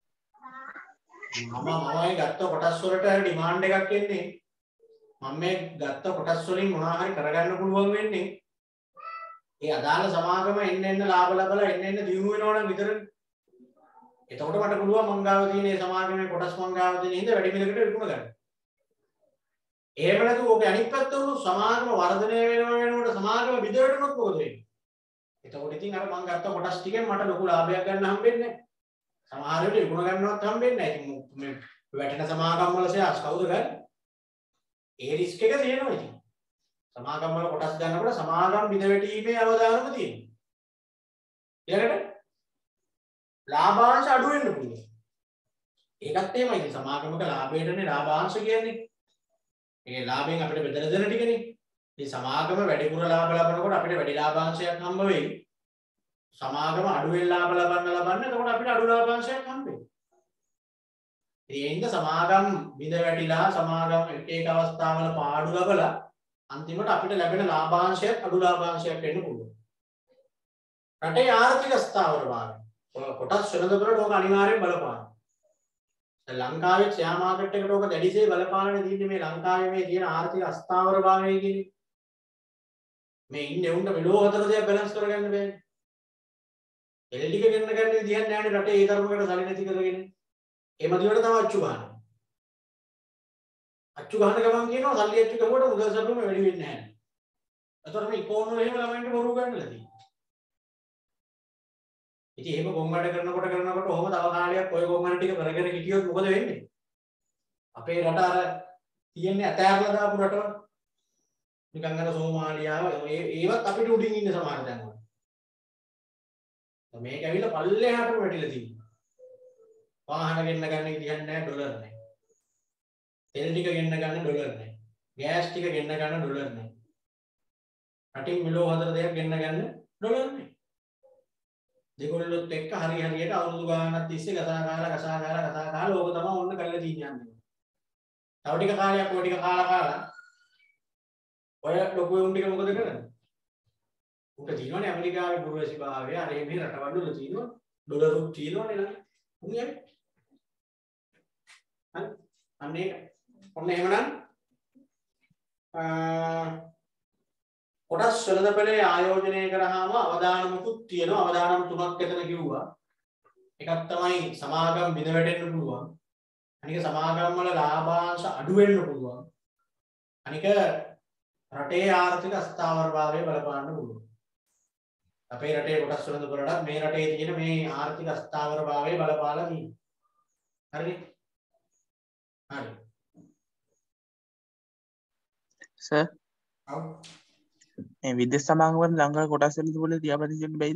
මමයි ගත්ත කොටස් වලට ඩිමාන්ඩ් එකක් එන්නේ. මම මේ ගත්ත කොටස් වලින් මොනවා හරි කරගන්න පුළුවන් වෙන්නේ ඒ අදාළ සමාගම එන්න ලාභ ලබලා එන්න දියුණු වෙනවා නම් විතරනේ. එතකොට මට පුළුවන් මං ගාව තියෙන මේ සමාගමේ කොටස් මං ගාව තියෙන හින්දා වැඩි මිලකට විකුණ ගන්න. එහෙම නැතුව ඔබ අනිත් පැත්ත උණු සමාගම වර්ධනය වෙනකොට සමාගම බිඳ වැටුනොත් මොකද වෙන්නේ? එතකොට ඉතින් අර මං ගත්ත කොටස් ටිකෙන් මට ලොකු ලාභයක් ගන්න හම්බෙන්නේ නැහැ. සමහර වෙලට විකුණ ගන්නවත් හම්බෙන්නේ නැහැ. ඉතින් මේ වැටෙන සමාගම් වල ෂෙයාර්ස් කවුද ගන්නේ? ඒ රිස්ක් එක තියෙනවා ඉතින්. සමාගම් වල කොටස් ගන්නකොට සමාගම් බිඳ වැටීමේ අවදානම තියෙනවා. ඊළඟට ලාභාංශ අඩු වෙන්න පුළුවන්. ඒකත් එහෙමයි. ඉතින් සමාගමක ලාභයටනේ ලාභාංශ කියන්නේ. ඒ ලාභයෙන් අපිට බෙදලා දෙන ටිකනේ. ඉතින් සමාගම වැඩිපුර ලාභ ලබනකොට අපිට වැඩි ලාභාංශයක් හම්බ වෙයි. සමාගම අඩුවෙන් ලාභ ලබන්න එතකොට අපිට අඩු ලාභාංශයක් හම්බ වෙයි. ඒ හින්දා සමාගම් බිඳ වැටිලා සමාගම් එක අවස්ථාවල පාඩු ලබලා අන්තිමට අපිට ලැබෙන ලාභාංශයක් අඩු ලාභාංශයක් වෙන්න පුළුවන්. රටේ ආර්ථික ස්ථාවරභාවය කොටස් වෙනදකට ඕක අනිවාර්යෙන් බලපානවා. ලංකාවේ ෂෙයා මාකට් එකට ඕක දැඩිසේ බලපාන දෙන්නේ මේ ලංකාවේ මේ තියෙන ආර්ථික අස්ථාවරභාවය කියන්නේ. මේ ඉන්නේ උන්ට මෙලෝ හතර දෙයක් බැලන්ස් කරගන්න බෑනේ. එල්ටික ගෙන්න ගන්න විදියක් නැහැ රටේ ඒ තරමකට සල්ලි නැති කරගෙන. ඒ මදිවට තමයි අච්චු ගන්න. අච්චු ගන්න ගමන් කියනවා සල්ලි අච්චු කරුවට මුදල් සැපෙම වැඩි වෙන්නේ නැහැ. ඒතර මේ ඉකෝනොමි වල එහෙම ළමයින්ට බොරු ගන්නලා තියෙනවා. ඉතින් එහෙම ගොංගඩ කරනකොට ඔහොම තව කාලයක් ඔය ගොංගඩ ටික කරගෙන හිටියොත් මොකද වෙන්නේ? අපේ රට අර තියෙන්නේ ඇතෑරලා දාපු රටවල්. නිකන් අර සෝමාලියාව ඒවත් අපිට උඩින් ඉන්න සමහර තැන්වල. මේක ඇවිල්ලා පල්ලෙහාටම වැටිලා තියෙනවා. වාහන ගෙන්න ගන්න විදිහක් නැහැ ඩොලර් නැහැ. තෙල් ටික ගෙන්න ගන්න ඩොලර් නැහැ. ගෑස් ටික ගෙන්න ගන්න ඩොලර් නැහැ. රටින් මිලෝ හතර දෙයක් ගෙන්න ගන්න ඩොලර් නැහැ. දෙගොල්ලොත් එක්ක හරියට අවුරුදු ගානක් තිස්සේ කතා කාලා ඕක තමයි ඔන්න කරලා තියන්නේ. තව ටික කාලයක් ඔය ටික කාලා ඔය ලොකු උන් ටික මොකද කරන්නේ? උන්ට තියෙනවනේ ඇමරිකාවේ පුරවැසි භාවය අර මේ රටවල් වල තියෙනවා ඩොලරුත් තියෙනවනේ නේද? උන් යන්නේ. හරි. අන්න ඒක. ඔන්න එහෙමනම් කොටස් වෙළඳපොලේ ආයෝජනය කරාම අවදානමකුත් තියෙනවා. අවදානම් තුනක් එතන කිව්වා. එකක් තමයි සමාගම් බිඳ වැටෙන්න පුළුවන්. අනික සමාගම් වල ලාභාංශ අඩු වෙන්න පුළුවන්. අනික රටේ ආර්ථික අස්ථාවරභාවය බලපාන්න පුළුවන්. අපේ රටේ කොටස් වෙළඳපොලට මේ රටේ තියෙන මේ ආර්ථික අස්ථාවරභාවය බලපාලා තියෙනවා. හරිනේ? හරි. සර් ඔව්. මේ විදේශ සමාගම් වල ලංකාවේ කොටස් වෙළඳපොලේ ලියාපදිංචි වෙන්න බැයිද?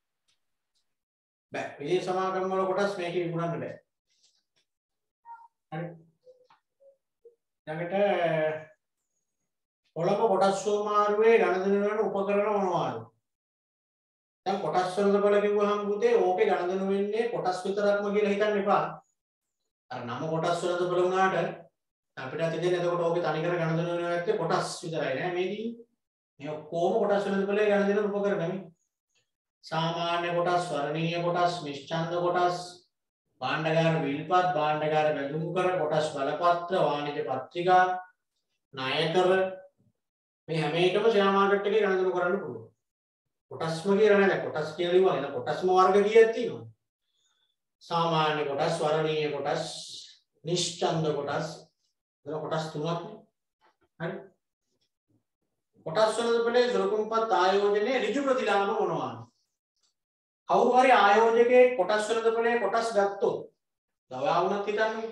බෑ. විදේශ සමාගම් වල කොටස් මේකේ විකුණන්න බෑ. හරි. ළඟට කොළඹ කොටස් සෝමාරුවේ ගණදෙනු වෙන උපකරණ මොනවාද? දැන් කොටස් වෙළඳපොල කිව්වහම පුතේ ඕකේ ගණදෙනු වෙන්නේ කොටස් විතරක්ම කියලා හිතන්න එපා. අර නම කොටස් වෙළඳපොල වුණාට අපිට හිතෙන්නේ එතකොට ඕකේ තනිකර ගණදෙනු වෙනවා ඇත්තේ කොටස් විතරයි නෑ මේදී. මේ ඔක්කොම කොටස් වෙළඳපොලේ ගණදෙනු උපකරණ නෙමෙයි. සාමාන්‍ය කොටස්, වර්ණීය කොටස්, නිශ්චන්ද කොටස්, භාණ්ඩගාර විල්පත්, භාණ්ඩගාර බැඳුම් කර, කොටස් බලපත්‍ර, වාණිජ පත්‍රිකා, ණයකර මේ හැම එකම ෂෙයා මාකට් එකේ ගණදෙනු කරන්න පුළුවන්. කොටස්ම කියලා නෑ. කොටස් කියලා ඉවම එන කොටස්ම වර්ග කීයක් තියෙනවද? සාමාන්‍ය කොටස්, වර්ණීය කොටස්, නිශ්චන්ද කොටස්. ඒක කොටස් තුනක් නේ. හරි. කොටස් වෙළඳපොලේ සුරකුම්පත් ආයෝජනයේ ඍජු ප්‍රතිලාභ මොනවාද? කවුරු හරි ආයෝජකයෙක් කොටස් වෙළඳපොලේ කොටස් ගත්තොත් ඔයා වුණත් හිතන්නේ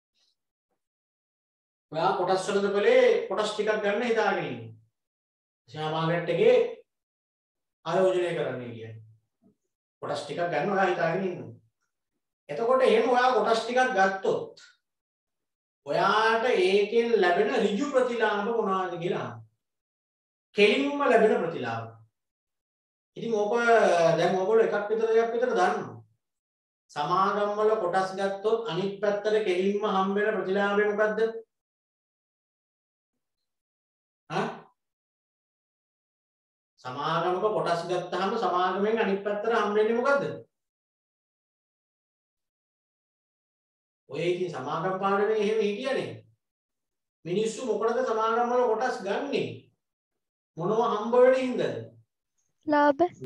ඔයා කොටස් වෙළඳපොලේ කොටස් ටිකක් ගන්න හිතාගෙන ඉන්නේ. ෂෙයා මාකට් එකේ ආයෝජනය කරන්නේ කියන්නේ. කොටස් ටිකක් ගන්න ඔයා හිතාගෙන ඉන්නවා. එතකොට එහෙම ඔයා කොටස් ටිකක් ගත්තොත් ඔයාට ඒකෙන් ලැබෙන ඍජු ප්‍රතිලාභ මොනවාද කියලා. කෙලින්ම ලැබෙන ප්‍රතිලාභ. ඉතින් ඕක දැන් ඕගොල්ලෝ එකක් විතර දෙකක් විතර දන්නවා. සමාගම් වල කොටස් ගත්තොත් අනිත් පැත්තට කෙලින්ම හම්බ වෙන ප්‍රතිලාභය මොකද්ද? සමාගමක කොටස් ගත්තාම සමාගමෙන් අනිත් පැත්තට හම්බ වෙන්නේ මොකද්ද? ඔය ඉතින් සමාගම් පාඩමේ එහෙම හිටියනේ. මිනිස්සු මොකටද සමාගම් වල කොටස් ගන්නෙ? මොනව හම්බ වෙන හින්දාද? ලාභාංශ.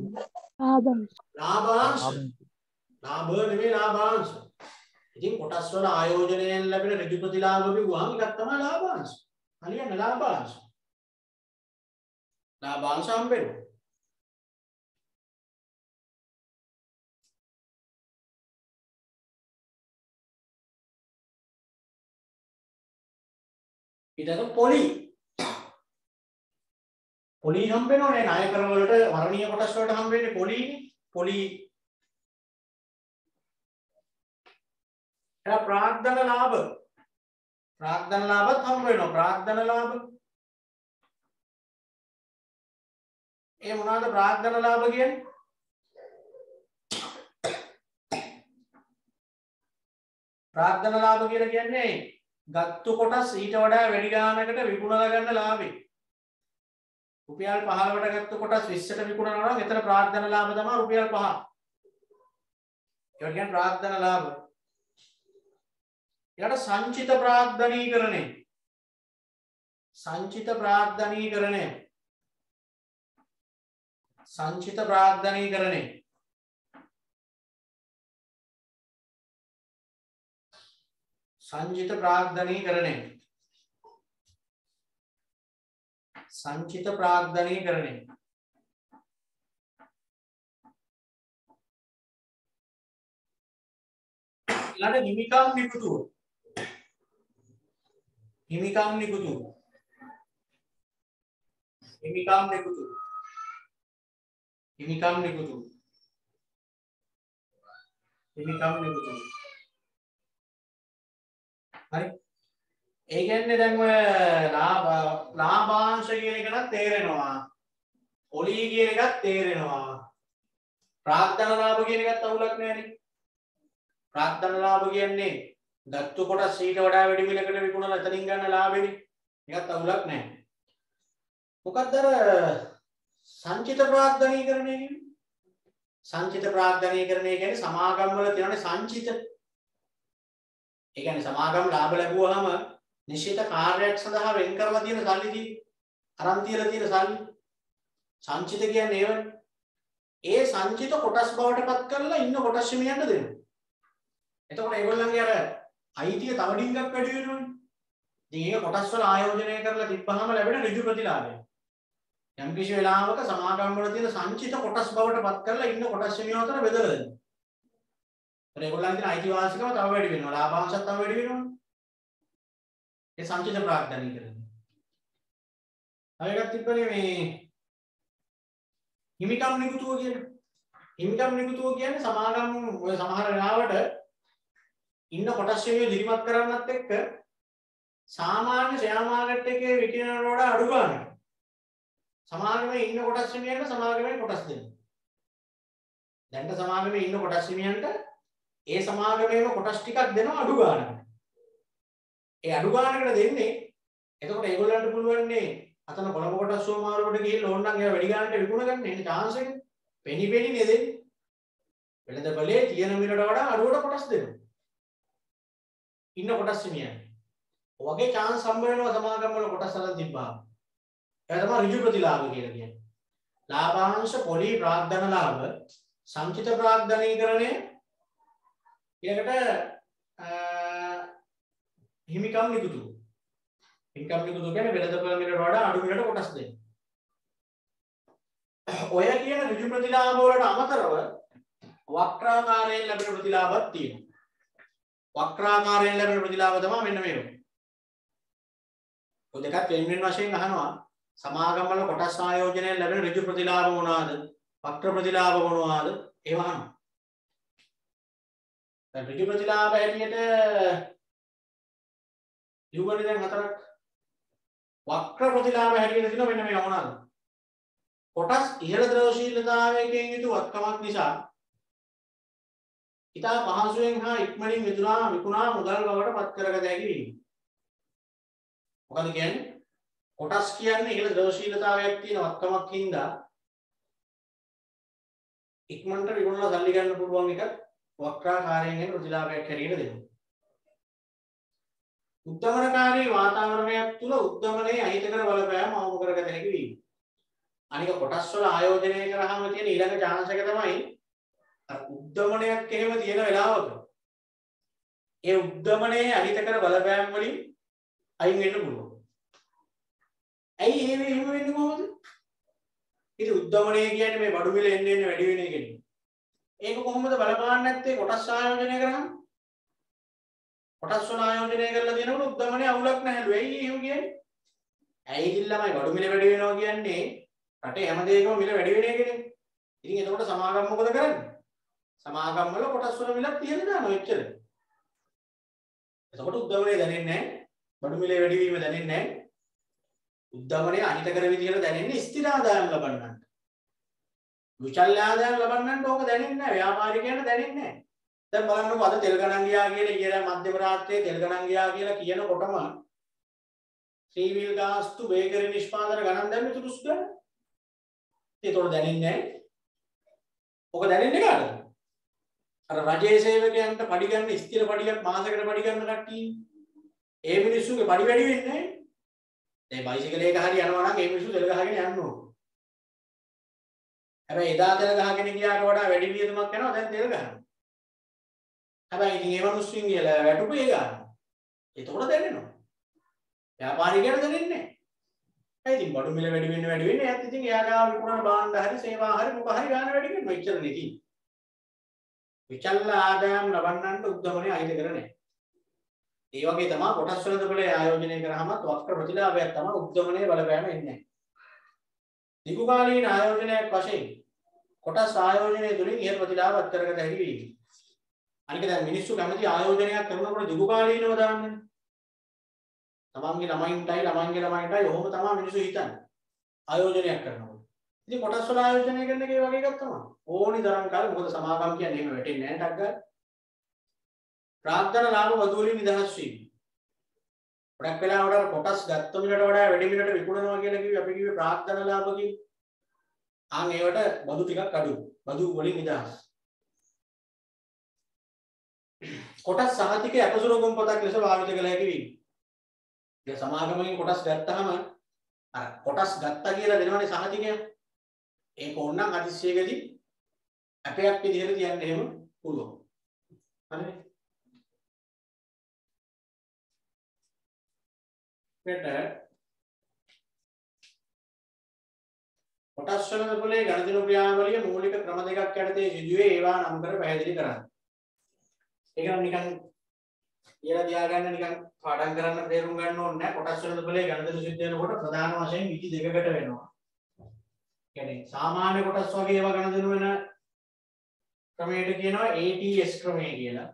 ලාභ නෙමෙයි ලාභාංශ. ඉතින් කොටස් වල ආයෝජනයෙන් ලැබෙන ඍජු ප්‍රතිලාභ කිව්වහම එකක් තමයි ලාභාංශ. හරියන්නේ ලාභාංශ. ලාභාංශ හම්බ වෙනවා. ඊට පොලි හම්බ වෙනවනේ ණයකර වලට වර්ණීය කොටස් වලට හම්බ වෙන්නේ පොලිනේ. පොලි එයා ප්‍රාග්ධන ලාභ ලාභත් හම්බ වෙනවා. ප්‍රාග්ධන ලාභ ඒ මොනවාද ප්‍රාග්ධන ලාභ කියන්නේ? ප්‍රාග්ධන ලාභ කියලා කියන්නේ ගත්තු කොටස් ඊට වඩා වැඩි ගානකට විකුණලා ගන්න ලාභේ. රුපියල් 15ට ගත්තු කොටස් 20ට විකුණනවා නම් එතන ප්‍රාග්ධන ලාභ තමයි රුපියල් 5. ඒක කියන්නේ ප්‍රාග්ධන ලාභ. ඊට සංචිත ප්‍රාග්ධනීකරණය. සංචිත ප්‍රාග්ධනීකරණය. සංචිත ප්‍රාග්ධනීකරණය. සංචිත ප්‍රාග්ධනීකරණය. සංචිත ප්‍රාග්ධනීකරණය. ඊළඟ හිමිකම් නිකුතුව. හිමිකම් නිකුතුව. හිමිකම් නිකුතුව. හිමිකම් නිකුතුව. හිමිකම් නිකුතුව. හරි. ඒ කියන්නේ දැන් ඔය ලාභාංශ කියන එක නම් තේරෙනවා. පොලි කියන එකත් තේරෙනවා. ප්‍රාග්ධන ලාභ කියන එකත් අවුලක් නෑනේ. ප්‍රාග්ධන ලාභ කියන්නේ දත්තු කොටස් ඊට වඩා වැඩි මිලකට විකුණලා එතනින් ගන්න ලාභෙනේ. ඒකත් අවුලක් නෑ. මොකක්ද අර සංචිත ප්‍රාග්ධනීකරණය කියන්නේ? සංචිත ප්‍රාග්ධනීකරණය කියන්නේ සමාගම් වල තියෙන සංචිත. ඒ කියන්නේ සමාගම් ලාභ ලැබුවාම නිශ්චිත කාර්යයක් සඳහා වෙන් කරලා තියෙන සල්ලි අරන් තියලා තියෙන සල්ලි. සංචිත කියන්නේ ඒවනේ. ඒ සංචිත කොටස් බවට පත් කරලා ඉන්න කොටස් හිමියන්ට දෙනවා. එතකොට ඒගොල්ලන්ගේ අර අයිතිය තව ඩිංගක් වැඩි වෙනවනේ. ඉතින් ඒක කොටස් වල ආයෝජනය කරලා තිබ්බහම ලැබෙන ඍජු ප්‍රතිලාභය. යම් කිසි වෙලාවක සමාගම් වල තියෙන සංචිත කොටස් බවට පත් කරලා ඉන්න කොටස් හිමියෝ අතර බෙදලා දෙනවා. ඒගොල්ලන්ගේ අයිතිවාසිකම තව වැඩි වෙනවා. ලාභාංශත් තව වැඩි වෙනවා. ඒ සංචිත ප්‍රාග්ධනීකරණය. තව එකක් තිබ්බනේ මේ හිමිකම් නිකුතුව කියන්නේ. හිමිකම් නිකුතුව කියන්නේ සමාගම් ඔය සමහර වෙලාවට ඉන්න කොටස් හිමියෝ දිරිමත් කරන්නත් එක්ක සාමාන්‍ය ෂෙයා මාකට් එකේ විකිනනට වඩා අඩු ගාණක් සමාගමේ ඉන්න කොටස් හිමියන්ට සමාගමේ කොටස් දෙනවා. දැන් සමාගමේ ඉන්න කොටස් හිමියන්ට ඒ සමාගමේම කොටස් ටිකක් දෙනවා අඩු ගාණකට. ඒ අඩු ගාණකට දෙන්නේ එතකොට ඒගොල්ලන්ට පුළුවන්නේ අතන කොළඹ කොටස් සෝමාරුවට ගිහින් ඕන නම් ඒවා වැඩි ගාණට විකුණ ගන්න එන්නේ chance එක. පෙනි නේද? වෙළඳ බලේ තියෙන මිලට වඩා අඩුවට කොටස් දෙනවා. ඉන්න කොටස් හිමියන්. ඔයගේ chance හම්බ වෙනවා සමාගම් වල කොටස් අරන් තිබ්බා. ඒක තමයි ඍජු ප්‍රතිලාභ කියලා කියන්නේ. ලාභාංශ පොලි ප්‍රාග්ධන ලාභ සංචිත ප්‍රාග්ධනීකරණය ඊළඟට හිමිකම් නිකුතු. හිමිකම් නිකුතු කියන්නේ වෙළඳපොළ මිලට වඩා අඩු මිලට කොටස් දෙන්න. ඔය කියන ඍජු ප්‍රතිලාභ වලට අමතරව වක්‍රාකාරයෙන් ලැබෙන ප්‍රතිලාභත් තියෙනවා. වක්‍රාකාරයෙන් ලැබෙන ප්‍රතිලාභ තමයි මෙන්න මේවා. ඔය දෙකත් වෙන වශයෙන් අහනවා සමාගම් වල කොටස් ආයෝජනයෙන් ලැබෙන ඍජු ප්‍රතිලාභ මොනවාද? වක්‍ර ප්‍රතිලාභ මොනවාද? ඒවා අහනවා. දැන් ඍජු ප්‍රතිලාභ හැටියට යුගනේ දැන් හතරක්. වක්‍ර ප්‍රතිලාභ හැටියට තියෙනවා මෙන්න මේවා මොනවාද? කොටස් ඉහළ ද්‍රවශීලතාවයකින් යුතු වත්කමක් නිසා ඉතා පහසුවෙන් හා ඉක්මනින් විකුණා මුදල් බවට පත් කරගත හැකි වීම. මොකද කියන්නේ? කොටස් කියන්නේ ඉහළ ද්‍රවශීලතාවයක් තියෙන වත්කමක් හින්දා ඉක්මනට විකුණලා සල්ලි ගන්න පුළුවන් එක වක්‍රාකාරයෙන් එන ප්‍රතිලාභයක් හැටියට දෙනවා. උද්දමනකාරී වාතාවරණයක් තුල උද්දමනයේ අහිතකර බලපෑම අවම කරගත හැකි වීම. අනික කොටස් වල ආයෝජනය කරාම තියෙන ඊළඟ chance එක තමයි අර උද්දමනයක් එහෙම තියෙන වෙලාවක ඒ උද්දමනයේ අහිතකර බලපෑම් වලින් අයින් වෙන්න පුළුවන්. ඇයි එහෙම වෙන්නේ කොහොමද? ඉතින් උද්දමනය කියන්නේ මේ බඩු මිල එන්න වැඩි වෙන එකනේ. ඒක කොහොමද බලපාන්නේ නැත්තේ කොටස් ආයෝජනය කරාම? කොටස් වල ආයෝජනය කරලා දෙනකොට උද්දමනයේ අවුලක් නැහැලු. ඇයි එහෙම කියන්නේ? ඇයි ඉතින්ලමයි බඩු මිල වැඩි වෙනවා කියන්නේ රටේ හැම දෙයකම මිල වැඩි වෙන එකනේ. ඉතින් එතකොට සමාගම් මොකද කරන්නේ? සමාගම් වල කොටස් වල මිලක් තියෙන දානවා එච්චර. එතකොට උද්දමනය දැනෙන්නේ නැහැ. බඩු මිලේ වැඩි වීම දැනෙන්නේ නැහැ. උද්දමනය අහිතකර විදිහට දැනෙන්නේ ස්ථිර ආදායම් ලබන්නන්ට. විචල්්‍ය ආදායම් ලබන්නන්ට ඕක දැනෙන්නේ නැහැ. ව්‍යාපාරිකයන්ට දැනෙන්නේ නැහැ. දැන් බලන්නකො අද තෙල් ගණන් ගියා කියලා ඊයේ මධ්‍යම රාත්‍රියේ තෙල් ගණන් ගියා කියලා කියනකොටම ශ්‍රීවිල් ගාස්තු බේකරි නිෂ්පාදන ගණන් දැම්මේ තුරුස් ගන්න. ඒතකොට දැනෙන්නේ නැහැ. ඕක දැනෙන්නේ කාටද? අර රජයේ සේවකයන්ට පඩි ගන්න ස්ථිර පඩියක් මාසයකට පඩි ගන්න කට්ටිය. ඒ මිනිස්සුගේ පඩි වැඩි වෙන්නේ නැහැ. දැන් බයිසිකලයක හරි යනවා නම් ඒ මිනිස්සු තෙල් ගහගෙන යන්න ඕන. හැබැයි එදා තෙල් ගහගෙන ගියාට වඩා වැඩි වියදමක් යනවා දැන් තෙල් ගහනවා. හැබැයි ඉතින් ඒ මිනිස්සුන්ගේ වැටුප ඒ ගන්නවා. ඒතකොට දැනෙනවා. ව්‍යාපාරිකයන්ට දැනෙන්නේ නැහැ. ඒ ඉතින් බඩු මිල වැඩි වෙන්නේ එයාත් ඉතින් එයා ගාව විකුණන භාණ්ඩ හරි සේවා හරි මොක හරි ගන්න වැඩි වෙනවා. එච්චරනේ ඉතින්. විචල්්‍ය ආදායම් ලබන්නන්ට උද්දමනය අහිත කරන්නේ. ඒ වගේ තමයි කොටස් වල දෙපළේ ආයෝජනය කරාමත් වක්‍ර ප්‍රතිලාභයක් තමයි උද්දමනයේ බලපෑම එන්නේ. දීර්ඝකාලීන ආයෝජනයක් වශයෙන් කොටස් ආයෝජනය තුලින් ඉහළ ප්‍රතිලාභ අත්කරගත හැකි වෙයි. අනික දැන් මිනිස්සු කැමති ආයෝජනයක් කරනකොට දීර්ඝකාලීනව දාන්නේ. තමන්ගේ ළමයින්ටයි ඔහොම තමයි මිනිස්සු හිතන්නේ. ආයෝජනයක් කරනකොට. ඉතින් කොටස් වල ආයෝජනය කරන එකේ වගේ එකක් තමයි. ඕනි තරම් කාලෙ මොකද සමාගම් කියන්නේ එහෙම වැටෙන්නේ නැහැ ටක් ගන්න. ප්‍රාග්ධන ලාභ වදු වලින් නිදහස් වීම. ගොඩක් වෙලාවට කොටස් ගත්ත මිලට වඩා වැඩි මිලට විකුණනවා කියලා කිව්වේ අපි කිව්වේ ප්‍රාග්ධන ලාභ කියලා. ආන් ඒවට බදු ටිකක් අඩුයි. බදු වලින් නිදහස්. කොටස් සහතිකයේ අපසුර කොම්පතක් ලෙස භාවිත කළ හැකි වීම. ඒ සමාගමකින් කොටස් ගත්තාම අර කොටස් ගත්තා කියලා දෙනවනේ සහතිකය. ඒක ඕනනම් අතිශයකදී අපයක් විදිහට තියන්න එහෙම පුළුවන්. හරිද? කොටස් වල පොලේ ගණිත ක්‍රියාවලිය මූලික ක්‍රම දෙකක් යටතේ සිදුවේ ඒවා නම් කර පැහැදිලි කරන්න. ඒක නම් නිකන් කියලා තියාගන්න නිකන් පාඩම් කරන්න තේරුම් ගන්න ඕනේ නැහැ. කොටස් වල පොලේ ගණිත සිද්ධ වෙනකොට ප්‍රධාන වශයෙන් විදි දෙකකට වෙනවා. කියන්නේ සාමාන්‍ය කොටස් වගේ ඒවා ගණිත වෙන ක්‍රමයට කියනවා ATS ක්‍රමය කියලා.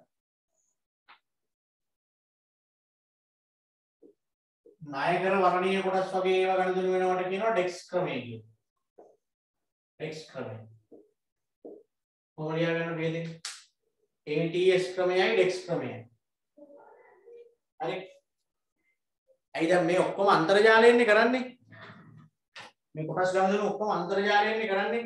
නායකර වර්ණීය කොටස් වගේ ඒවා ගණිත වෙනවට කියනවා DEX ක්‍රමය කියලා. DEX ක්‍රමය. කොහොමද ගන්න බෙහෙද? ATS ක්‍රමයයි DEX ක්‍රමයයි. හරි. ඇයි දැන් මේ ඔක්කොම අන්තර්ජාලයෙන්නේ කරන්නේ? මේ කොටස් ගණන් ඔක්කොම අන්තර්ජාලයෙන්නේ කරන්නේ.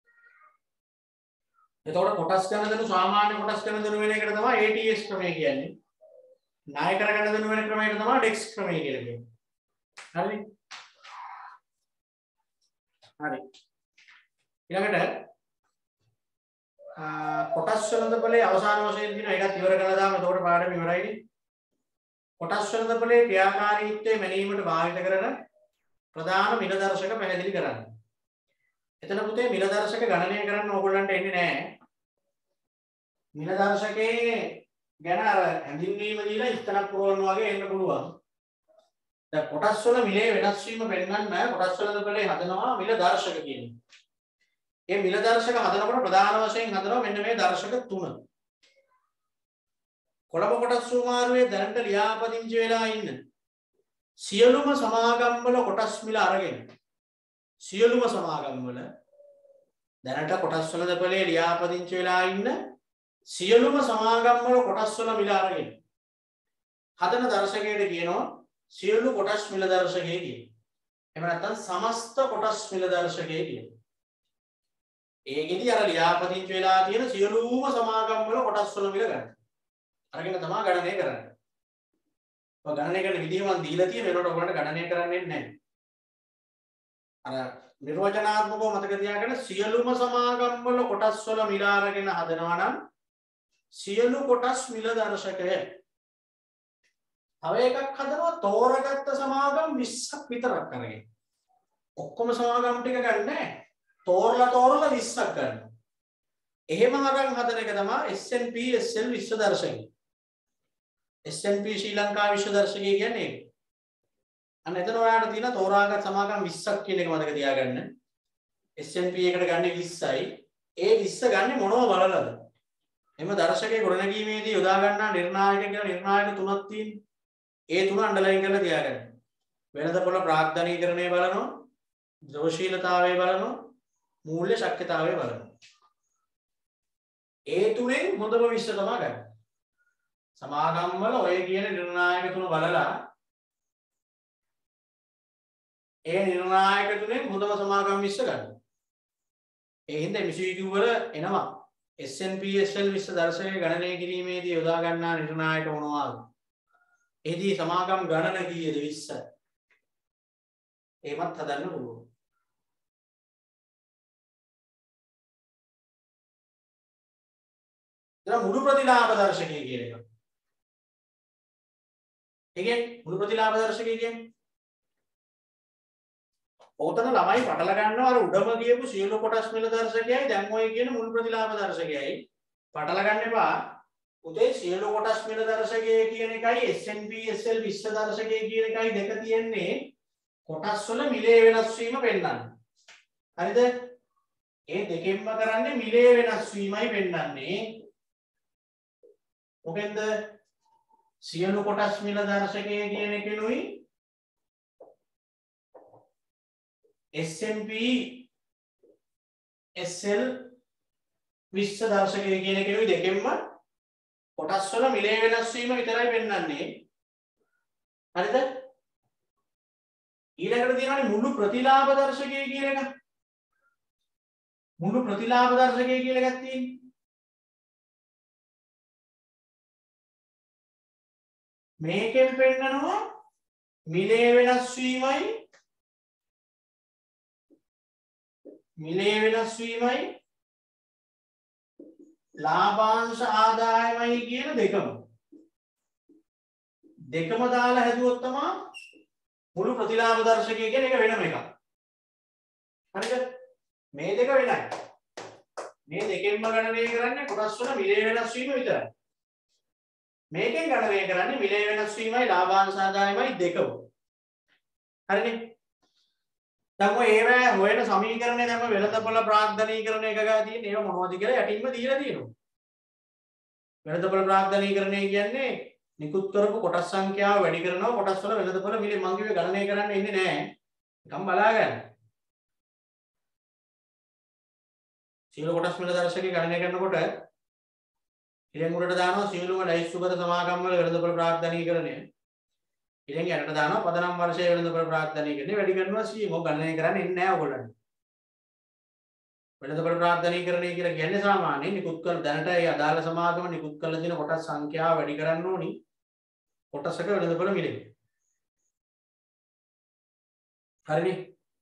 එතකොට කොටස් ගණන් සාමාන්‍ය කොටස් ගණන් වෙන එකට තමයි ATS ක්‍රමය කියන්නේ. නායකර ගණන් වෙන ක්‍රමයට තමයි DEX ක්‍රමය කියලා කියන්නේ. හරි. හරි. ඊළඟට කොටස් වෙනදපලේ අවසාන වශයෙන් දින එකත් ඉවර කරලා දාම එතකොට පාඩම ඉවරයිනේ. කොටස් වෙනදපලේ ක්‍රියාකාරීත්වය මැනීමට භාවිත කරන ප්‍රධාන මිල දර්ශක පැහැදිලි කරන්න. එතන පුතේ මිල දර්ශක ගණනය කරන්න ඕගොල්ලන්ට එන්නේ නැහැ. මිල දර්ශකයේ ගැන අර හැඳින්වීම දීලා ඉස්තනක් පුරවන්න වගේ එන්න පුළුවන්. දැන් කොටස් වල මිලේ වෙනස් වීම පෙන්වන්න කොටස් වෙනදපලේ හදනවා මිල දර්ශක කියන්නේ. මේ මිල දර්ශක හදනකොට ප්‍රධාන වශයෙන් හදනවා මෙන්න මේ දර්ශක තුන. කොළඹ කොටස් සුමාරුවේ දැනට ලියාපදිංචි වෙලා ඉන්න සියලුම සමාගම් වල කොටස් මිල අරගෙන සියලුම සමාගම් වල දැනට කොටස් වල දෙපළේ ලියාපදිංචි වෙලා ඉන්න සියලුම සමාගම් වල කොටස් වල මිල අරගෙන හදන දර්ශකයට කියනවා සියලු කොටස් මිල දර්ශකය කියලා. එහෙම නැත්නම් සමස්ත කොටස් මිල දර්ශකය කියලා. ඒකෙදි අර ලියාපදිංචි වෙලා තියෙන සියලුම සමාගම් වල කොටස් වල මිල ගන්න. අරගෙන තමයි ගණනය කරන්නේ. ඔය ගණනය කරන විදිහ මම දීලා තියෙන ඒකට ඔයගොල්ලන්ට ගණනය කරන්නේ නැහැ. අර නිර්වචනාත්මකව මතක තියාගන්න සියලුම සමාගම් වල කොටස් වල මිල අරගෙන හදනවා නම් සියලු කොටස් මිල දර්ශකය. තව එකක් හදනවා තෝරගත්ත සමාගම් 20ක් විතරක් අරගෙන. ඔක්කොම සමාගම් ටික ගන්න නැහැ. තෝරලා 20ක් ගන්නවා. එහෙම අරන් හදන එක තමයි SNP SL විශ්ව දර්ශකය. SNP ශ්‍රී ලංකා විශ්ව දර්ශකය කියන්නේ ඒක. අන්න එතන ඔයාලට තියෙන තෝරාගත් සමාගම් 20ක් කියන එක මතක තියාගන්න. SNP එකට ගන්න 20යි. ඒ 20 ගන්න මොනව බලලාද? එම දර්ශකයේ ගොඩනැගීමේදී යොදා ගන්නා නිර්ණායක කියලා නිර්ණායක තුනක් තියෙනවා. ඒ තුන අන්ඩර්ලයින් කරලා තියාගන්න. වෙනද පොළ ප්‍රාග්ධනීකරණය බලනවා, ද්‍රවශීලතාවය බලනවා, මූල්‍ය ශක්්‍යතාවය බලනවා. ඒ තුනෙන් හොඳම 20 තමයි ගන්න. සමාගම් වල ඔය කියන නිර්ණායක තුන බලලා ඒ නිර්ණායක තුනෙන් හොඳම සමාගම් 20 ගන්න. ඒ හින්දා MCQ වල එනවා SNP SL විශ්ව දර්ශකයේ ගණනය කිරීමේදී යොදා ගන්නා නිර්ණායක මොනවාද? එහිදී සමාගම් ගණන කීයද 20? ඒවත් හදන්න පුළුවන්. දැන් මුළු ප්‍රතිලාභ දර්ශකය කියන එක. ඒකේ මුළු ප්‍රතිලාභ දර්ශකය කියන්නේ ඕතන ළමයි පටල ගන්නවා අර උඩම කියපු සියලු කොටස් මිල දර්ශකයයි දැන් ඔය කියන මුළු ප්‍රතිලාභ දර්ශකයයි පටල ගන්න එපා. උදේ සියලු කොටස් මිල දර්ශකය කියන එකයි SNP SL විශ්ව දර්ශකය කියන එකයි දෙක තියෙන්නේ කොටස් වල මිලේ වෙනස් වීම පෙන්වන්න. හරිද? ඒ දෙකෙන්ම කරන්නේ මිලේ වෙනස් වීමයි පෙන්වන්නේ. මොකෙන්ද සියලු කොටස් මිල දර්ශකය කියන එකනුයි SNP SL විශ්ව දර්ශකය කියන එකනුයි දෙකෙන්ම කොටස් වල මිලේ වෙනස් වීම විතරයි පෙන්වන්නේ. හරිද? ඊළඟට තියෙනවානේ මුළු ප්‍රතිලාභ දර්ශකය කියලා එක. මුළු ප්‍රතිලාභ දර්ශකය කියලා එකක් තියෙන්නේ. මේකෙන් පෙන්නනවා මිලේ වෙනස් වීමයි ලාභාංශ ආදායමයි කියන දෙකම දාලා හැදුවොත් තමයි මුළු ප්‍රතිලාභ දර්ශකය කියන එක වෙනම එකක්. හරිද? මේ දෙක වෙනයි. මේ දෙකෙන්ම ගණනය කරන්නේ කොටස් වල මිලේ වෙනස් වීම විතරයි. මේකෙන් ගණනය කරන්නේ මිලේ වෙනස් වීමයි ලාභාංශ ආදායමයි දෙකම. හරිනේ? දැන් ඔය ඒවා හොයන සමීකරණය දැන් වෙළඳපොළ ප්‍රාග්ධනීකරණ එක ගා තියෙන ඒවා මොනවද කියලා යටින්ම දීලා තියෙනවා. වෙළඳපොළ ප්‍රාග්ධනීකරණය කියන්නේ නිකුත් කරපු කොටස් සංඛ්‍යාව වැඩි කරනවා කොටස් වල වෙළඳපොළ මිලේ මං කිව්වේ ගණනය කරන්න ඉන්නේ නැහැ. නිකන් බලාගන්න. සියලු කොටස් මිල දර්ශකේ ගණනය කරනකොට ඉලෙන් උඩට දානවා සියලුම ලයිස්තුගත සමාගම් වල වෙළඳපොළ ප්‍රාග්ධනීකරණය. ඉලෙන් යටට දානවා පදනම් වර්ෂයේ වෙළඳපොළ ප්‍රාග්ධනීකරණය වැඩි කරනවා සීම ගණනය කරන්න ඉන්නේ නැහැ ඔයගොල්ලන්ට. වෙළඳපොළ ප්‍රාග්ධනීකරණය කියලා කියන්නේ සාමාන්‍යයෙන් නිකුත් කළ දැනට ඒ අදාළ සමාගම නිකුත් කළ තියෙන කොටස් සංඛ්‍යාව වැඩි කරන්න ඕනි කොටසක වෙළඳපොළ මිලේ. හරිනේ?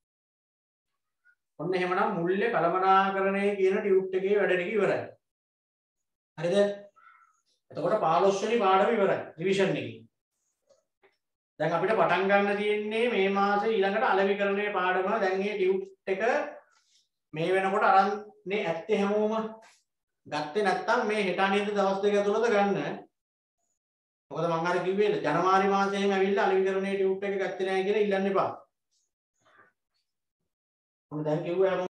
ඔන්න එහෙමනම් මුල්‍ය කළමනාකරණය කියන ටියුට් එකේ වැඩ ටික ඉවරයි. හරිද? එතකොට 15 වෙනි පාඩම ඉවරයි රිවිෂන් එකේ. දැන් අපිට පටන් ගන්න තියෙන්නේ මේ මාසේ ඊළඟට අලෙවිකරණයේ පාඩම. දැන් මේ ටියුට් එක මේ වෙනකොට අරන්නේ ඇත්තේ හැමෝම ගත්තේ නැත්තම් මේ හෙට අනිද්ද දවස් දෙක ඇතුළත ගන්න. මොකද මම අර කිව්වේ ජනවාරි මාසෙම ඇවිල්ලා අලෙවිකරණයේ ටියුට් එක ගත්තේ නැහැ කියලා ඉල්ලන්න එපා. මම දැන් කිව්වා